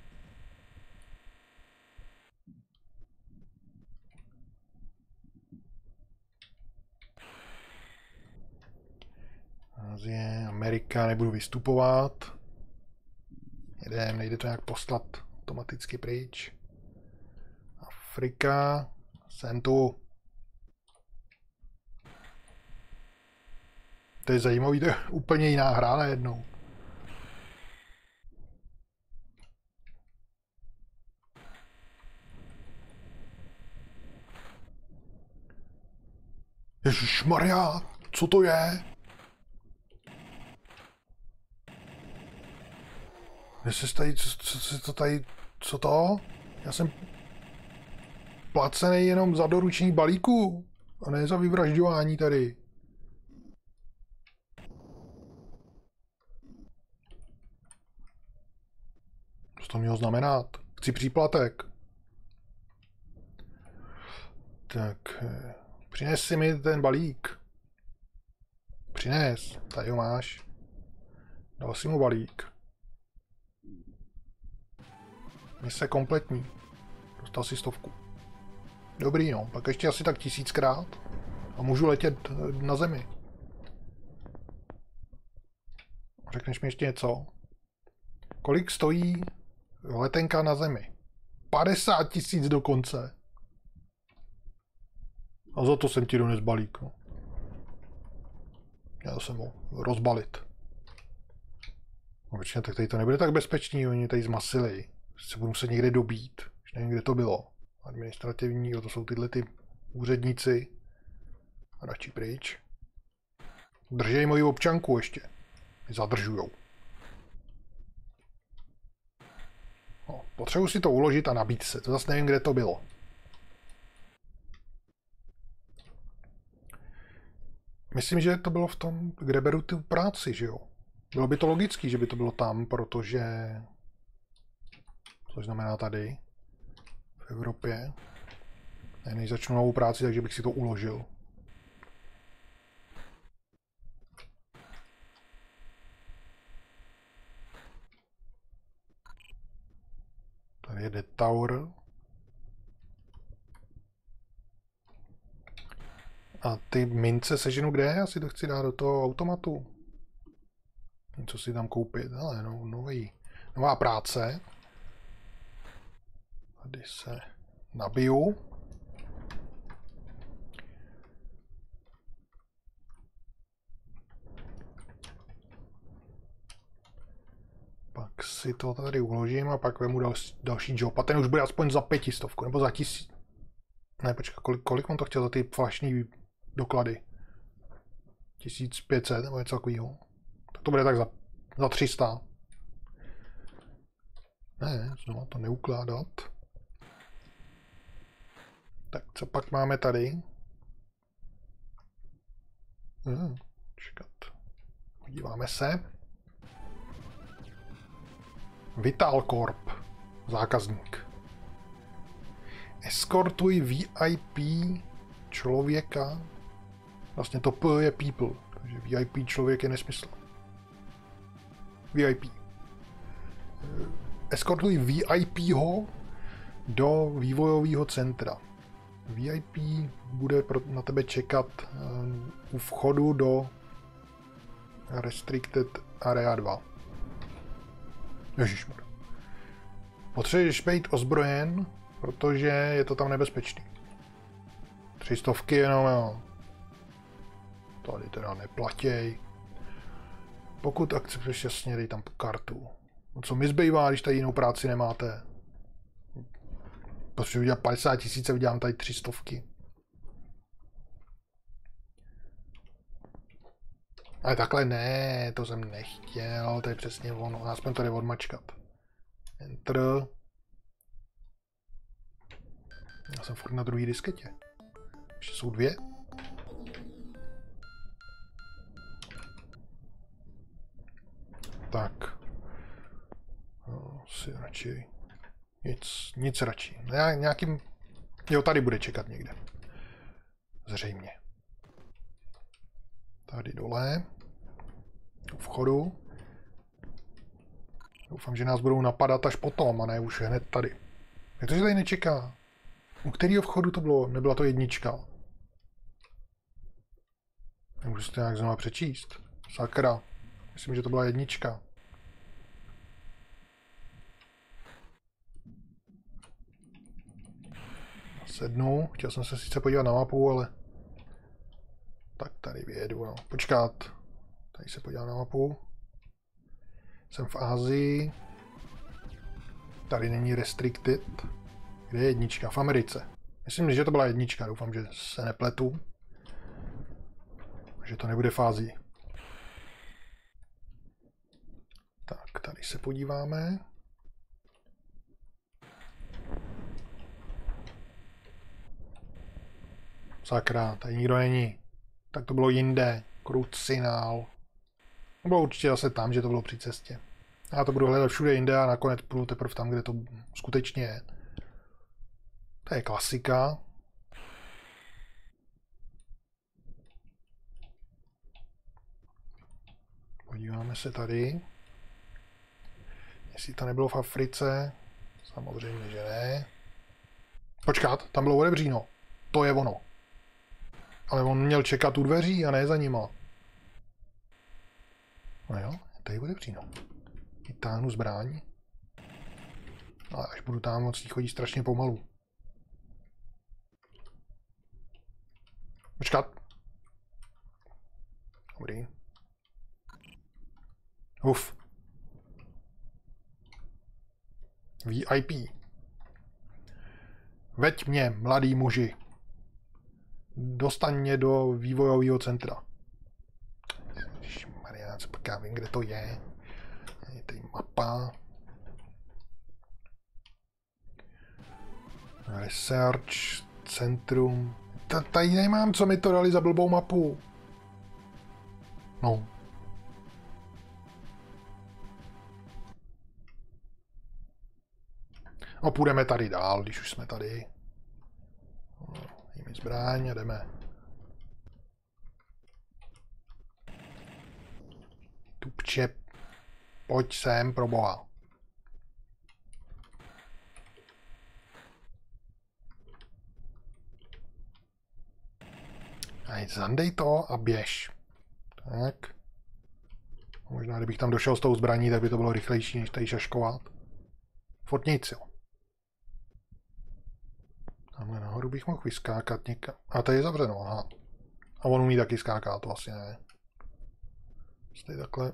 Azie, Amerika, nebudu vystupovat. Jedem, nejde to nějak poslat automaticky pryč. Afrika, jsem tu. To je zajímavý, to je úplně jiná hra najednou. Ježišmarja, co to je? Co to? Já jsem placený jenom za doručení balíku a ne za vyvražďování tady. Co to mělo znamenat? Chci příplatek. Tak, přines si mi ten balík. Přines, tady ho máš. Dal si mu balík. Mise kompletní. Dostal si 100. Dobrý, no. Pak ještě asi tak 1000krát. A můžu letět na zemi. Řekneš mi ještě něco? Kolik stojí letenka na zemi? 50 000 dokonce. A za to jsem ti dones balík, no. Měl jsem ho rozbalit. No, tak tady to nebude tak bezpečný, oni tady zmasili. Se budu muset někde dobít. Už nevím, kde to bylo. Administrativní, to jsou tyhle ty úředníci. Radši pryč. Držej moji občanku ještě. Mě zadržujou. No, potřebuji si to uložit a nabít se. To zase nevím, kde to bylo. Myslím, že to bylo v tom, kde beru tu práci, že jo? Bylo by to logický, že by to bylo tam, protože... Což znamená tady, v Evropě. Než začnu novou práci, takže bych si to uložil. Tady je The Tower. A ty mince seženu kde? Já si to chci dát do toho automatu. Něco si tam koupit. Ale no, nová práce. Tady se nabiju. Pak si to tady uložím a pak vemu další job. A ten už bude aspoň za 500, nebo za 1000. Ne, počkej, kolik mám to chtěl za ty flashní doklady? 1500 nebo něco takového. Tak to bude tak za 300. Ne, znovu to neukládat. Tak co pak máme tady? Čekat. Podíváme se. Vital Corp. Zákazník. Eskortuj VIP člověka. Vlastně to P je people, takže VIP člověk je nesmysl. VIP. Eskortuj VIP-ho do vývojového centra. VIP bude na tebe čekat u vchodu do Restricted Area 2. Ježišmar. Potřebuješ být ozbrojen, protože je to tam nebezpečný. 300 jenom, jo. Tady teda neplatěj. Pokud akceptuješ, jasně, dej tam kartu. No co mi zbývá, když tady jinou práci nemáte? Potřebuji udělat 50 000 a vydělám tady 300. Ale takhle ne, to jsem nechtěl, to je přesně ono, aspoň to jde odmačkat. Enter. Já jsem furt na druhé disketě. Ještě jsou 2. Tak. No, si radši... Nic radši. Nějakým... Jo, tady bude čekat někde. Zřejmě. Tady dole. U vchodu. Doufám, že nás budou napadat až potom, a ne už hned tady. Jak to, že tady nečeká? U kterého vchodu to bylo? Nebyla to 1. Nemůžu si to nějak znovu přečíst. Sakra. Myslím, že to byla 1. Sednu. Chtěl jsem se sice podívat na mapu, ale... Tak tady vyjedu, no. Počkat. Tady se podívám na mapu. Jsem v Asii. Tady není restricted. Kde je 1? V Americe. Myslím, že to byla 1. Doufám, že se nepletu. Že to nebude v Asii. Tak, tady se podíváme. Sakra, tady nikdo není. Tak to bylo jinde. Krucinál. Bylo určitě zase tam, že to bylo při cestě. Já to budu hledat všude jinde a nakonec půjdu teprve tam, kde to skutečně je. To je klasika. Podíváme se tady. Jestli to nebylo v Africe. Samozřejmě, že ne. Počkat, tam bylo odebříno. To je ono. Ale on měl čekat u dveří a ne za nima. No jo, tady bude příno. Vytáhnu zbraň. Ale až budu tam moc, chodí strašně pomalu. Počkat. Dobrý. Uf. VIP. Veď mě, mladý muži. Dostaň mě do vývojového centra. Ježišmarja, co pak já vím, kde to je. Je tady mapa. Research, centrum. Tady nemám, co mi to dali za blbou mapu. No. A půjdeme tady dál, když už jsme tady. Dejme zbraň a jdeme. Tupče, pojď sem, pro boha. Zandej to a běž. Tak. Možná, kdybych tam došel s tou zbraní, tak by to bylo rychlejší, než tady šaškovat. Furt nic, jo. Tamhle nahoru bych mohl vyskákat někam. A tady je zavřeno, aha. A on umí taky skákat, to asi ne. Tady takhle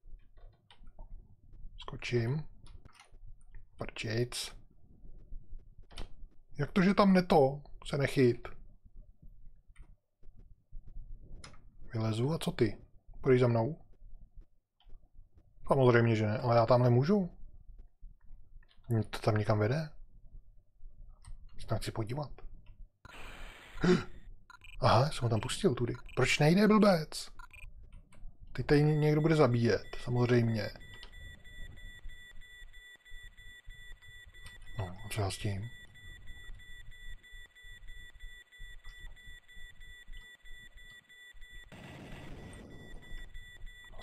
skočím. Prčic. Jak to, že tam neto se nechyt? Vylezu a co ty? Půjdeš za mnou? Samozřejmě, že ne, ale já tamhle můžu. Mě to tam někam vede. Se tam chci podívat. Aha, jsem ho tam pustil tudy. Proč nejde, blbec? Teď tady někdo bude zabíjet, samozřejmě. No, a co já s tím?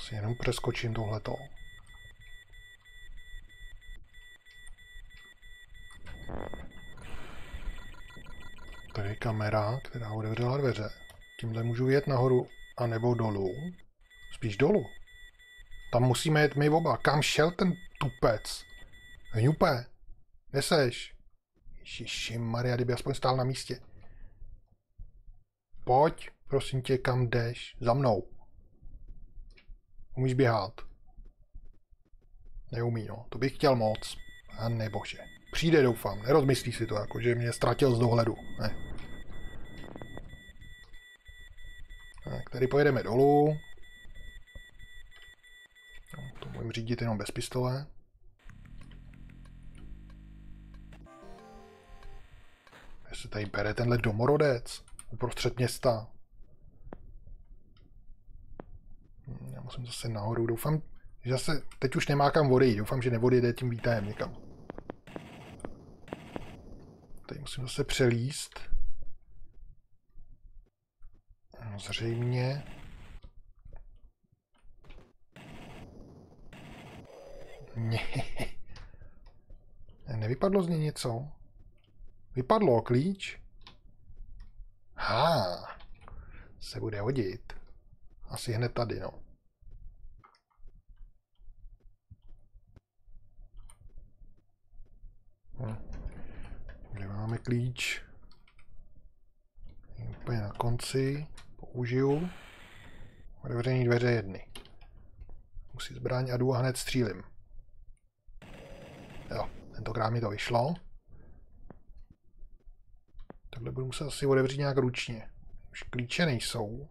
Asi jenom přeskočím tohleto. Tady je kamera, která otevřela dveře. Tímhle můžu jet nahoru, anebo dolů. Spíš dolů. Tam musíme jet my oba. Kam šel ten tupec? Hňupe, kde seš? Ježišimaria, kdyby aspoň stál na místě. Pojď, prosím tě, kam jdeš? Za mnou. Umíš běhat? Neumí, no. To bych chtěl moc. A nebože. Přijde, doufám. Nerozmyslí si to, jako že mě ztratil z dohledu. Ne. Tak, tady pojedeme dolů. No, to můžu řídit jenom bez pistole. Kde se tady bere tenhle domorodec? Uprostřed města. Já musím zase nahoru. Doufám, že zase teď už nemá kam odejít. Doufám, že neodjede tím výtahem někam. Tady musím zase přelíst. No, zřejmě. Nevypadlo z něj něco? Vypadlo klíč? Se bude hodit. Asi hned tady, no. Kde máme klíč? Úplně na konci. Použiju. Otevření dveře jedny. Musí zbraň a jdu a hned střílim. Jo, tentokrát mi to vyšlo. Takhle budu muset asi otevřít nějak ručně. Už klíče nejsou.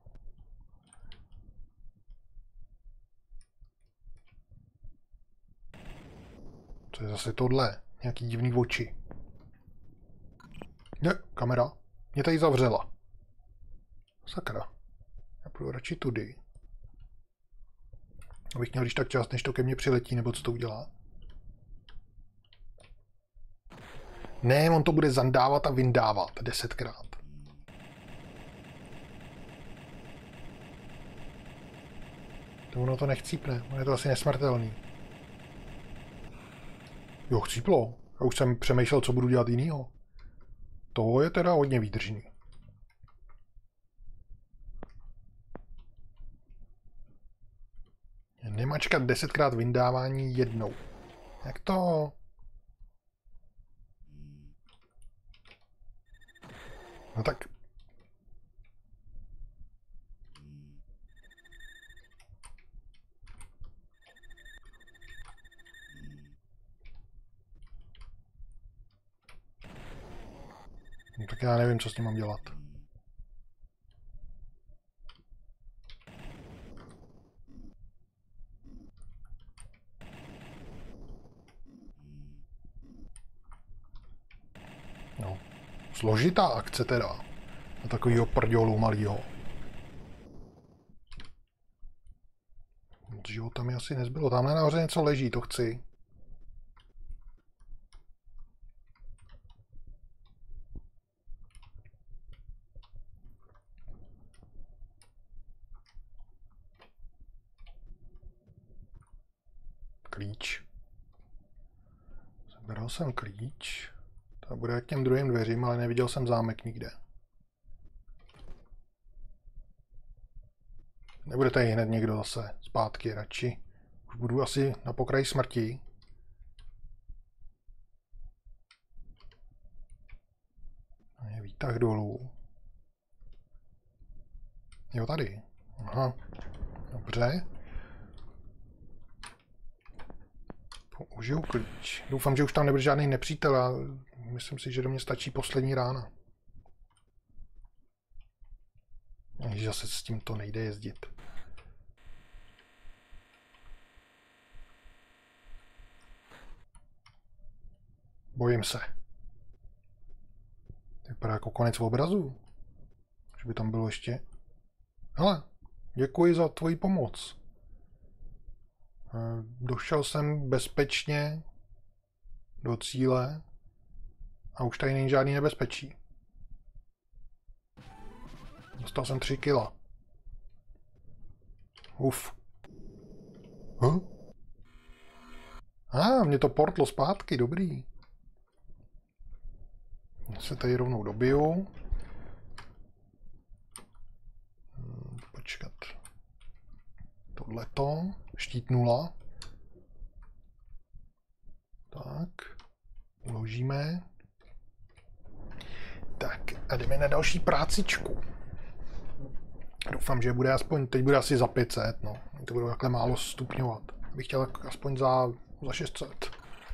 Co je zase tohle? Nějaký divný oči. Ne, kamera. Mě tady zavřela. Sakra. Já půjdu radši tudy. Abych měl když tak čas, než to ke mně přiletí, nebo co to udělá. Ne, on to bude zandávat a vyndávat 10krát. To ono to nechcípne, on je to asi nesmrtelný. Jo, chcíplo. Já už jsem přemýšlel, co budu dělat jinýho. To je teda hodně výdržný. Nemačkat 10krát vyndávání jednou. Jak to? No tak... No tak já nevím, co s tím mám dělat. No. Složitá akce teda. Na takovýho prdělu malýho. Života mi asi nezbylo. Tamhle nahoře něco leží, to chci. Klíč. Zabral jsem klíč. To bude k těm druhým dveřím, ale neviděl jsem zámek nikde. Nebude tady hned někdo zase zpátky radši. Už budu asi na pokraji smrti. A je výtah dolů. Jo, tady. Aha. Dobře. Použiju klíč. Doufám, že už tam nebude žádný nepřítel a myslím si, že do mě stačí poslední rána. Že zase s tím to nejde jezdit. Bojím se. Vypadá jako konec obrazu. Že by tam bylo ještě... Hele, děkuji za tvoji pomoc. Došel jsem bezpečně do cíle a už tady není žádný nebezpečí. Dostal jsem 3 kila. Uf. Mě to portlo zpátky, dobrý. Já se tady rovnou dobiju. Počkat. Tohleto. Štít 0. Tak. Uložíme. Tak a jdeme na další prácičku. Doufám, že bude aspoň, teď bude asi za 500, no. To budou takhle málo stupňovat. Bych chtěl aspoň za 600.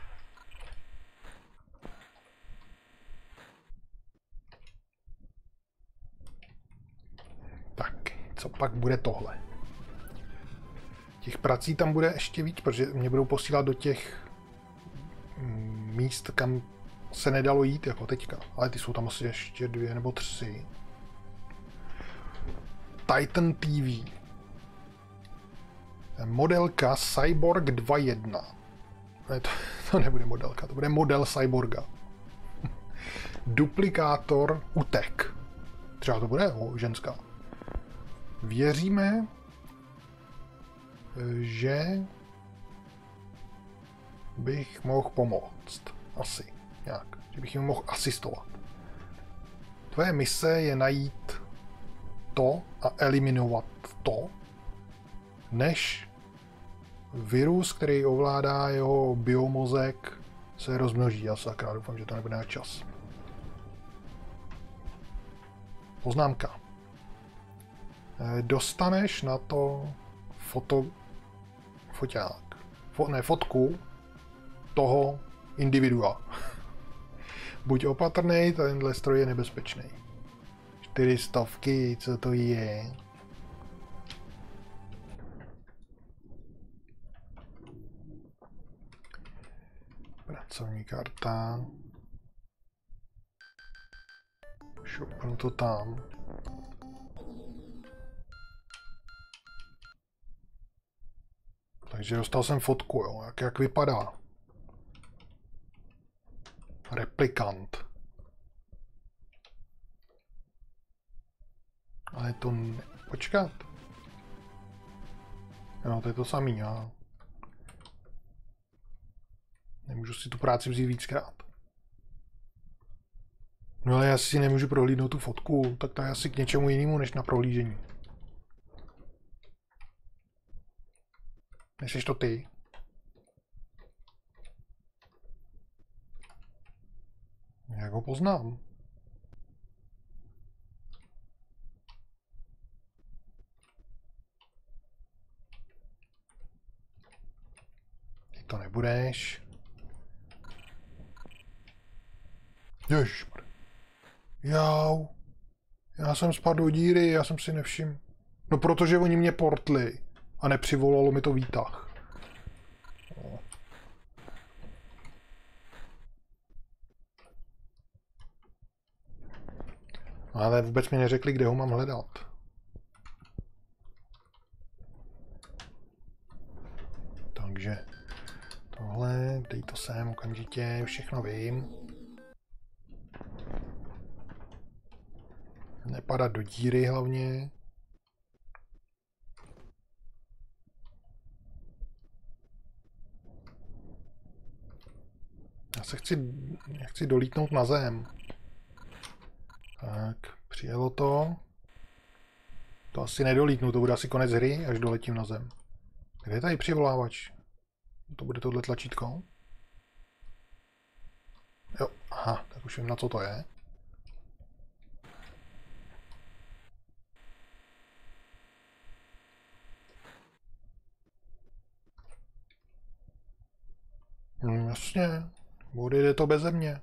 Tak, co pak bude tohle? Těch prací tam bude ještě víc, protože mě budou posílat do těch míst, kam se nedalo jít, jako teďka. Ale ty jsou tam asi ještě 2 nebo 3. Titan TV. Modelka Cyborg 2.1. Ne, to nebude modelka, to bude model Cyborga. Duplikátor utek. Třeba to bude ženská. Věříme, že bych mohl pomoct. Asi. Nějak. Že bych jim mohl asistovat. Tvoje mise je najít to a eliminovat to, než virus, který ovládá jeho biomozek, se rozmnoží. Já sakra, doufám, že to nebude na čas. Poznámka. Dostaneš na to fotku toho individua. Buď opatrnej, tenhle stroj je nebezpečný. 400, co to je? Pracovní karta. Šoupnu to tam. Takže dostal jsem fotku, jo, jak vypadá. Replikant. Ale to počkat. Jo, to je to samý, já. Nemůžu si tu práci vzít víckrát. No ale já si nemůžu prohlídnout tu fotku, tak to je asi k něčemu jinému, než na prohlížení. Nejsiš to ty? Jak ho poznám? Ty to nebudeš. Ježišmar. Jau. Já jsem spadl do díry, já jsem si nevšiml. No protože oni mě portli a nepřivolalo mi to výtah. No. Ale vůbec mi neřekli, kde ho mám hledat. Takže tohle, dej to sem okamžitě, všechno vím. Nepadat do díry hlavně. Já se chci dolítnout na zem. Tak, přijelo to. To asi nedolítnu, to bude asi konec hry, až doletím na zem. Kde je tady přivolávač? To bude tohle tlačítko. Jo, aha, tak už vím, na co to je. Jasně, odjede to beze mě.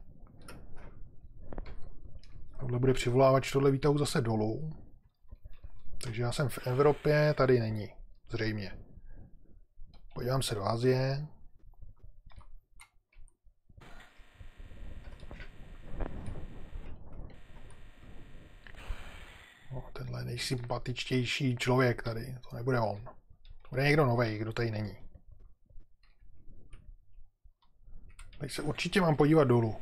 Tohle bude přivolávač, tohle výtahu zase dolů. Takže já jsem v Evropě, tady není, zřejmě. Podívám se do Asie. No, tenhle nejsympatičtější člověk tady, to nebude on. To bude někdo novej, kdo tady není. Teď se určitě mám podívat dolů.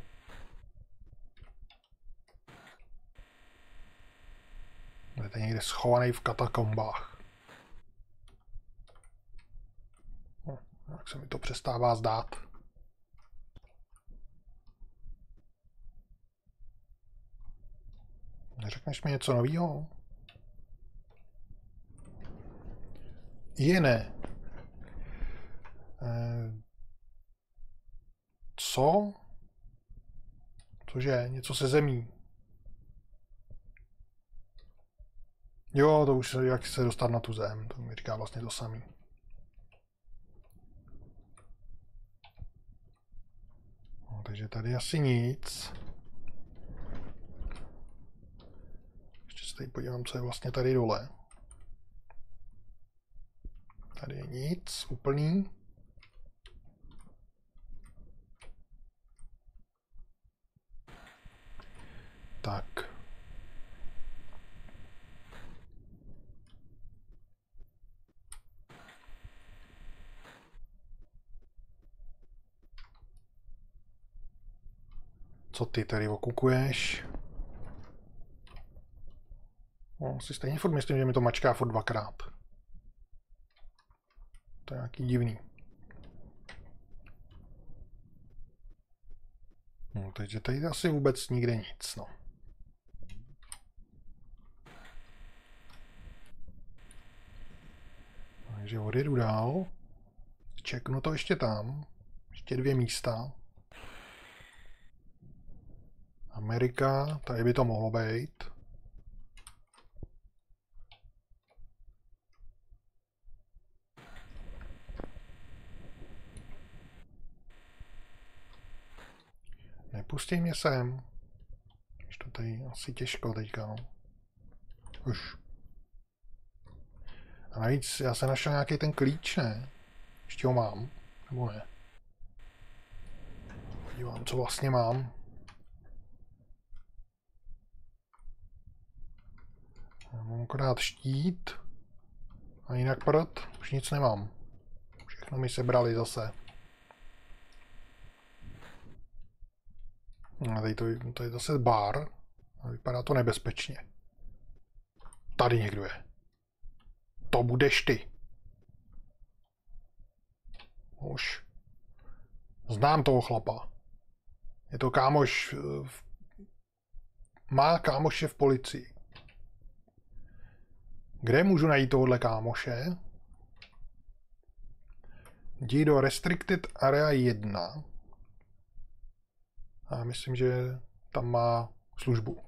Je tady někde schovaný v katakombách. Tak se mi to přestává zdát. Neřekneš mi něco novýho? Jiné. Co? Cože? Něco se zemí. Jo, to už jak se dostat na tu zem, to mi říká vlastně to samý. No, takže tady asi nic. Ještě se tady podívám, co je vlastně tady dole. Tady je nic, úplný. Tak. Co ty tady okukuješ? No, si stejně furt myslím, že mi to mačká furt dvakrát. To je nějaký divný. No, takže tady asi vůbec nikde nic, no. Takže odjedu dál. Čeknu to ještě tam. Ještě 2 místa. Amerika, tady by to mohlo být. Nepustí mě sem. Už to tady asi těžko teďka, no. Už. A navíc já jsem našel nějaký ten klíč, ne? Ještě ho mám, nebo ne? Podívám, co vlastně mám. Já mám akorát štít. A jinak prd, už nic nemám. Všechno mi sebrali zase. A tady to je zase bar. A vypadá to nebezpečně. Tady někdo je. To budeš ty. Už. Znám toho chlapa. Je to kámoš. Má kámoše v policii. Kde můžu najít tohohle kámoše? Jdi do Restricted Area 1. A myslím, že tam má službu.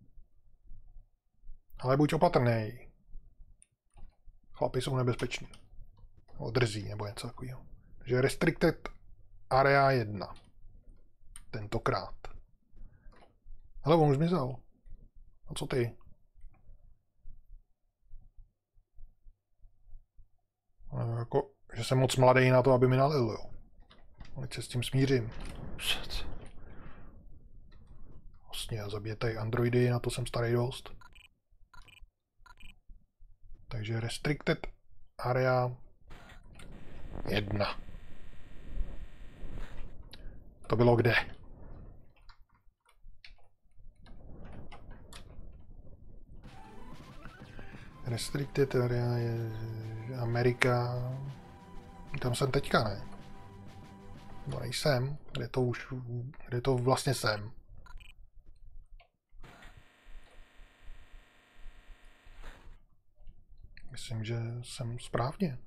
Ale buď opatrnej. Chlapi jsou nebezpeční. Nebo drzí, nebo něco takového. Takže Restricted Area 1. Tentokrát. Hele, on už zmizel. A co ty? Jako, že jsem moc mladý na to, aby mi nalil, jo. Teď se s tím smířím. Vlastně zabijete androidy, na to jsem starý dost. Takže Restricted Area 1. To bylo kde? Restricted Area je Amerika. Tam jsem teďka, ne? No nejsem. Kde to vlastně jsem? Myslím, že jsem správně.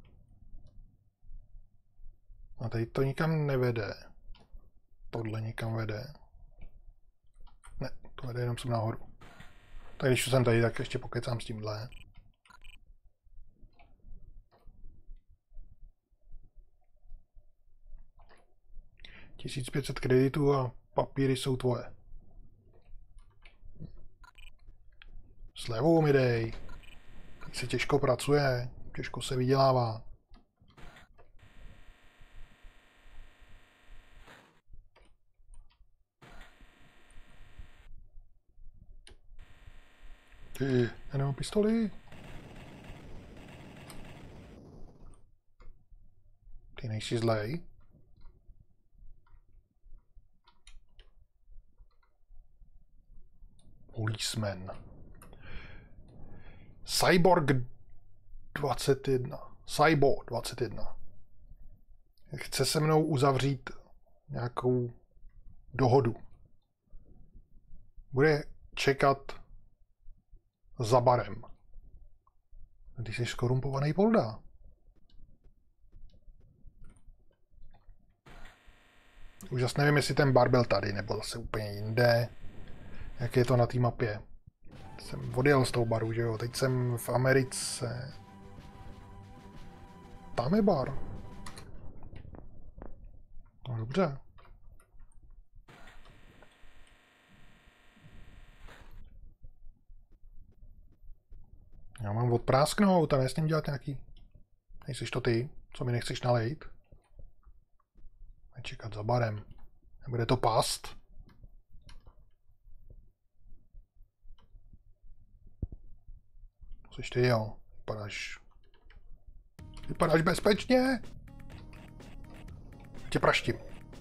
A tady to nikam nevede. Tohle nikam vede. Ne, to vede jenom sem nahoru. Tak když jsem tady, tak ještě pokecám s tímhle. $1500 kreditů a papíry jsou tvoje. Slevu mi dej. Teď se těžko pracuje, těžko se vydělává. Ty, já nemám pistoli. Ty nejsi zlej. Policeman. Cyborg 21. Cyborg 21. chce se mnou uzavřít nějakou dohodu. Bude čekat za barem. Ty jsi skorumpovaný Polda. Už zase nevím, jestli ten bar byl tady, nebo zase úplně jinde. Jak je to na té mapě. Jsem odjel z toho baru, že jo? Teď jsem v Americe. Tam je bar. No dobře. Já mám odprásknout a ne s ním dělat nějaký. Nejsiš to ty, co mi nechceš nalejt? Čekat za barem. Nebude to past? Což ty jo. Vypadáš bezpečně? Tě praštím.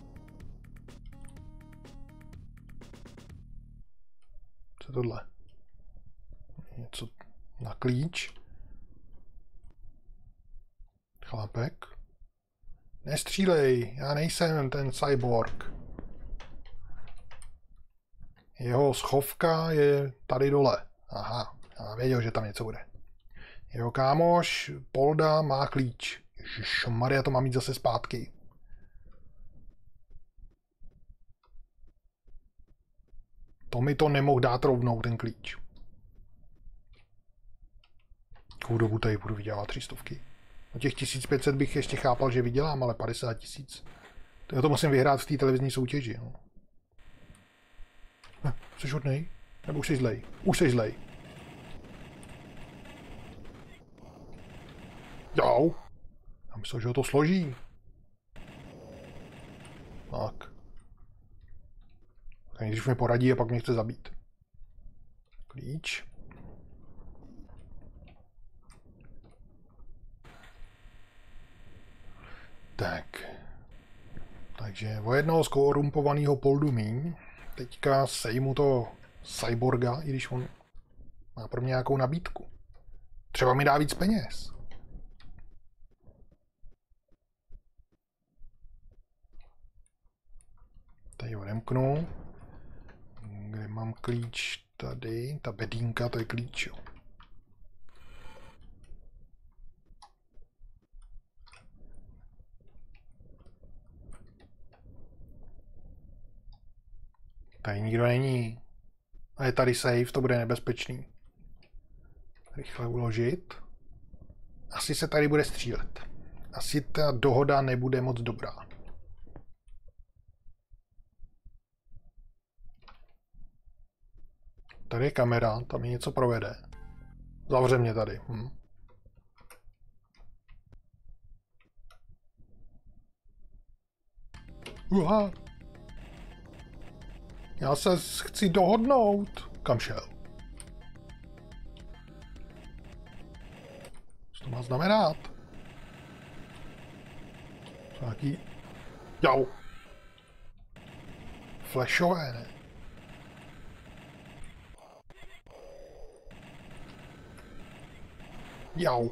Co je tohle? Něco na klíč. Chlapek. Nestřílej, já nejsem ten cyborg. Jeho schovka je tady dole. Aha, já věděl, že tam něco bude. Jeho kámoš Polda má klíč. Ježišmarja, to mám mít zase zpátky. To mi to nemohl dát rovnou, ten klíč. Jakou dobu tady budu vydělat 300. O těch 1500 bych ještě chápal, že vydělám, ale 50 000. To musím vyhrát v té televizní soutěži. No. Jsi hodnej? Nebo už jsi zlej? Už jsi zlej. Jo. Já myslel, že ho to složí. Tak. Tak když mi poradí a pak mě chce zabít. Klíč. Tak. Takže o jednoho skorumpovaného Poldu míň. Teďka sejmu to cyborga, i když on má pro mě nějakou nabídku. Třeba mi dá víc peněz. Tady odemknu. Kde mám klíč? Tady. Ta bedínka, to je klíč. Jo. Tady nikdo není. A je tady safe, to bude nebezpečný. Rychle uložit. Asi se tady bude střílet. Asi ta dohoda nebude moc dobrá. Tady je kamera, tam mi něco provede. Zavře mě tady. Uha. Já se chci dohodnout. Kam šel? Co to má znamenat? Co nějaký... Jau. Flashové, ne? Jau.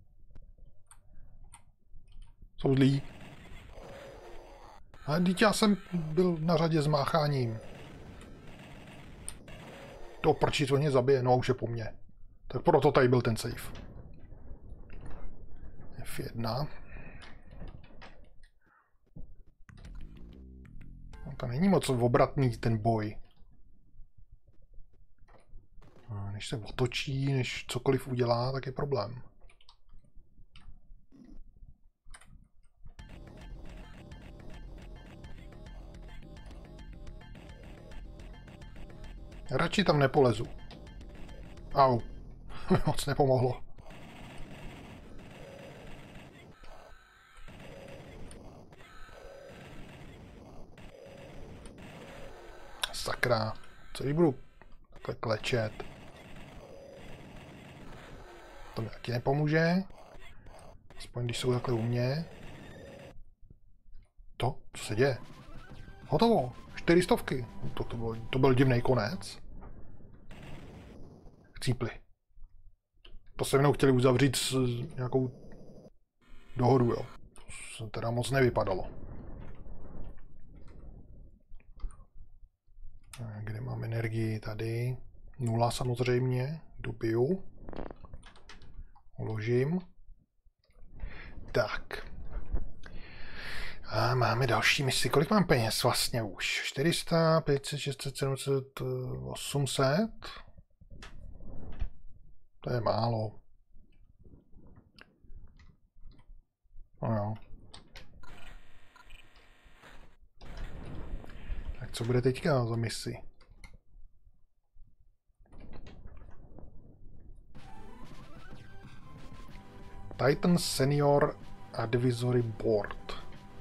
Jsou zlí. A teď já jsem byl na řadě s mácháním. To prčí, co mě zabije, no a už je po mně. Tak proto tady byl ten safe. F1. No, to není moc obratný ten boj. Než se otočí, než cokoliv udělá, tak je problém. Radši tam nepolezu. Au. Moc nepomohlo. Sakra. Co když budu takhle klečet? To mi taky nepomůže. Aspoň když jsou takhle u mě. Co se děje? Hotovo. 400. To byl divný konec. Chcípli. To se mnou chtěli uzavřít s nějakou dohodu, jo. se teda moc nevypadalo. Kde mám energii? Tady. 0 samozřejmě. Dobiju. Uložím. Tak. A máme další misi. Kolik mám peněz vlastně už? 400, 500, 600, 700, 800? To je málo. No jo. Tak co bude teďka za misi? Titan Senior Advisory Board.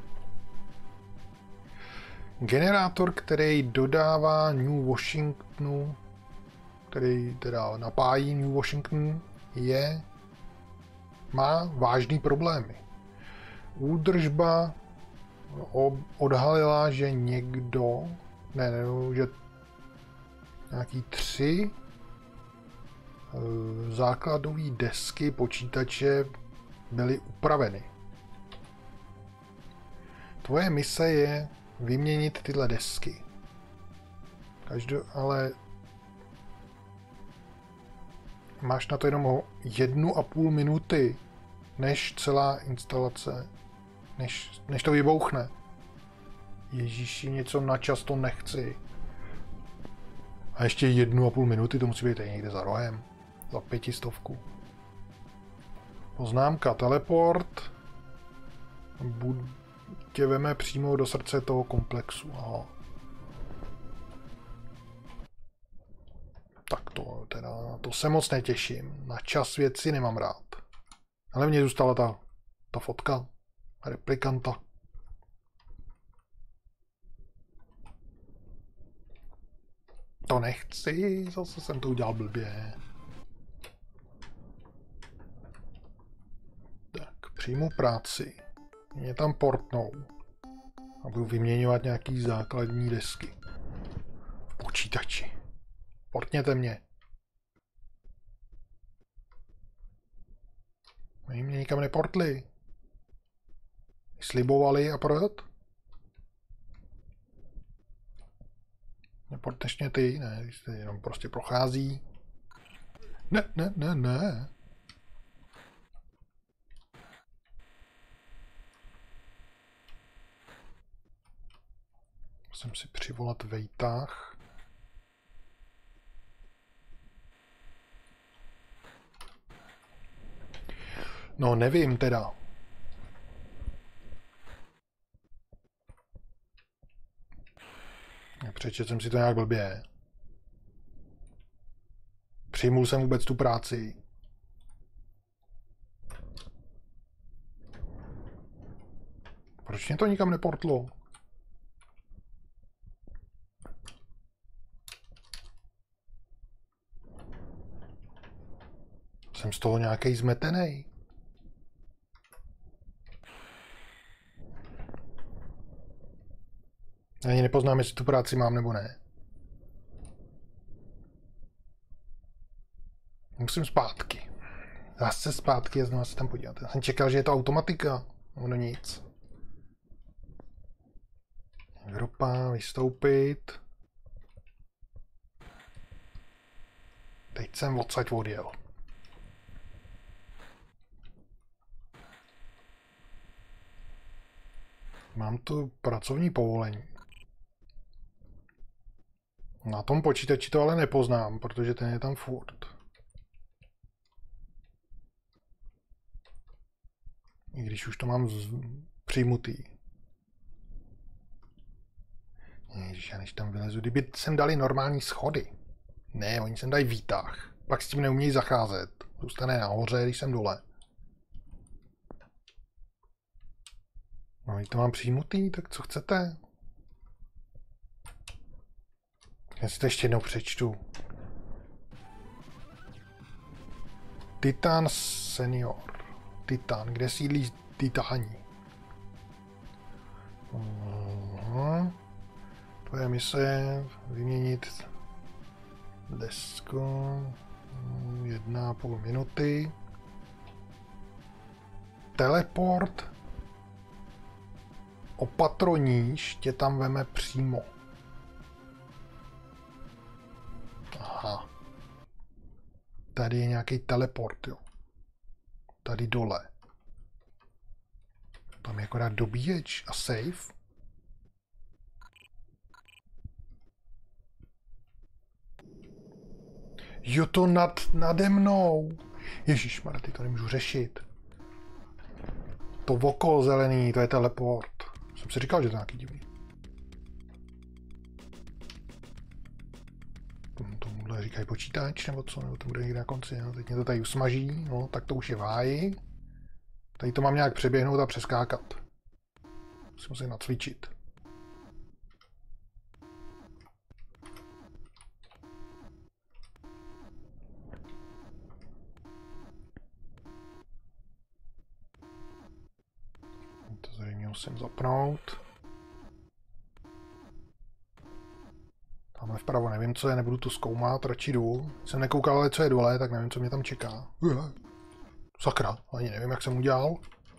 Generátor, který dodává New Washingtonu, který teda napájí New Washington, má vážný problémy. Údržba odhalila, že někdo, že nějaký 3 základové desky počítače byly upraveny. Tvoje mise je vyměnit tyhle desky. Ale máš na to jenom 1,5 minuty, než celá instalace, než to vybouchne. Ježíši, něco na čas to nechci. A ještě 1,5 minuty, to musí být tady někde za rohem. Za 500. Poznámka, teleport. Tě veme přímo do srdce toho komplexu. Aha. Tak to se moc netěším. Na čas věci nemám rád. Ale mně zůstala ta fotka replikanta. To nechci, zase jsem to udělal blbě. Tak, přijmu práci. Mě tam portnou. A budu vyměňovat nějaký základní desky. V počítači. Portněte mě. Oni mě nikam neportli. Slibovali a projet? Neportneš mě ty? Ne, ty jenom prostě prochází. Ne. Musím si přivolat vejtah. No, nevím teda. Přečetl jsem si to nějak blbě. Přijmul jsem vůbec tu práci. Proč mě to nikam neportlo? Jsem z toho nějaký zmetený. Ani nepoznám, jestli tu práci mám nebo ne. Musím zpátky. Zase zpátky a znovu se tam podívat. Já jsem čekal, že je to automatika. Ono nic. Evropa, vystoupit. Teď jsem odsaď odjel. Mám tu pracovní povolení. Na tom počítači to ale nepoznám, protože ten je tam furt. I když už to mám přijmutý. Ježiš, já než tam vylezu, kdyby sem dali normální schody. Ne, oni sem dají výtah. Pak s tím neumějí zacházet. Zůstane nahoře, když jsem dole. No, to mám přijmutý, tak co chcete? Já si to ještě jednou přečtu. Titan Senior. Titan, kde sídlí Titáni? Tvoje mise je vyměnit desku 1,5 minuty. Teleport o patro níž tě tam veme přímo. Aha. Tady je nějaký teleport, jo. Tady dole. Tam je akorát dobíječ a save. Jo, to nade mnou. Ježišmarja, ty to nemůžu řešit. To oko zelený, to je teleport. Jsem si říkal, že to je nějaký divný. Tomuhle říkají počítač, nebo co, nebo to bude někde na konci. No, teď mě to tady usmaží, no, tak to už je váji. Tady to mám nějak přeběhnout a přeskákat. Musím se nacvičit. To zřejmě musím zapnout. Tamhle vpravo nevím, co je, nebudu to zkoumat, radši jdu. Jsem nekoukal, ale co je dole, tak nevím, co mě tam čeká. Sakra, ani nevím, jak jsem udělal.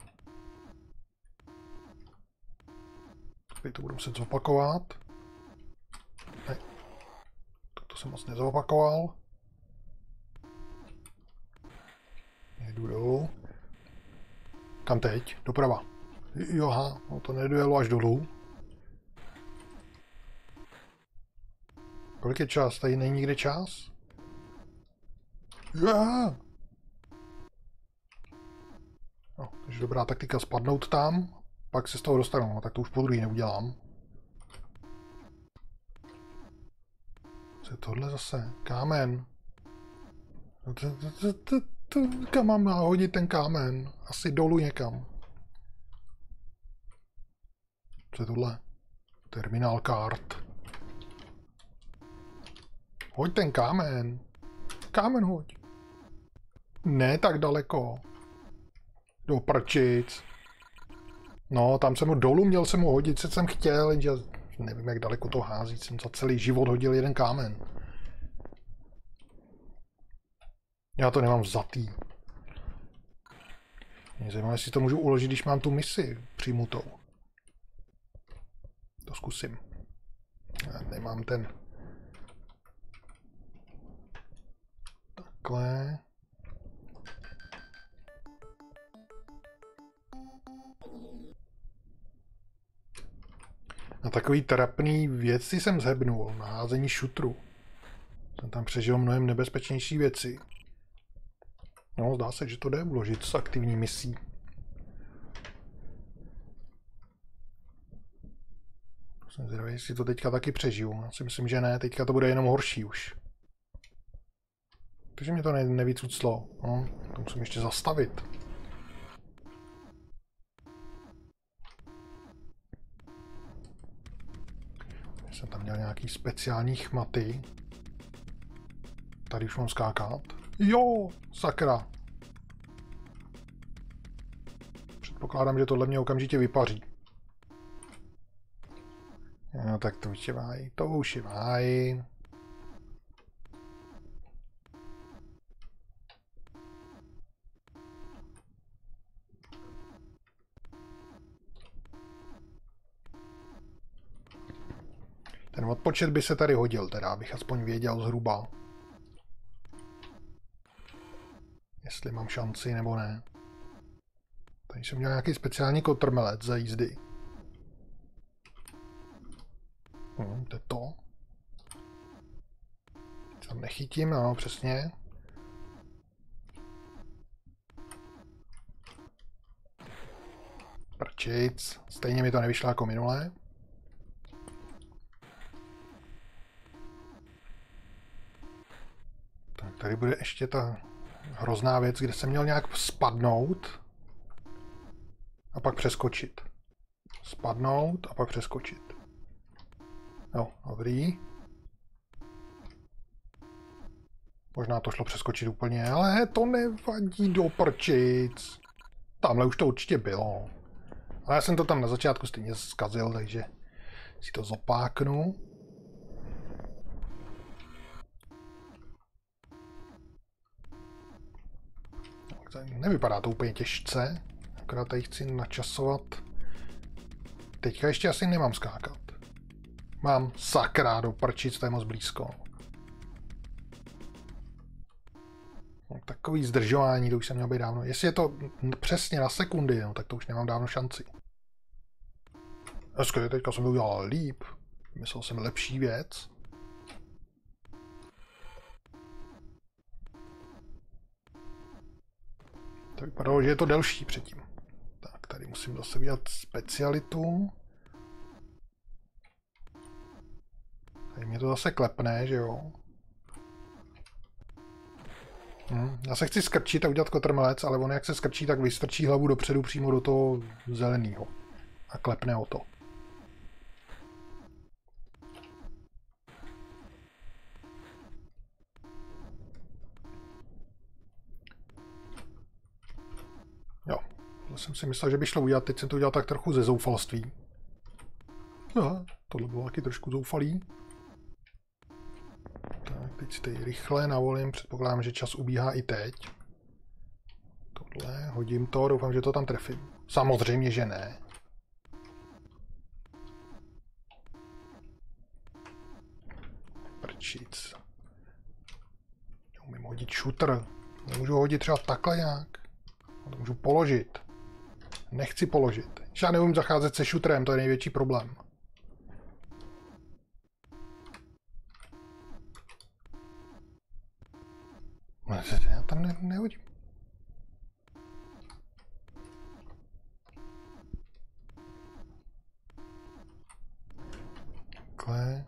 Teď to budu muset zopakovat. Ne. To jsem moc nezopakoval. Jdu dolů. Kam teď? Doprava. Joha, no to nedojelo až dolů. Kolik je čas? Tady není nikde čas? Yeah. No, takže dobrá taktika spadnout tam, pak se z toho dostanu, no, tak to už po druhý neudělám. Co je tohle zase? Kámen. Kam mám hodit ten kámen? Asi dolů někam. Co je tohle? Terminál kart. Hoď ten kámen. Kámen hoď. Ne tak daleko. Do prčic. No, tam jsem ho dolů měl jsem ho hodit, co jsem chtěl, jenže nevím, jak daleko to hází. Jsem za celý život hodil jeden kámen. Já to nemám vzatý. Mě zajímá, jestli to můžu uložit, když mám tu misi přimutou. To zkusím. Já nemám ten... Takhle. Na takový trapný věci jsem zhebnul, na házení šutru. Jsem tam přežil mnohem nebezpečnější věci. No, zdá se, že to jde uložit s aktivní misí. Jsem zvědavý, jestli to teďka taky přežiju. Já si myslím, že ne, teďka to bude jenom horší už. Takže mě to nevycuclo. No, to musím ještě zastavit. Jsem tam měl nějaký speciální chmaty. Tady už mám skákat. Jo, sakra. Předpokládám, že tohle mě okamžitě vypaří. No tak to už je váj. To už je váj. Ten odpočet by se tady hodil, teda, abych aspoň věděl zhruba, jestli mám šanci nebo ne. Tady jsem měl nějaký speciální kotrmelec za jízdy. To je to. Tam nechytím, no, přesně. Prčic. Stejně mi to nevyšlo jako minulé. Tak tady bude ještě ta hrozná věc, kde jsem měl nějak spadnout a pak přeskočit. Spadnout a pak přeskočit. Jo, dobrý. Možná to šlo přeskočit úplně, ale to nevadí do prčic. Tamhle už to určitě bylo. Ale já jsem to tam na začátku stejně zkazil, takže si to zopáknu. Nevypadá to úplně těžce, akorát tady chci načasovat teďka ještě asi nemám skákat. Mám, sakra, do prčic, to je moc blízko. No, takový zdržování, to už jsem měl být dávno. Jestli je to přesně na sekundy, no, tak to už nemám dávno šanci. Hezky, teďka jsem to udělal líp. Myslel jsem lepší věc. To vypadalo, že je to delší předtím. Tak, tady musím zase udělat specialitu. Tady mě to zase klepne, že jo? Já se chci skrčit a udělat kotrmelec, ale on jak se skrčí, tak vystrčí hlavu dopředu přímo do toho zeleného. A klepne o to. Jo, to jsem si myslel, že by šlo udělat, teď jsem to udělal tak trochu ze zoufalství. No, tohle bylo taky trošku zoufalý. Tak, teď si tady rychle navolím, předpokládám, že čas ubíhá i teď. Tohle, hodím to, doufám, že to tam trefím. Samozřejmě, že ne. Prčic. Umím hodit šutr. Nemůžu hodit třeba takhle nějak. To můžu položit. Nechci položit. Já neumím zacházet se šutrem, to je největší problém. Já tam nehodím. Takhle.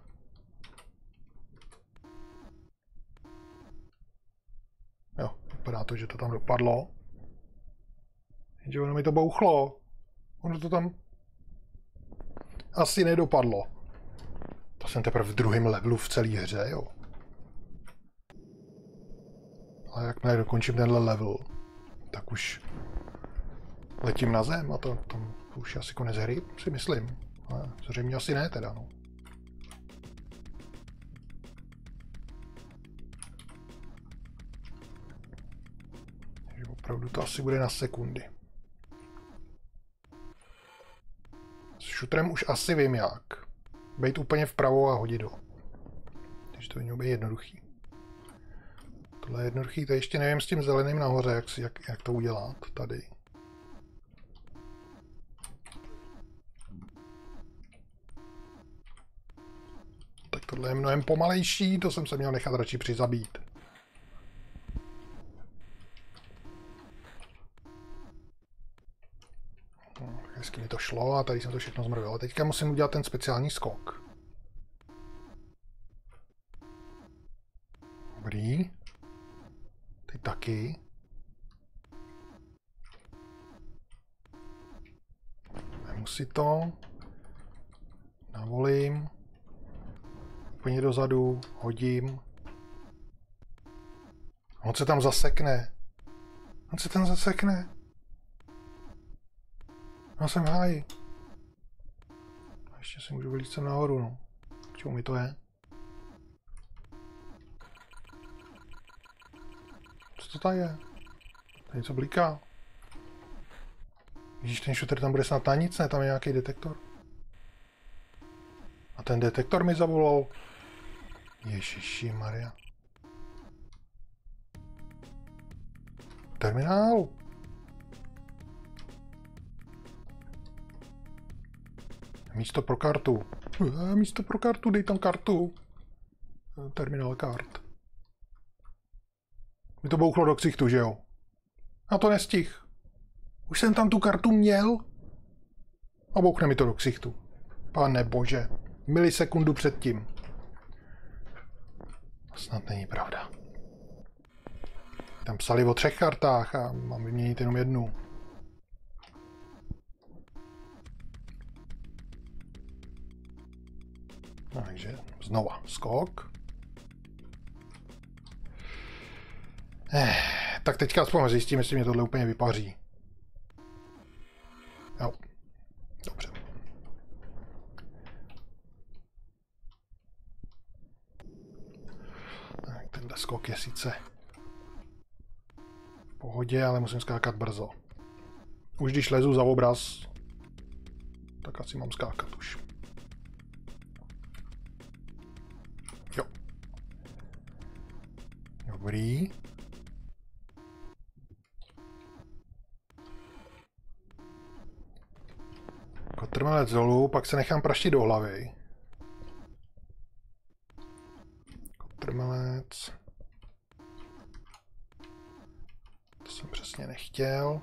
Jo, vypadá to, že to tam dopadlo. Jenže ono mi to bouchlo. Ono to tam asi nedopadlo. To jsem teprve v druhém levelu v celé hře, jo. Ale jakmile dokončím tenhle level, tak už letím na zem a to už je asi konec hry, si myslím. Ale zřejmě asi ne teda, no. Takže opravdu to asi bude na sekundy. S šutrem už asi vím jak. Bejt úplně vpravo a hodit ho. Takže to by mělo být jednoduchý. Tohle je jednoduchý, to ještě nevím s tím zeleným nahoře, jak to udělat tady. Tak tohle je mnohem pomalejší, to jsem se měl nechat radši přizabít. Hezky mi to šlo a tady jsem to všechno zmrvil. Ale teďka musím udělat ten speciální skok. Dobrý. Teď taky. Vemu si to. Navolím. Úplně dozadu. Hodím. On se tam zasekne. On se tam zasekne. Já jsem v háji. A ještě si můžu vylít sem nahoru, no. K čemu mi to je? Co to tady je? Tady něco bliká. Vidíš, ten shooter tam bude snad na nic, ne? Tam je nějaký detektor. A ten detektor mi zavolal. Ježiši Maria. Terminál. Místo pro kartu. Místo pro kartu, dej tam kartu. Terminál kart. Mi to bouchlo do ksichtu, že jo? A to nestih. Už jsem tam tu kartu měl. A bouchne mi to do ksichtu. Pane bože. Milisekundu předtím. Snad není pravda. Tam psali o 3 kartách a mám vyměnit jenom jednu. No, takže znova skok. Tak teďka aspoň zjistím, jestli mě tohle úplně vypaří. Jo, dobře. Tak, tenhle skok je sice v pohodě, ale musím skákat brzo. Už když lezu za obraz, Tak asi mám skákat už. Jo. Dobrý. Kotrmelec dolů, pak se nechám praštit do hlavy. Kotrmelec. To jsem přesně nechtěl.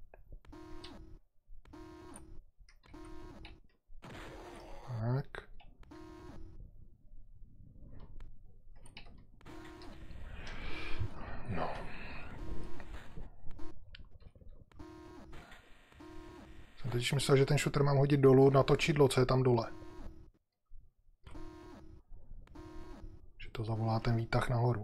Tak. No. Jsem teď myslel, že ten šutr mám hodit dolů na to čidlo, co je tam dole. Že to zavolá ten výtah nahoru.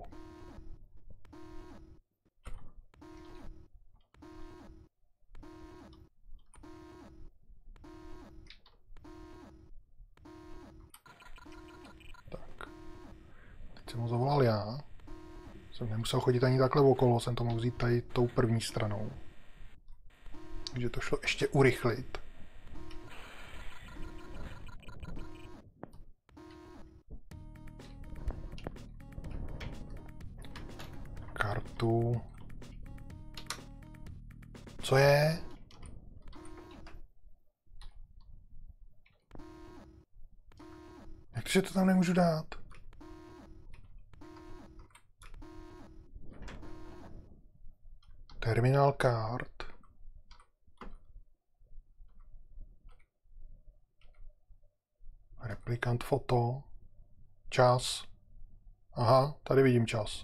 Tak. Teď jsem ho zavolal já. Jsem nemusel chodit ani takhle okolo, jsem to mohl vzít tady tou první stranou. Takže to šlo ještě urychlit. Kartu. Co je? Jak to, že to tam nemůžu dát? Terminál kart. Replikant foto. Čas. Aha, tady vidím čas.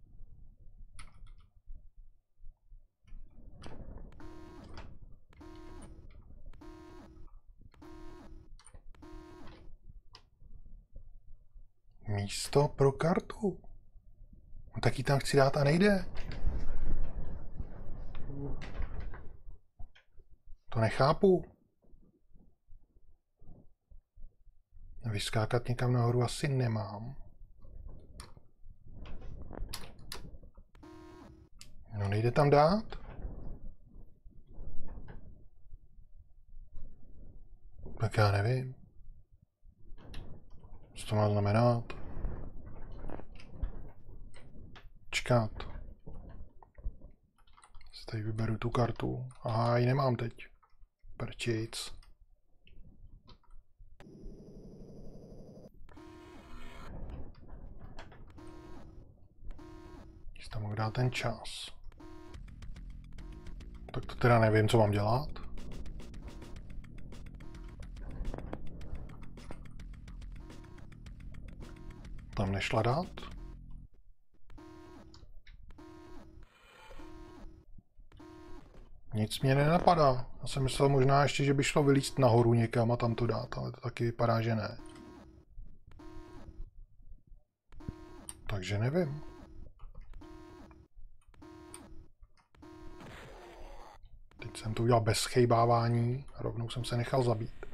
Místo pro kartu. No, tak ji tam chci dát a nejde. To nechápu. Vyskákat někam nahoru asi nemám. No nejde tam dát? Tak já nevím. Co to má znamenat? Čekat. Tady vyberu tu kartu. Aha, ji nemám teď. Prčic. Když tam mohu dát ten čas. Tak to teda nevím, co mám dělat. Tam nešla dát. Nic mě nenapadá. Já jsem myslel možná ještě, že by šlo vylízt nahoru někam a tam to dát, ale to taky vypadá, že ne. Takže nevím. Teď jsem to udělal bez schejbávání a rovnou jsem se nechal zabít.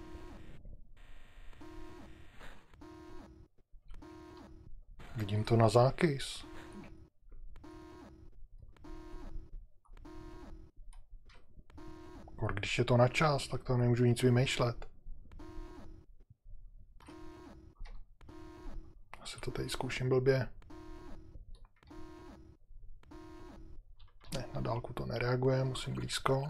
Vidím to na zákys. Když je to na čas, tak to nemůžu nic vymýšlet. Asi to tady zkouším blbě. Ne, na dálku to nereaguje, musím blízko.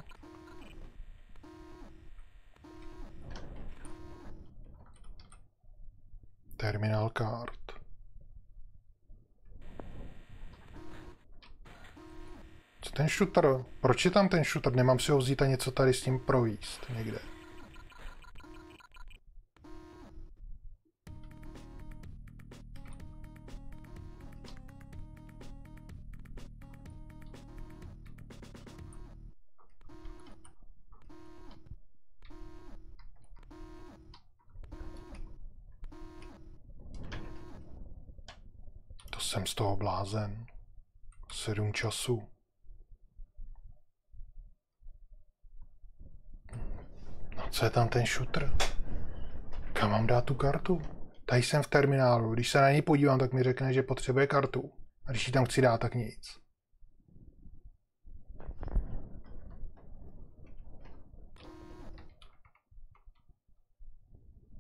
Terminál kart. Co ten šutr? Proč je tam ten šutr? Nemám si ho vzít a něco tady s tím províst někde. To jsem z toho blázen. 7 času. Co je tam ten šutr? Kam mám dát tu kartu? Tady jsem v terminálu. Když se na něj podívám, tak mi řekne, že potřebuje kartu. A když ji tam chci dát, tak nic.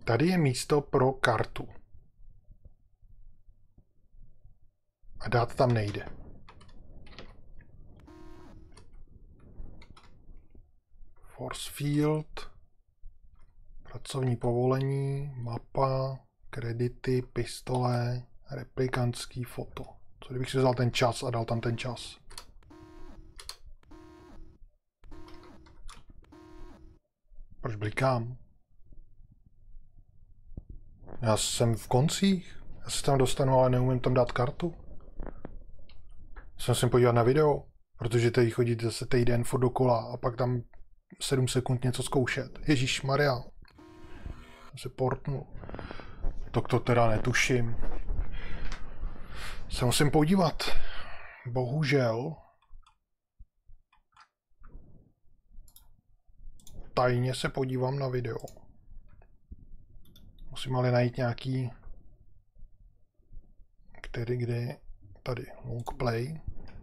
Tady je místo pro kartu. A dát tam nejde. Force field, pracovní povolení, mapa, kredity, pistole, replikantský foto. Co kdybych si vzal ten čas a dal tam ten čas? Proč blikám? Já jsem v koncích. Já se tam dostanu, ale neumím tam dát kartu. Se musím podívat na video, protože tady chodí zase týden furt dokola a pak tam 7 sekund něco zkoušet. Ježíšmarja. Jsem se portnul. Tak to teda netuším. Se musím podívat. Bohužel. Tajně se podívám na video. Musím ale najít nějaký, kde tady long play.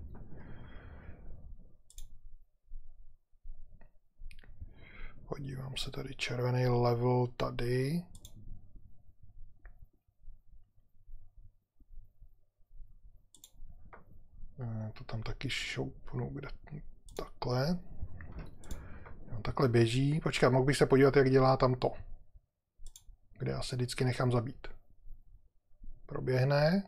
Podívám se tady, červený level tady. To tam taky šoupnu, kde takhle. Takhle běží. Počkat, mohl bych se podívat, jak dělá tam to. Kde já se vždycky nechám zabít. Proběhne.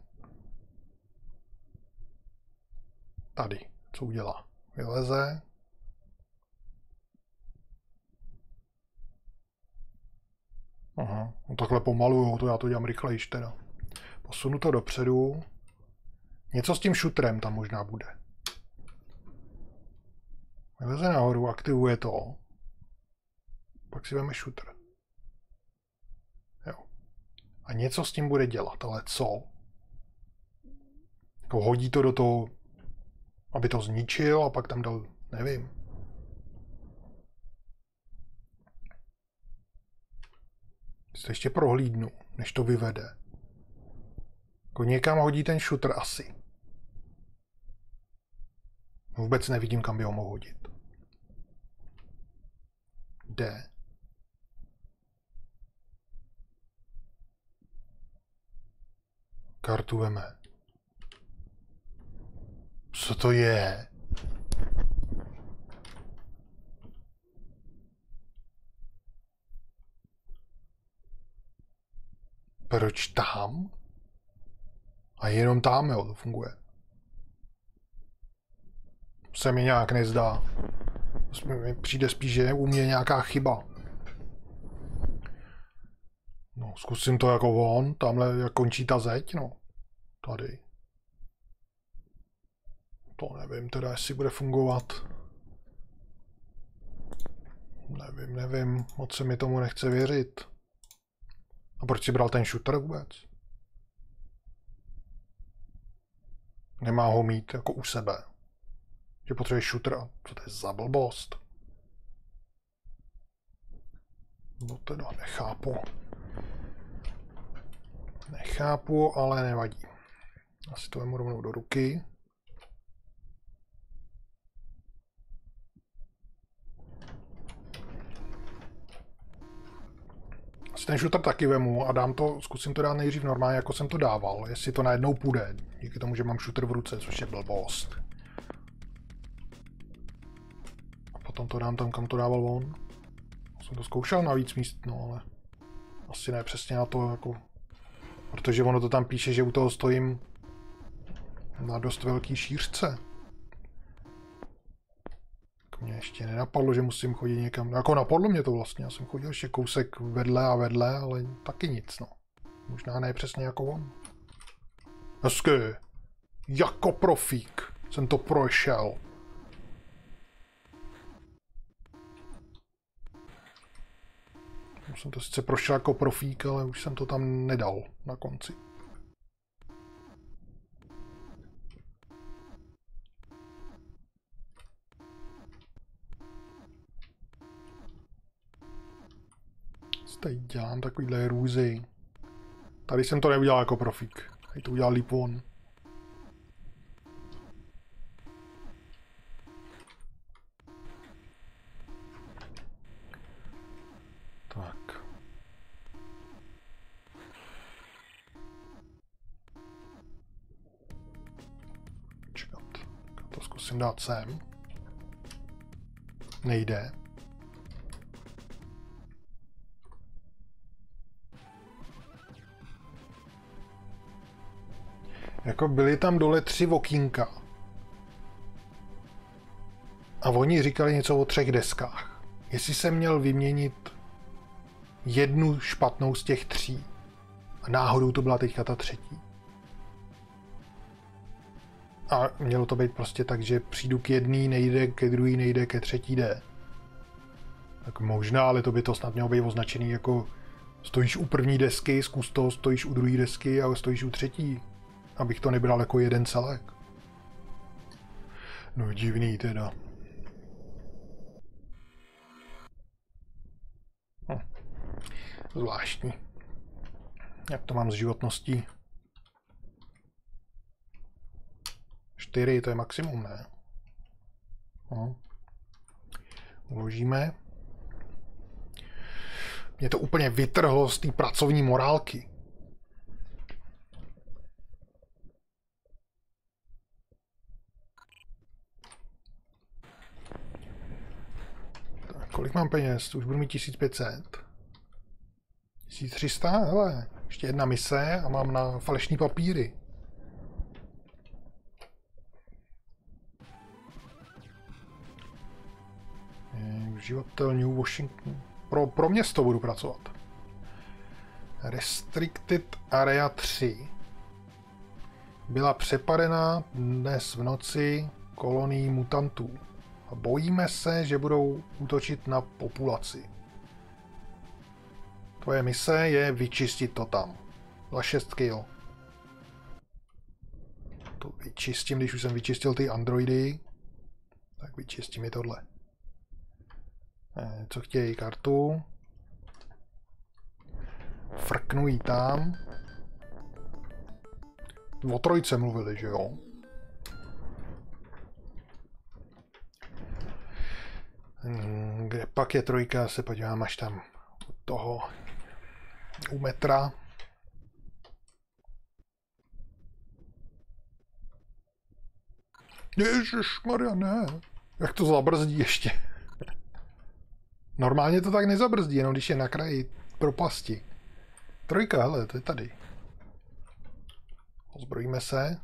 Tady. Co udělá? Vyleze. Aha, no takhle pomalu, to já to dělám rychlejš teda. Posunu to dopředu. Něco s tím šutrem tam možná bude. Vyleze nahoru, aktivuje to. Pak si veme šutr. Jo. A něco s tím bude dělat, ale co? Jako hodí to do toho, aby to zničil a pak tam dal, nevím. Si to ještě prohlídnu, než to vyvede. Jako někam hodí ten šutr asi. Vůbec nevidím, kam by ho mohl hodit. Jde. Kartu veme. Co to je? Proč tam? A jenom tam, jo, to funguje. Se mi nějak nezdá. Mi přijde spíš, že u mě nějaká chyba. No, zkusím to jako on, tamhle jak končí ta zeď, no. Tady. To nevím teda, jestli bude fungovat. Nevím, moc se mi tomu nechce věřit. A proč si bral ten shooter vůbec? Nemá ho mít jako u sebe. Že potřebuje shooter. Co to je za blbost? No teda nechápu. Nechápu, ale nevadí. Asi to vemu rovnou do ruky. Asi ten shooter taky vemu a dám to, zkusím to dát nejdřív normálně, jako jsem to dával. Jestli to najednou půjde. Díky tomu, že mám shooter v ruce, což je blbost. A potom to dám tam, kam to dával on. Jsem to zkoušel na víc míst, no ale asi ne přesně na to, jako, protože ono to tam píše, že u toho stojím na dost velký šířce. Tak mě ještě nenapadlo, že musím chodit někam, no, jako napadlo mě to vlastně, já jsem chodil ještě kousek vedle a vedle, ale taky nic, no. Možná ne přesně jako on. Hezky, jako profík jsem to prošel. Jsem to sice prošel jako profík, ale už jsem to tam nedal na konci. Tady dělám takovýhle růzy. Tady jsem to neudělal jako profík. Tady to udělal líp on. Tak. musím dát sem. Nejde. Jako byly tam dole 3 okýnka. A oni říkali něco o 3 deskách. Jestli jsem měl vyměnit jednu špatnou z těch 3. A náhodou to byla teďka ta 3. A mělo to být prostě tak, že přijdu k jedný, nejde, ke druhý nejde, ke třetí jde. Tak možná, ale to by to snad mělo být označený jako stojíš u první desky, zkus to, stojíš u druhé desky a stojíš u třetí. Abych to nebral jako jeden celek. No divný teda. Zvláštní. Jak to mám s životností? 4, to je maximum, ne? No. Uložíme. Mě to úplně vytrhlo z té pracovní morálky. Tak, kolik mám peněz? Už budu mít 1500. 1300? Hele, ještě jedna mise a mám na falešný papíry. Uživatel New Washington. Pro město budu pracovat. Restricted Area 3. Byla přepadena dnes v noci kolonií mutantů. A bojíme se, že budou útočit na populaci. Tvoje mise je vyčistit to tam. Za 6 kill. To vyčistím, když už jsem vyčistil ty androidy. Tak vyčistím i tohle. Co chtějí? Kartu. Frknu jí tam. O 3 mluvili, že jo? Kde pak je 3? Se podívám až tam u toho. U metra. Ježišmarja, ne. Jak to zabrzdí ještě? Normálně to tak nezabrzdí, jenom když je na kraji propasti. 3, hele, to je tady. Ozbrojíme se.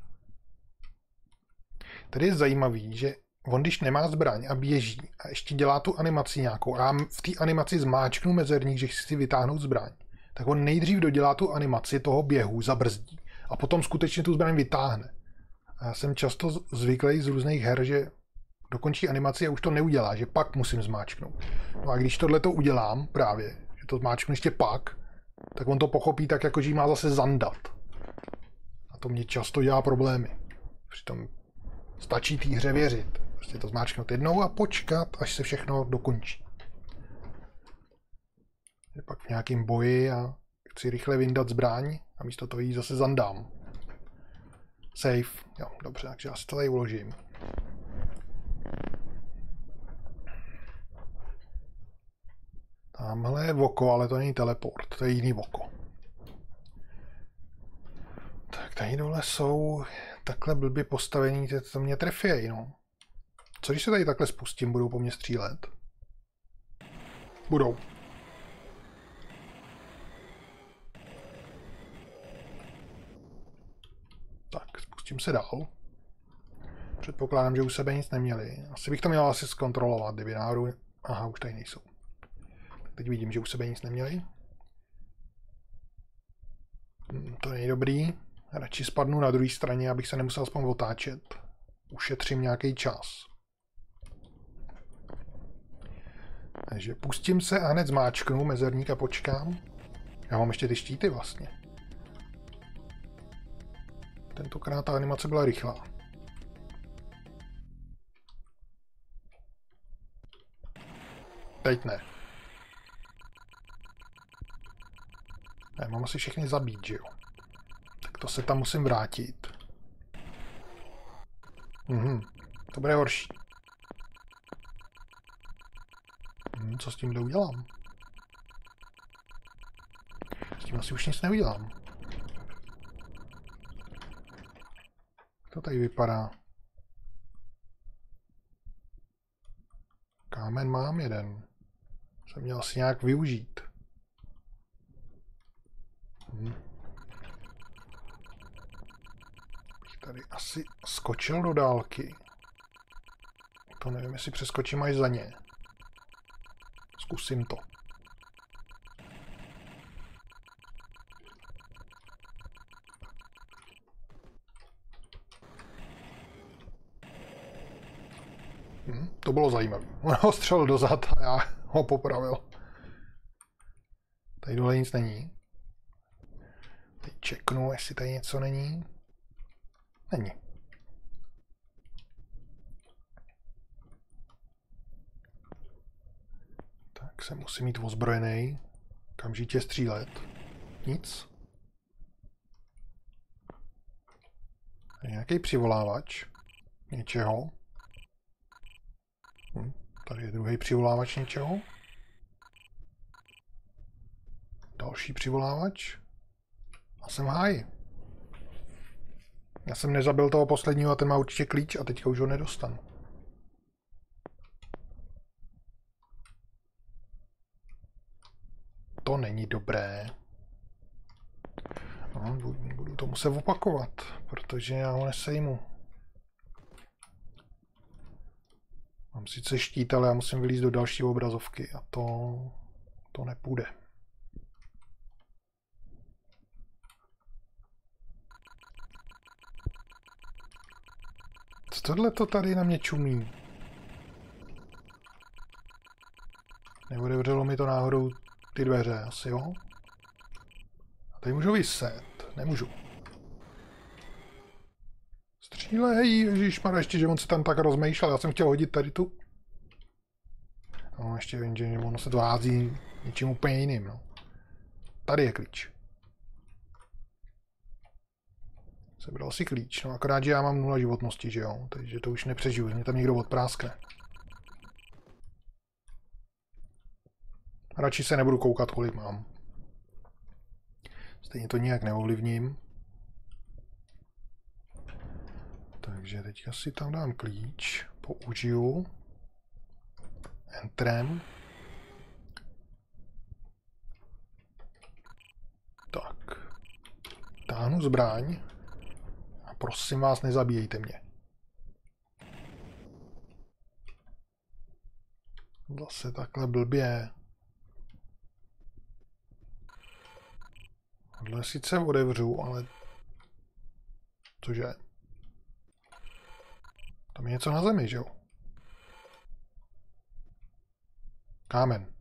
Tady je zajímavý, že on když nemá zbraň a běží a ještě dělá tu animaci nějakou a já v té animaci zmáčknu mezerník, že chci si vytáhnout zbraň, tak on nejdřív dodělá tu animaci toho běhu, zabrzdí a potom skutečně tu zbraň vytáhne. A já jsem často zvyklý z různých her, že dokončí animaci a už to neudělá, že pak musím zmáčknout. No a když tohle to udělám právě, že to zmáčknu ještě pak, tak on to pochopí tak, jako že jí má zase zandat. A to mě často dělá problémy. Přitom stačí té hře věřit. Prostě to zmáčknout jednou a počkat, až se všechno dokončí. Je pak v nějakém boji a chci rychle vyndat zbraň a místo toho jí zase zandám. Safe. Jo, dobře, takže já si to tady uložím. Tamhle je oko, ale to není teleport, to je jiný oko. Tak tady dole jsou takhle blbě postavení, to mě trefějí, no. Co když se tady takhle spustím, budou po mně střílet? Budou. Tak, spustím se dál. Předpokládám, že u sebe nic neměli. Asi bych to měl asi zkontrolovat, kdyby náhodou... Aha, už tady nejsou. Teď vidím, že u sebe nic neměli. To není dobrý. Radši spadnu na druhé straně, abych se nemusel aspoň otáčet. Ušetřím nějaký čas. Takže pustím se a hned zmáčknu mezerník a počkám. Já mám ještě ty štíty vlastně. Tentokrát ta animace byla rychlá. Teď ne. Já mám asi všechny zabít, že jo? Tak to se tam musím vrátit. To bude horší. Co s tímhle udělám? S tím asi už nic neudělám. To tady vypadá. Kámen mám jeden. Jsem měl asi nějak využít. Bych tady asi skočil do dálky. To nevím, jestli přeskočím až za ně. Zkusím to. To bylo zajímavé. On ho střelil dozad a já ho popravil. Tady dole nic není. Teď čeknu, jestli tady něco není. Není. Tak se musím mít ozbrojený. Kamžitě střílet. Nic. Je nějaký přivolávač něčeho. Tady je druhý přivolávač něčeho. Další přivolávač. A jsem v háji. Já jsem nezabil toho posledního a ten má určitě klíč a teďka už ho nedostanu. To není dobré. No, budu to muset opakovat, protože já ho nesejmu. Mám sice štít, ale já musím vylízt do další obrazovky a to nepůjde. Co tohle to tady na mě čumí? Neodevřelo mi to náhodou ty dveře, asi jo? A tady můžu vyset, nemůžu. Střílej, ježišmarja, ještě, že on se tam tak rozmýšlel, já jsem chtěl hodit tady tu. No, ještě vím, že ono se to hází něčím úplně jiným, no. Tady je klíč. Sebral si klíč, no akorát, že já mám 0 životnosti, že jo, takže to už nepřežiju, mě tam někdo odpráskne. Radši se nebudu koukat, kolik mám. Stejně to nijak neovlivním. Takže teďka si tam dám klíč, použiju. Entrem. Tak. Táhnu zbraň. A prosím vás, nezabíjejte mě. Zase takhle blbě. Tohle sice otevřu, ale... Cože? Tam je něco na zemi, že jo? Kámen.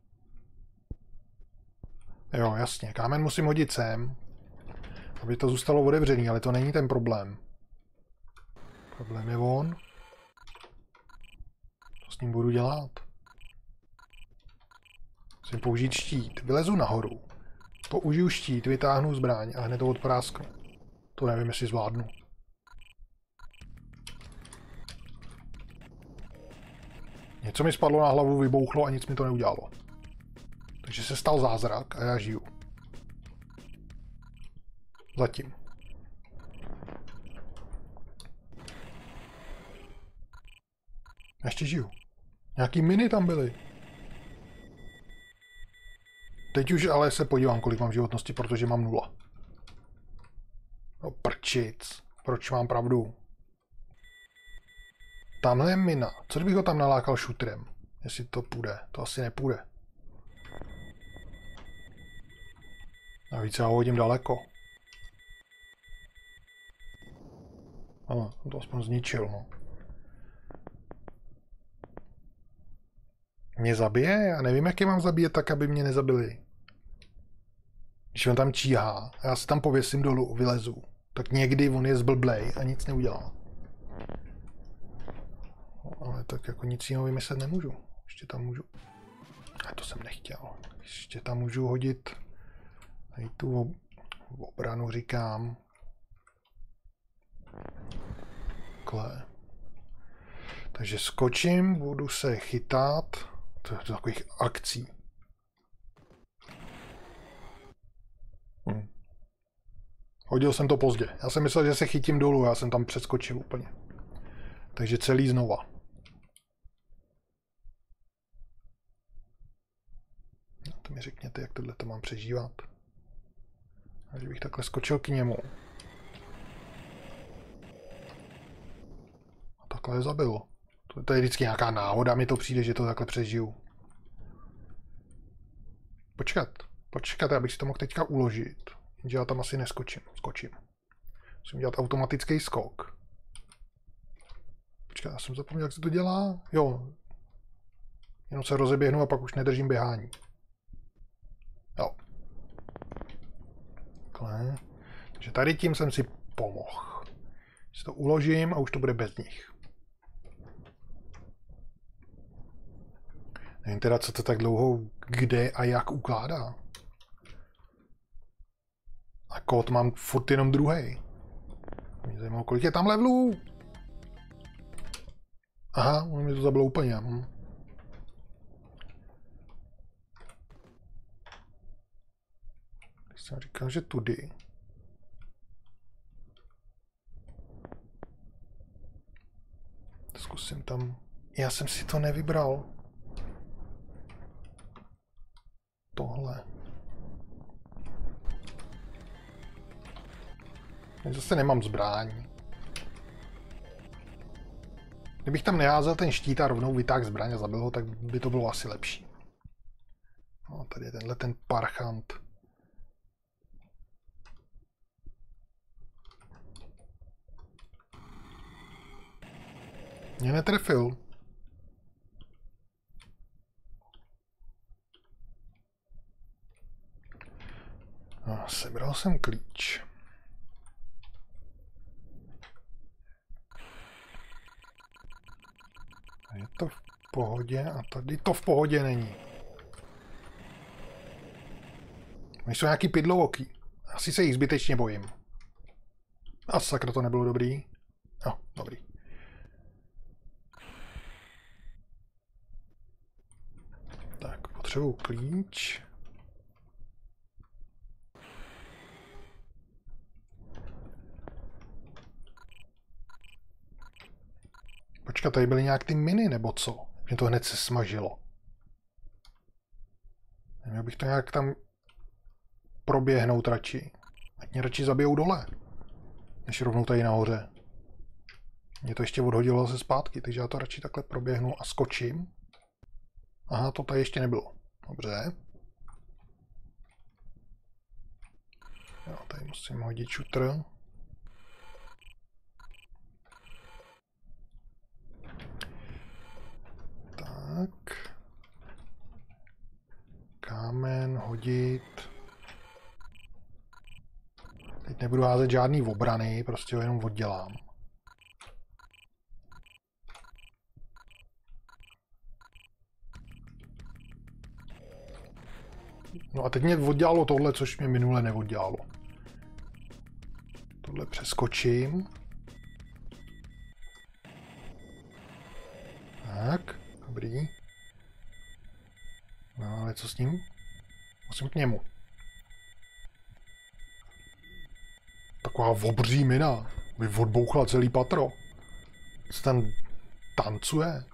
Jo, jasně. Kámen musím hodit sem, aby to zůstalo otevřený, ale to není ten problém. Problém je on. Co s ním budu dělat? Musím použít štít. Vylezu nahoru. Použiju štít, vytáhnu zbraň a hned to odprásknu. To nevím, jestli zvládnu. Něco mi spadlo na hlavu, vybouchlo a nic mi to neudělalo. Takže se stal zázrak a já žiju. Zatím. Já ještě žiju. Nějaký miny tam byly. Teď už ale se podívám, kolik mám životnosti, protože mám 0. No prčic. Proč mám pravdu? Tamhle je mina. Co kdybych ho tam nalákal šutrem? Jestli to půjde. To asi nepůjde. Navíc já ho hodím daleko. Ano, jsem to aspoň zničil, no. Mě zabije? Já nevím, jak je mám zabíjet tak, aby mě nezabili. Když on tam číhá a já se tam pověsím dolů, vylezu, tak někdy on je zblblej a nic neudělá. Ale tak jako nic jiného vymyslet nemůžu. Ještě tam můžu... A to jsem nechtěl. Ještě tam můžu hodit... Tady tu obranu říkám. Takhle. Takže skočím, budu se chytat. To je takových akcí. Hodil jsem to pozdě. Já jsem myslel, že se chytím dolů, já jsem tam přeskočil úplně. Takže celý znova. řekněte, jak tohle to mám přežívat. A kdybych takhle skočil k němu. A takhle je zabil. To je vždycky nějaká náhoda, mi to přijde, že to takhle přežiju. Počkat, abych si to mohl teďka uložit. Jenže já tam asi skočím. Musím dělat automatický skok. Počkat, já jsem zapomněl, jak se to dělá. Jo. Jenom se rozeběhnu a pak už nedržím běhání. Jo. Takhle. Takže tady tím jsem si pomohl. Si to uložím a už to bude bez nich. Nevím teda, co to tak dlouho kde a jak ukládá. A kód mám furt jenom druhý. Mě zajímalo, kolik je tam levelů. Aha, ono mi to zabilo úplně. Když jsem říkal, že tudy. Zkusím tam. Já jsem si to nevybral. Tohle. Já zase nemám zbraň. Kdybych tam neházel ten štít a rovnou vytáhl zbraň a zabil ho, tak by to bylo asi lepší. No, tady je tenhle ten parchant. Mě netrefil. No, sebral jsem klíč. Je to v pohodě a tady to v pohodě není. Oni jsou nějaký pidlovoký. Asi se jich zbytečně bojím. A sakra, to nebylo dobrý. No, dobrý. Tak, potřebuji klíč. Počkat, tady byly nějak ty miny, nebo co? Mě to hned se smažilo. Nevím, abych to nějak tam proběhnout radši. Ať mě radši zabijou dole, než rovnou tady nahoře. Mě to ještě odhodilo zase zpátky, takže já to radši takhle proběhnu a skočím. Aha, to tady ještě nebylo. Dobře. Jo, tady musím hodit šutr. Tak. Kámen hodit. Teď nebudu házet žádný obrany, prostě ho jenom oddělám. No a teď mě oddělalo tohle, což mě minule neoddělalo. Tohle přeskočím. Tak, dobrý. No ale co s ním? Musím k němu. Taková obří mina. By odbouchla celý patro. Co tam tancuje?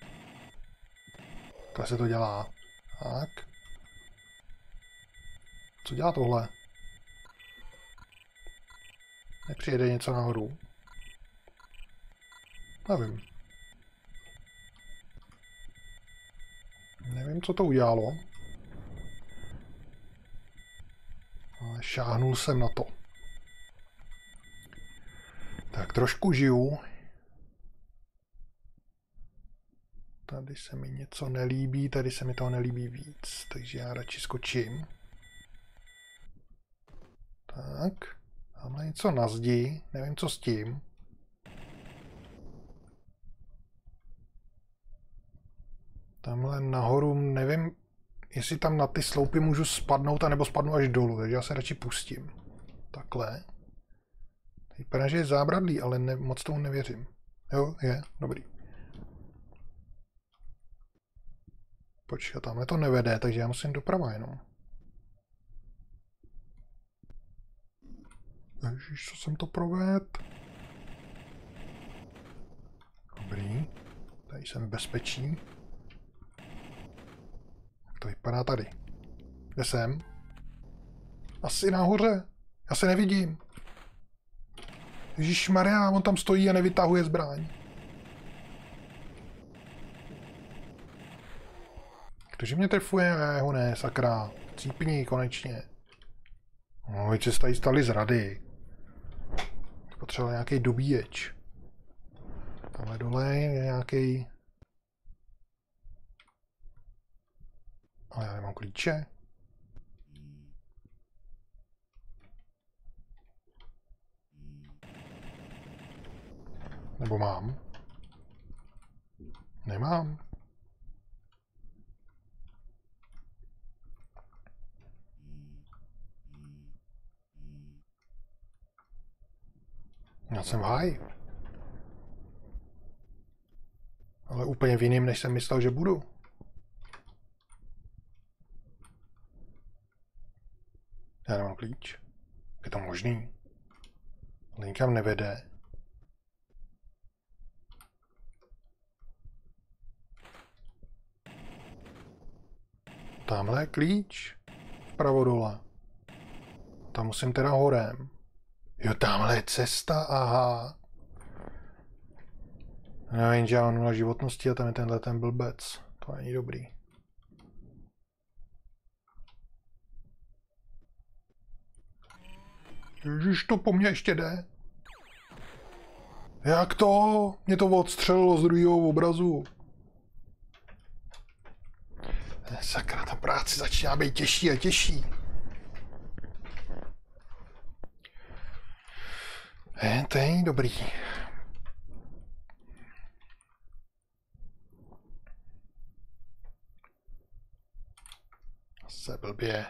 Takhle se to dělá. Tak. Co dělá tohle? Nepřijede něco nahoru? Nevím. Nevím, co to udělalo. Ale šáhnul jsem na to. Tak trošku žiju. Tady se mi něco nelíbí, tady se mi toho nelíbí víc, takže já radši skočím. Tak, tamhle něco na zdi, nevím co s tím. Tamhle nahoru nevím, jestli tam na ty sloupy můžu spadnout, anebo spadnu až dolů, takže já se radši pustím. Takhle. Vypadá, že je zábradlý, ale moc tomu nevěřím. Jo, je, dobrý. Počkat, tamhle to nevede, takže já musím doprava jenom. Ježiš, co jsem to provedl? Dobrý. Tady jsem v bezpečí. Jak to vypadá tady? Kde jsem? Asi nahoře. Já se nevidím. Ježišmarja, on tam stojí a nevytahuje zbraň. Kdože mě trefuje? Ho ne, sakra. Cípni, konečně. No, vy se tady stali z rady. Potřeboval nějaký dobíječ. Tamhle dole je nějaký. Ale já nemám klíče. Nebo mám? Nemám. Já jsem v háji. Ale úplně v jiným, než jsem myslel, že budu. Já nemám klíč. Je to možný. Ale nikam nevede. Tamhle je klíč. Vpravo dole. Tam musím teda horem. Jo, tamhle je cesta, aha. No, jenže já mám 0 životnosti a tam je tenhle ten blbec. To není dobrý. Ježiš, to po mně ještě jde. Jak to? Mě to odstřelilo z druhého obrazu. Sakra, ta práce začíná být těžší a těžší. To není dobrý. Se blbě.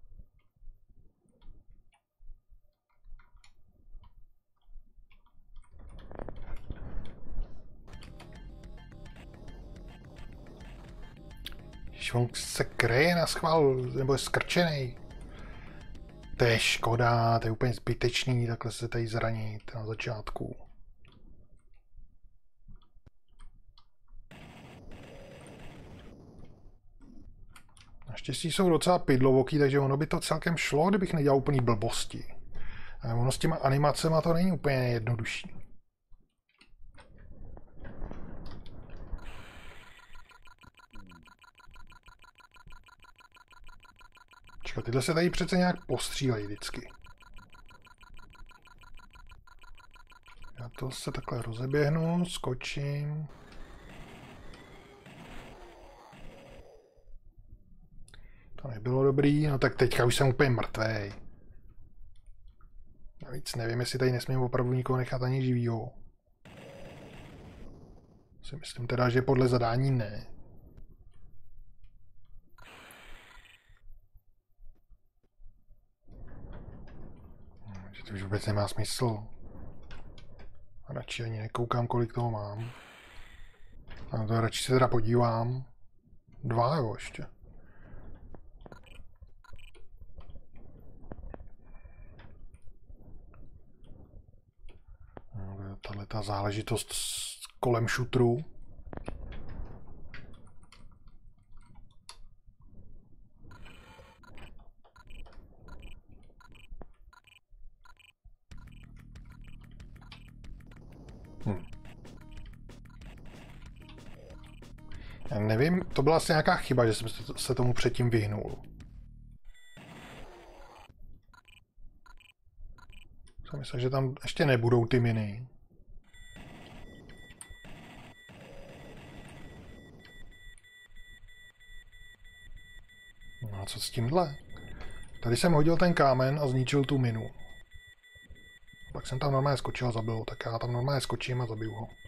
Když on se kryje na schvál, nebo je skrčený. To je škoda, to je úplně zbytečný, takhle se tady zranit na začátku. Naštěstí jsou docela pydlovoký, takže ono by to celkem šlo, kdybych nedělal úplný blbosti. Ale ono s těma animacema to není úplně jednodušší. Čekat, tyhle se tady přece nějak postřílejí vždycky. Já to se takhle rozeběhnu, skočím. To nebylo dobrý, no tak teďka už jsem úplně mrtvej. Navíc nevím, jestli tady nesmím opravdu nikoho nechat ani živýho. Si myslím teda, že podle zadání ne. Že to už vůbec nemá smysl. A radši ani nekoukám, kolik toho mám. A to radši se teda podívám. 2 jo ještě. Tahle ta záležitost kolem šutru. Já nevím, to byla asi nějaká chyba, že jsem se tomu předtím vyhnul. Jsem myslel, že tam ještě nebudou ty miny. No a co s tímhle? Tady jsem hodil ten kámen a zničil tu minu. Pak jsem tam normálně skočil a zabil ho, tak já tam normálně skočím a zabiju ho.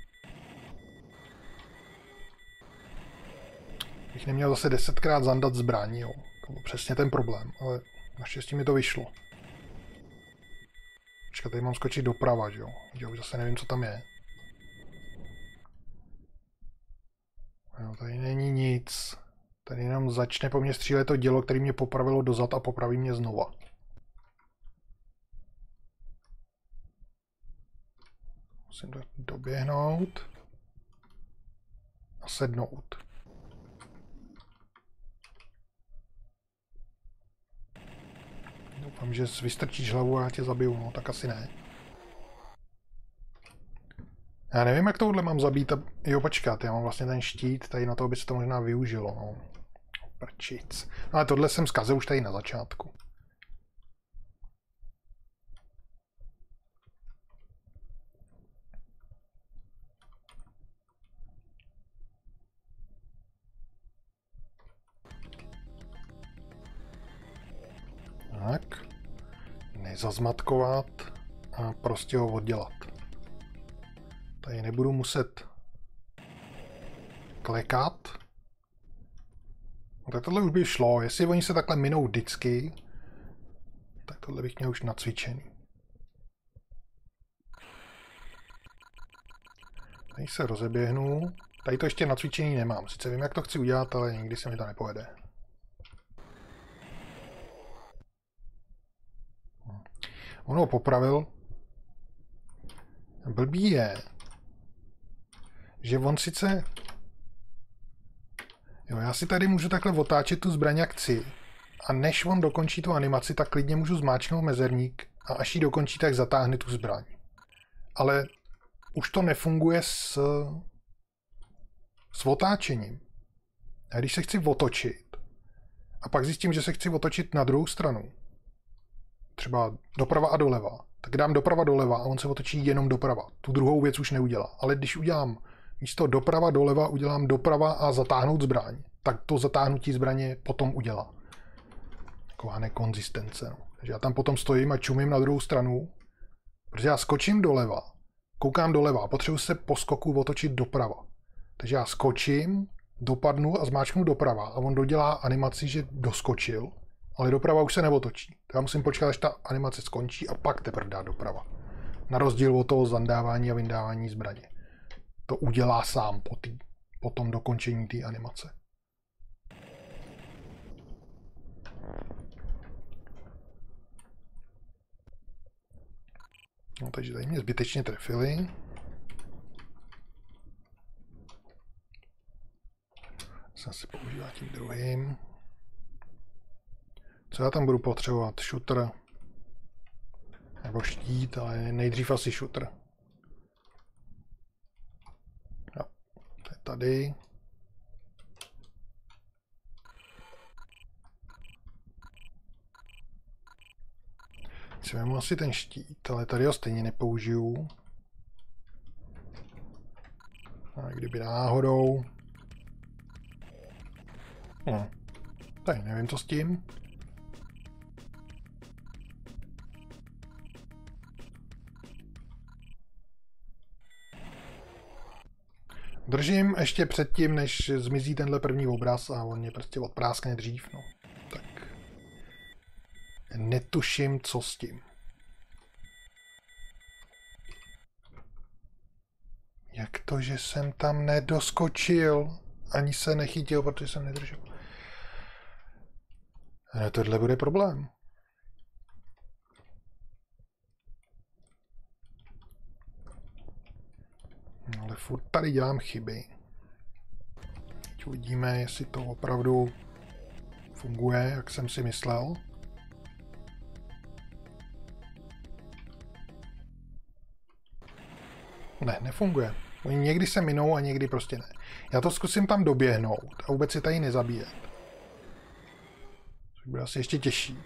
Bych neměl zase 10krát zandat zbraní, jo. To byl přesně ten problém, ale naštěstí mi to vyšlo. Počkat, tady mám skočit doprava, že jo. Já už zase nevím, co tam je. Jo, tady není nic. Tady jenom začne po mně střílet to dělo, které mě popravilo dozad a popraví mě znova. Musím doběhnout a sednout. Doufám, že vystrčíš hlavu a já tě zabiju, no tak asi ne. Já nevím, jak tohle mám zabít a... Jo, počkat, já mám vlastně ten štít, tady na to by se to možná využilo, no. Prčic. No ale tohle jsem zkazil už tady na začátku. Tak. Nezazmatkovat a prostě ho oddělat. Tady nebudu muset klekat. No, tak tohle už by šlo. Jestli oni se takhle minou vždycky, tak tohle bych měl už nacvičený. Tady se rozeběhnu. Tady to ještě nacvičený nemám. Sice vím, jak to chci udělat, ale nikdy se mi to nepovede. On ho popravil. Blbý je, že on sice... Jo, já si tady můžu takhle otáčet tu zbraň jak chci. A než on dokončí tu animaci, tak klidně můžu zmáčknout mezerník a až ji dokončí, tak zatáhne tu zbraň. Ale už to nefunguje s otáčením. A když se chci otočit a pak zjistím, že se chci otočit na druhou stranu, třeba doprava a doleva, tak dám doprava doleva a on se otočí jenom doprava. Tu druhou věc už neudělá. Ale když udělám místo doprava doleva, udělám doprava a zatáhnout zbraň, tak to zatáhnutí zbraně potom udělá. Taková nekonzistence. No. Takže já tam potom stojím a čumím na druhou stranu, protože já skočím doleva, koukám doleva a potřebuji se po skoku otočit doprava. Takže já skočím, dopadnu a zmáčknu doprava a on dodělá animaci, že doskočil, ale doprava už se neotočí. Tak já musím počkat, až ta animace skončí a pak teprve dát doprava. Na rozdíl od toho zandávání a vyndávání zbraně. To udělá sám po tom dokončení té animace. No, takže tady mě zbytečně trefili. Jsem si používá tím druhým. Co já tam budu potřebovat? Shooter. Nebo štít, ale nejdřív asi shooter. Jo, to je tady. Si vezmu asi ten štít, ale tady ho stejně nepoužiju. A kdyby náhodou... No, tady nevím, co s tím. Držím ještě předtím, než zmizí tenhle první obraz a on mě prostě odpráskne dřív, no. Tak. Netuším, co s tím. Jak to, že jsem tam nedoskočil? Ani se nechytil, protože jsem nedržel. Ale tohle bude problém. Ale furt tady dělám chyby. Teď uvidíme, jestli to opravdu funguje, jak jsem si myslel. Ne, nefunguje. Oni někdy se minou a někdy prostě ne. Já to zkusím tam doběhnout a vůbec si tady nezabíjet. To bude asi ještě těžší.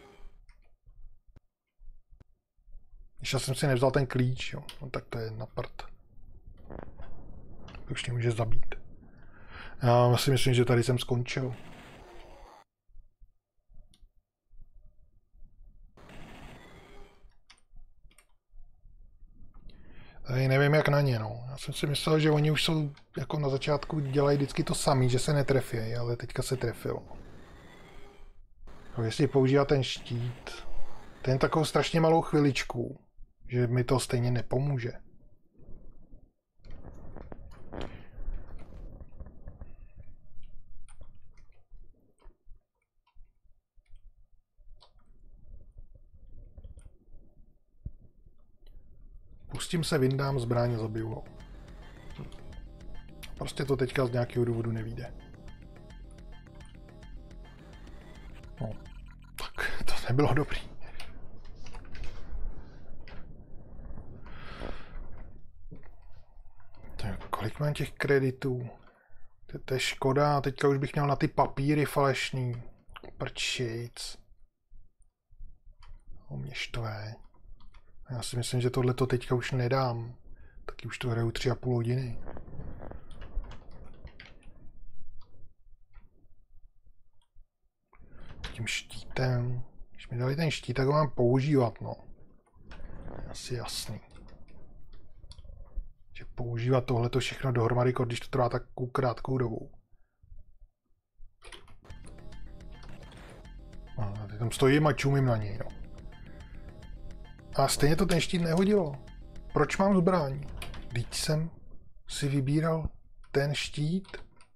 Když já jsem si nevzal ten klíč, jo, no, tak to je na prd. To už nemůže zabít. Já si myslím, že tady jsem skončil. Tady nevím, jak na ně, no. Já jsem si myslel, že oni už jsou, jako na začátku dělají vždycky to samý, že se netrefí, ale teďka se trefil. No, jestli používá ten štít, ten takovou strašně malou chviličku, že mi to stejně nepomůže. Pustím se, vyndám zbraň a zabiju ho. Prostě to teďka z nějakého důvodu nevyjde. No, tak to nebylo dobrý. Kolik mám těch kreditů? To je škoda, teďka už bych měl na ty papíry falešný. Prčejc. O mě štve. Já si myslím, že tohleto teďka už nedám. Taky už to hraju 3,5 hodiny. Tím štítem. Když mi dali ten štít, tak ho mám používat, no. Asi jasný. Že používat tohleto všechno dohromady, když to trvá takovou krátkou dobu. A teď tam stojím a čumím na něj, no. A stejně to ten štít nehodilo. Proč mám zbraň? Vždyť jsem si vybíral ten štít.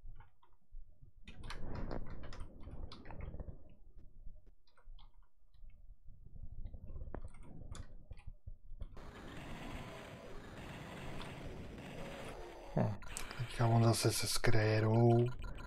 Teďka on zase se skrérou.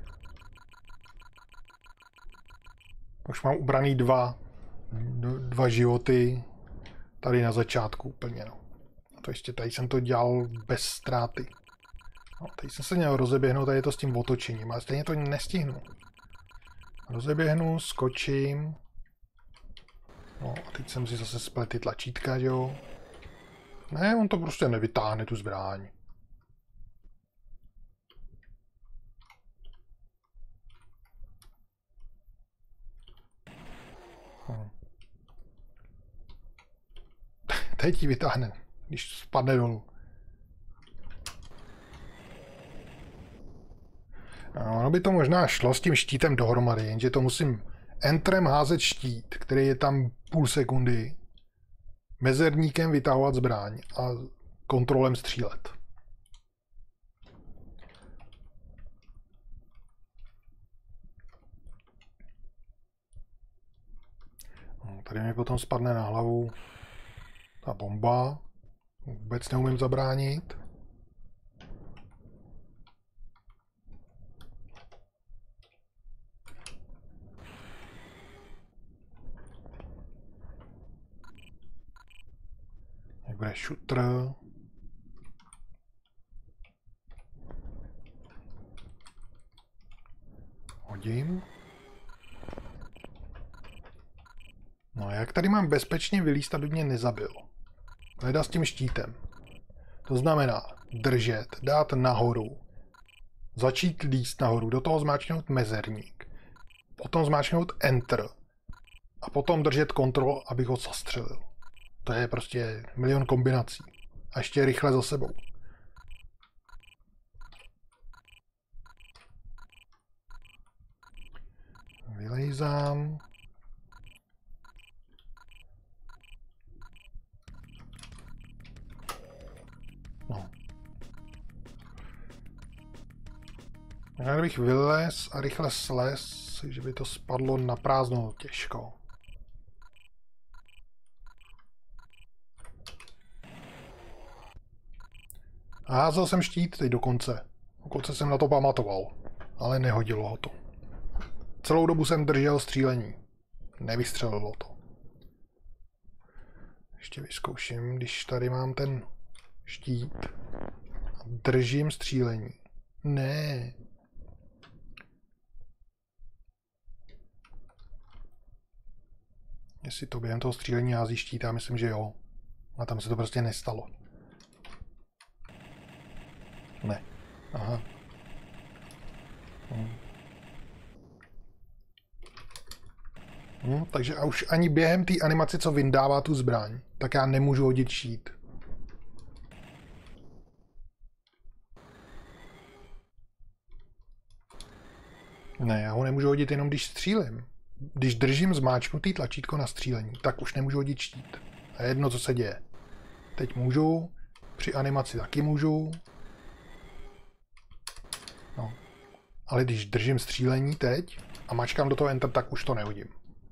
Už mám ubraný dva životy. Tady na začátku úplně, no. A to ještě tady jsem to dělal bez ztráty. No, tady jsem se měl rozeběhnout, tady je to s tím otočením, ale stejně to nestihnu. Rozeběhnu, skočím. No a teď jsem si zase splet ty tlačítka, že jo. Ne, on to prostě nevytáhne, tu zbraň. Teď ji vytáhne, když spadne dolů. No, ono by to možná šlo s tím štítem dohromady, jenže to musím entrem házet štít, který je tam půl sekundy, mezerníkem vytahovat zbraň a kontrolem střílet. No, tady mi potom spadne na hlavu ta bomba. Vůbec neumím zabránit. Jak bude šutr. Hodím. No a jak tady mám bezpečně vylízt, aby mě nezabil? Hleda s tím štítem. To znamená držet, dát nahoru, začít líst nahoru, do toho zmáčknout mezerník, potom zmáčknout Enter a potom držet kontrol, abych ho zastřelil. To je prostě milion kombinací. A ještě rychle za sebou. Vylejzám. No. Já kdybych vylez a rychle slez, že by to spadlo na prázdno těžko. A házel jsem štít teď dokonce. Dokonce jsem na to pamatoval. Ale nehodilo ho to. Celou dobu jsem držel střílení. Nevystřelilo to. Ještě vyzkouším, když tady mám ten štít a držím střílení. Ne. Jestli to během toho střílení hází štít, já myslím, že jo. A tam se to prostě nestalo. Ne. Aha. Takže a už ani během té animace, co vyndává tu zbraň, tak já nemůžu hodit štít. Ne, já ho nemůžu hodit jenom když střílím. Když držím zmáčknutý tlačítko na střílení, tak už nemůžu hodit štít. A jedno, co se děje. Teď můžu, při animaci taky můžu. No. Ale když držím střílení teď a mačkám do toho Enter, tak už to nehodím.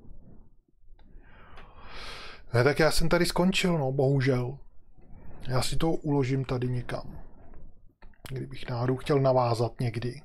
Ne, tak já jsem tady skončil, no, bohužel. Já si to uložím tady někam. Kdybych náhodou chtěl navázat někdy.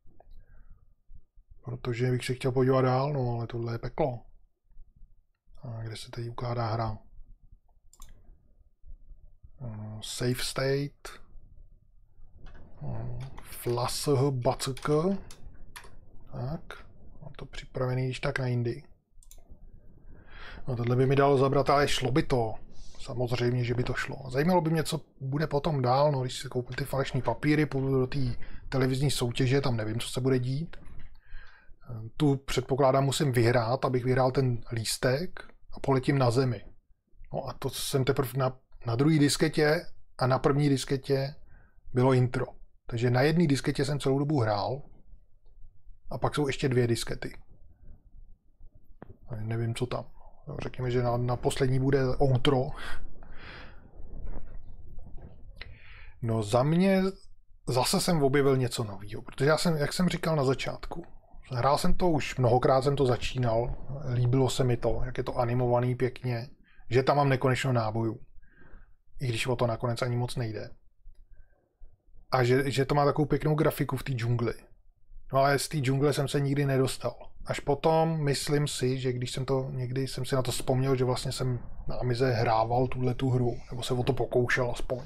Protože bych se chtěl podívat dál, no, ale tohle je peklo. A kde se teď ukládá hra? Save state. FLASH BACK. Tak, mám to připravený již tak na jindy. No tohle by mi dalo zabrat, ale šlo by to. Samozřejmě, že by to šlo. Zajímalo by mě, co bude potom dál, no, když si koupím ty falešní papíry, půjdu do té televizní soutěže, tam nevím, co se bude dít. Tu předpokládám musím vyhrát, abych vyhrál ten lístek a poletím na zemi. No a to jsem teprve na druhé disketě a na první disketě bylo intro. Takže na jedné disketě jsem celou dobu hrál a pak jsou ještě 2 diskety. Nevím, co tam. Řekněme, že na poslední bude outro. No za mě zase jsem objevil něco nového, protože já jsem, jak jsem říkal na začátku, hrál jsem to už mnohokrát, jsem to začínal, líbilo se mi to, jak je to animovaný pěkně, že tam mám nekonečno nábojů, i když o to nakonec ani moc nejde. A že to má takovou pěknou grafiku v té džungli. No ale z té džungle jsem se nikdy nedostal. Až potom myslím si, že když někdy jsem si na to vzpomněl, že vlastně jsem na Amize hrával tu hru, nebo se o to pokoušel aspoň.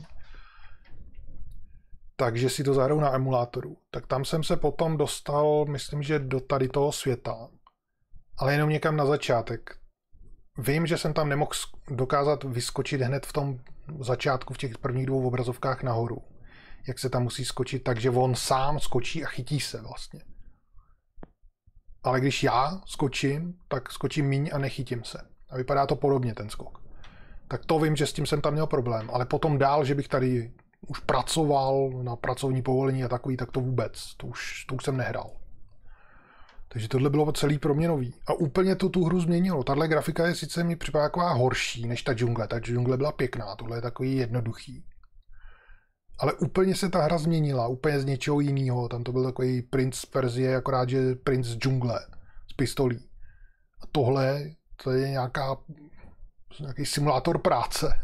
Takže si to zahraju na emulátoru. Tak tam jsem se potom dostal, myslím, že do tady toho světa. Ale jenom někam na začátek. Vím, že jsem tam nemohl dokázat vyskočit hned v tom začátku v těch prvních 2 obrazovkách nahoru. Jak se tam musí skočit, takže on sám skočí a chytí se vlastně. Ale když já skočím, tak skočím míň a nechytím se. A vypadá to podobně ten skok. Tak to vím, že s tím jsem tam měl problém. Ale potom dál, že bych tady už pracoval na pracovní povolení a takový, tak to vůbec. To už jsem nehrál. Takže tohle bylo celý pro mě nový. A úplně to tu hru změnilo. Tahle grafika je sice mi připadá taková horší než ta džungle. Ta džungle byla pěkná, tohle je takový jednoduchý. Ale úplně se ta hra změnila, úplně z něčeho jiného. Tam to byl takový princ z Perzie, akorát, že princ z džungle, z pistolí. A tohle, to je nějaký simulátor práce.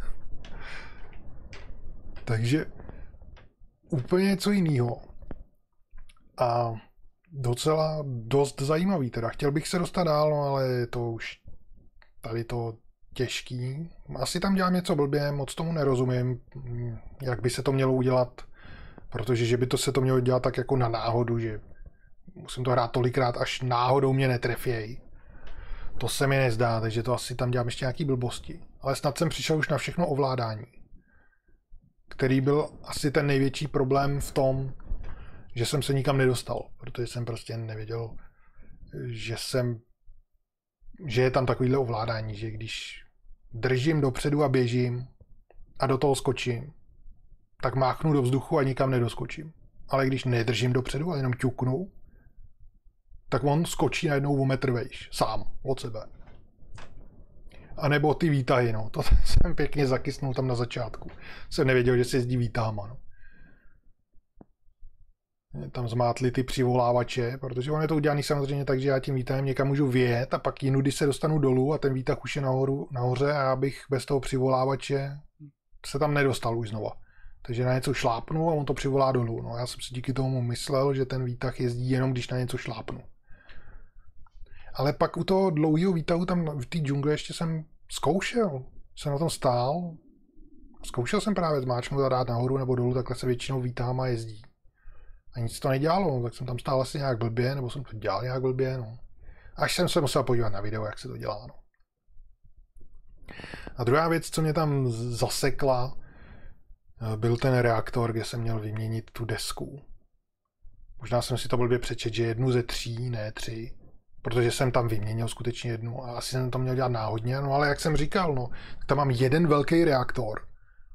Takže úplně něco jiného. A docela dost zajímavý teda. Chtěl bych se dostat dál, no, ale je to už tady to těžký. Asi tam dělám něco blbě, moc tomu nerozumím, jak by se to mělo udělat, protože že by se to mělo dělat tak jako na náhodu, že musím to hrát tolikrát, až náhodou mě netrefějí. To se mi nezdá, takže to asi tam dělám ještě nějaký blbosti. Ale snad jsem přišel už na všechno ovládání, který byl asi ten největší problém v tom, že jsem se nikam nedostal, protože jsem prostě nevěděl, že je tam takovýhle ovládání, že když držím dopředu a běžím a do toho skočím, tak máchnu do vzduchu a nikam nedoskočím. Ale když nedržím dopředu a jenom ťuknu, tak on skočí najednou o metr vejš, sám, od sebe. A nebo ty výtahy, no, to jsem pěkně zakysnul tam na začátku. Jsem nevěděl, že se jezdí výtahama, no. Tam zmátli ty přivolávače, protože on je to udělaný samozřejmě tak, že já tím výtahem někam můžu vyjet a pak jinudy se dostanu dolů a ten výtah už je nahoře a já bych bez toho přivolávače se tam nedostal už znova. Takže na něco šlápnu a on to přivolá dolů. No, já jsem si díky tomu myslel, že ten výtah jezdí jenom, když na něco šlápnu. Ale pak u toho dlouhého výtahu tam v té džungli ještě jsem zkoušel. Jsem na tom stál. Zkoušel jsem právě zmáčknout a dát nahoru nebo dolů, takhle se většinou výtahama jezdí. A nic to nedělalo, no, tak jsem tam stál asi nějak blbě, nebo jsem to dělal nějak blbě, no. Až jsem se musel podívat na video, jak se to dělá, no. A druhá věc, co mě tam zasekla, byl ten reaktor, kde jsem měl vyměnit tu desku. Možná jsem si to blbě přečet, že 1 ze 3, ne 3, protože jsem tam vyměnil skutečně 1 a asi jsem to měl dělat náhodně, no ale jak jsem říkal, no, tam mám jeden velký reaktor,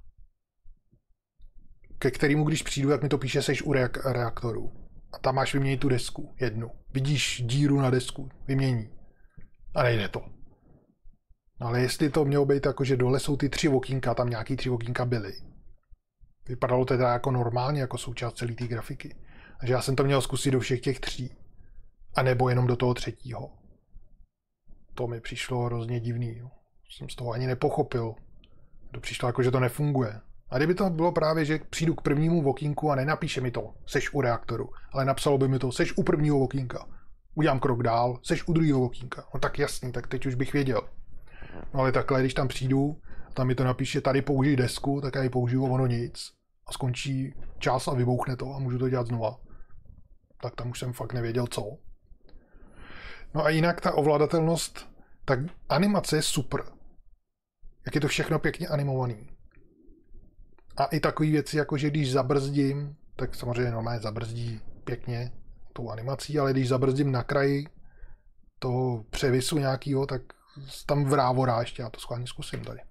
ke kterému, když přijdu, jak mi to píše, seš u reaktoru. A tam máš vyměnit tu desku, 1. Vidíš díru na desku, vymění. A nejde to. No ale jestli to mělo být jako, že dole jsou ty 3 okýnka, tam nějaký 3 okýnka byly. Vypadalo to teda jako normálně, jako součást celé té grafiky. Takže já jsem to měl zkusit do všech těch 3. A nebo jenom do toho 3. To mi přišlo hrozně divný. Jo. Jsem z toho ani nepochopil. To přišlo jako, že to nefunguje. A kdyby to bylo právě, že přijdu k prvnímu okýnku a nenapíše mi to, seš u reaktoru, ale napsalo by mi to, seš u prvního okýnka. Udělám krok dál, seš u druhého okýnka. No tak jasný, tak teď už bych věděl. No ale takhle, když tam přijdu, a tam mi to napíše, tady použij desku, tak já ji použiju, ono nic. A skončí čas a vybouchne to a můžu to dělat znova. Tak tam už jsem fakt nevěděl co. No a jinak ta ovladatelnost, tak animace je super. Jak je to všechno pěkně animovaný. A i takové věci, jako že když zabrzdím, tak samozřejmě normálně zabrzdí pěkně tou animací, ale když zabrzdím na kraji toho převisu nějakého, tak tam vrávorá ještě, já to schválně zkusím tady.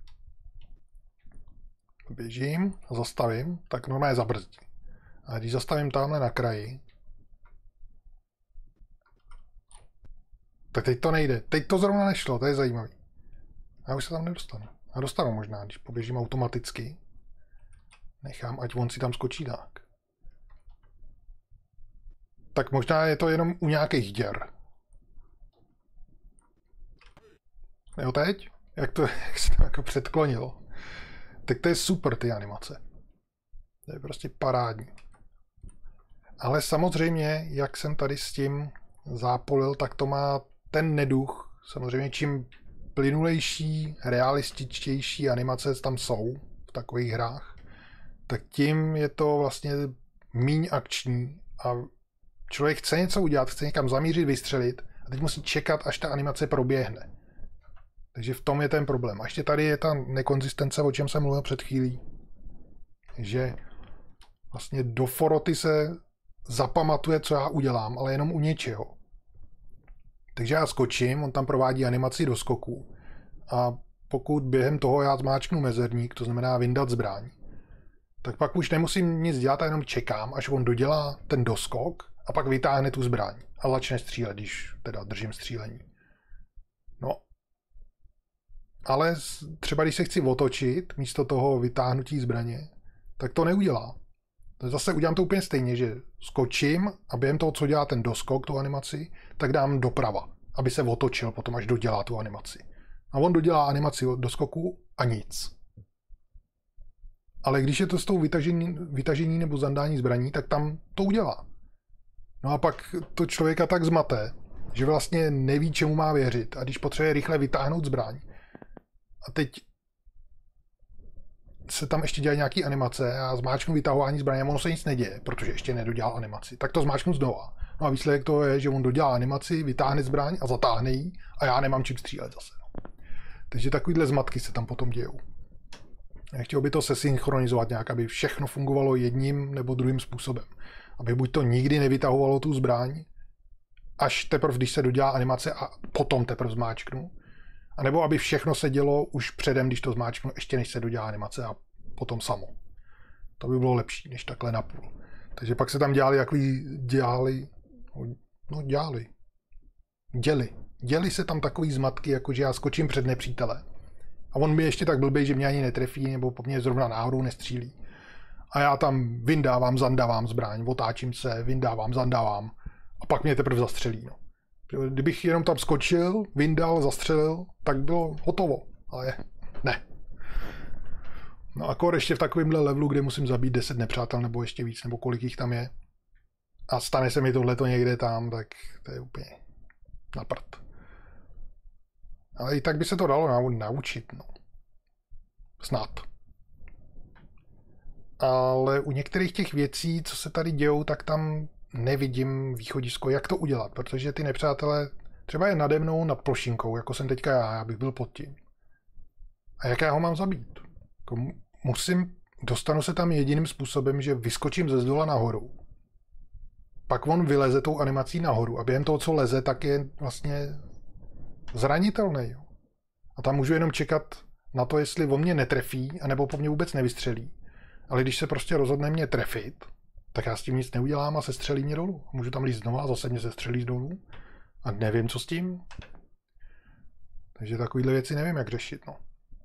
Běžím a zastavím, tak normálně zabrzdí. A když zastavím tamhle na kraji, tak teď to nejde. Teď to zrovna nešlo, to je zajímavý. Já už se tam nedostanu. A dostanu možná, když poběžím automaticky. Nechám, ať on si tam skočí tak. Tak možná je to jenom u nějakých děr. Jo teď? Jak se to jako předklonilo. Tak to je super, ty animace. To je prostě parádní. Ale samozřejmě, jak jsem tady s tím zápolil, tak to má ten neduch. Samozřejmě čím plynulejší, realističtější animace tam jsou v takových hrách, tak tím je to vlastně míň akční a člověk chce něco udělat, chce někam zamířit, vystřelit a teď musí čekat, až ta animace proběhne. Takže v tom je ten problém. A ještě tady je ta nekonzistence, o čem jsem mluvil před chvílí. Že vlastně do foroty se zapamatuje, co já udělám, ale jenom u něčeho. Takže já skočím, on tam provádí animaci do skoku. A pokud během toho já zmáčknu mezerník, to znamená vyndat zbraň, tak pak už nemusím nic dělat a jenom čekám, až on dodělá ten doskok a pak vytáhne tu zbraň a začne střílet, když teda držím střílení. No, ale třeba když se chci otočit místo toho vytáhnutí zbraně, tak to neudělá. Zase udělám to úplně stejně, že skočím a během toho, co dělá ten doskok, tu animaci, tak dám doprava, aby se otočil potom, až dodělá tu animaci. A on dodělá animaci doskoku a nic. Ale když je to s tou vytažení nebo zandání zbraní, tak tam to udělá. No a pak to člověka tak zmate, že vlastně neví, čemu má věřit. A když potřebuje rychle vytáhnout zbraň, a teď se tam ještě dělají nějaký animace a zmáčknu vytahování zbraně a ono se nic neděje, protože ještě nedodělal animaci. Tak to zmáčknu znova. No a výsledek toho je, že on dodělá animaci, vytáhne zbraň a zatáhne ji a já nemám čím střílet zase. Takže takovýhle zmatky se tam potom dějou. Chtěl by to sesynchronizovat nějak, aby všechno fungovalo jedním nebo druhým způsobem. Aby buď to nikdy nevytahovalo tu zbraň, až teprve, když se dodělá animace a potom teprve zmáčknu. A nebo aby všechno se dělo už předem, když to zmáčknu, ještě než se dodělá animace a potom samo. To by bylo lepší, než takhle napůl. Takže pak se tam děli se tam takový zmatky, jako že já skočím před nepřítele. A on mi ještě tak blbej, že mě ani netrefí, nebo po mně zrovna náhodou nestřílí. A já tam vyndávám, zandávám zbraň, otáčím se, vyndávám, zandávám. A pak mě teprve zastřelí. No. Kdybych jenom tam skočil, vyndal, zastřelil, tak bylo hotovo. Ale ne. No akor ještě v takovémhle levelu, kde musím zabít 10 nepřátel, nebo ještě víc, nebo kolik jich tam je. A stane se mi tohleto někde tam, tak to je úplně na prd. Ale i tak by se to dalo naučit, no. Snad. Ale u některých těch věcí, co se tady dějou, tak tam nevidím východisko, jak to udělat, protože ty nepřátelé třeba je nade mnou nad plošinkou, jako jsem teďka já bych byl pod tím. A jak já ho mám zabít? Dostanu se tam jediným způsobem, že vyskočím ze zdola nahoru. Pak on vyleze tou animací nahoru a během toho, co leze, tak je vlastně zranitelný. Jo. A tam můžu jenom čekat na to, jestli on mě netrefí, anebo po mně vůbec nevystřelí. Ale když se prostě rozhodne mě trefit, tak já s tím nic neudělám a sestřelí mě dolů. Můžu tam líst znova a zase mě sestřelí dolů. A nevím, co s tím. Takže takovýhle věci nevím, jak řešit. No.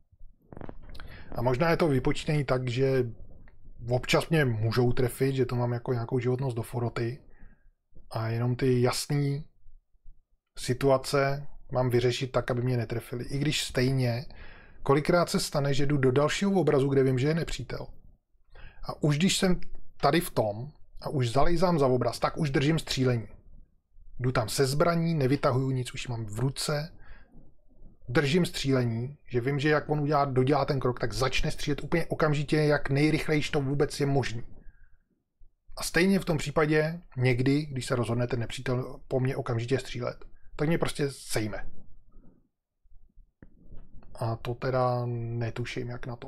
A možná je to vypočítané tak, že občas mě můžou trefit, že to mám jako nějakou životnost do foroty. A jenom ty jasné situace mám vyřešit tak, aby mě netrefili. I když stejně, kolikrát se stane, že jdu do dalšího obrazu, kde vím, že je nepřítel. A už když jsem tady v tom a už zalejzám za obraz, tak už držím střílení. Jdu tam se zbraní, nevytahuju nic, už mám v ruce, držím střílení, že vím, že jak on dodělá ten krok, tak začne střílet úplně okamžitě, jak nejrychlejší to vůbec je možný. A stejně v tom případě někdy, když se rozhodne ten nepřítel po mně okamžitě střílet, tak mě prostě sejme. A to teda netuším, jak na to.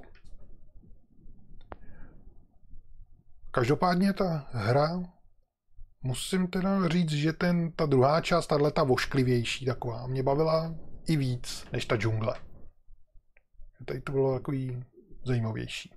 Každopádně ta hra, musím teda říct, že ta druhá část, ta vošklivější taková, mě bavila i víc než ta džungle. Tady to bylo takový zajímavější.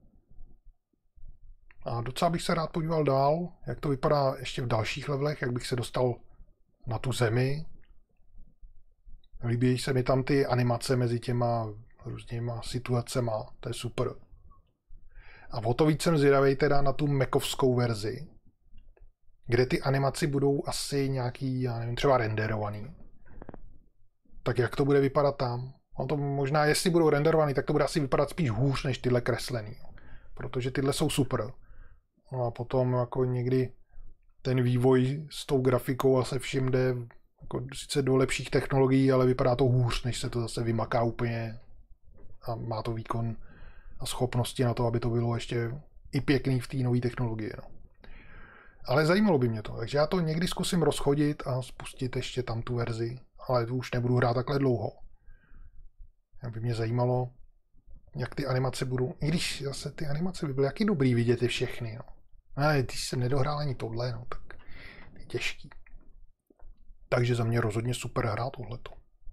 A docela bych se rád podíval dál, jak to vypadá ještě v dalších levelech, jak bych se dostal na tu zemi. Líbí se mi tam ty animace mezi těma různýma situacema, to je super. A o to víc jsem zvědavej teda na tu mekovskou verzi, kde ty animace budou asi nějaký, já nevím, třeba renderovaný. Tak jak to bude vypadat tam? No to možná, jestli budou renderovaný, tak to bude asi vypadat spíš hůř než tyhle kreslený. Protože tyhle jsou super. No a potom jako někdy ten vývoj s tou grafikou a se vším jde jako sice do lepších technologií, ale vypadá to hůř, než se to zase vymaká úplně a má to výkon a schopnosti na to, aby to bylo ještě i pěkný v té nové technologii. No. Ale zajímalo by mě to, takže já to někdy zkusím rozchodit a spustit ještě tam tu verzi, ale tu už nebudu hrát takhle dlouho. Jak by mě zajímalo, jak ty animace budou, i když zase ty animace by byly jaký dobrý vidět je všechny. No. Ale když jsem nedohrál ani tohle, no, tak je těžký. Takže za mě rozhodně super hra tohleto.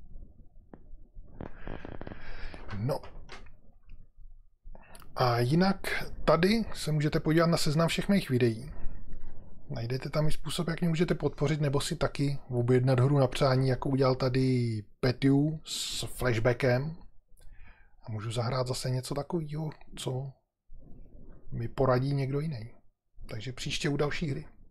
No. A jinak tady se můžete podívat na seznam všech mých videí. Najdete tam i způsob, jak mě můžete podpořit, nebo si taky objednat hru na přání, jako udělal tady Petiu s flashbackem. A můžu zahrát zase něco takového, co mi poradí někdo jiný. Takže příště u další hry.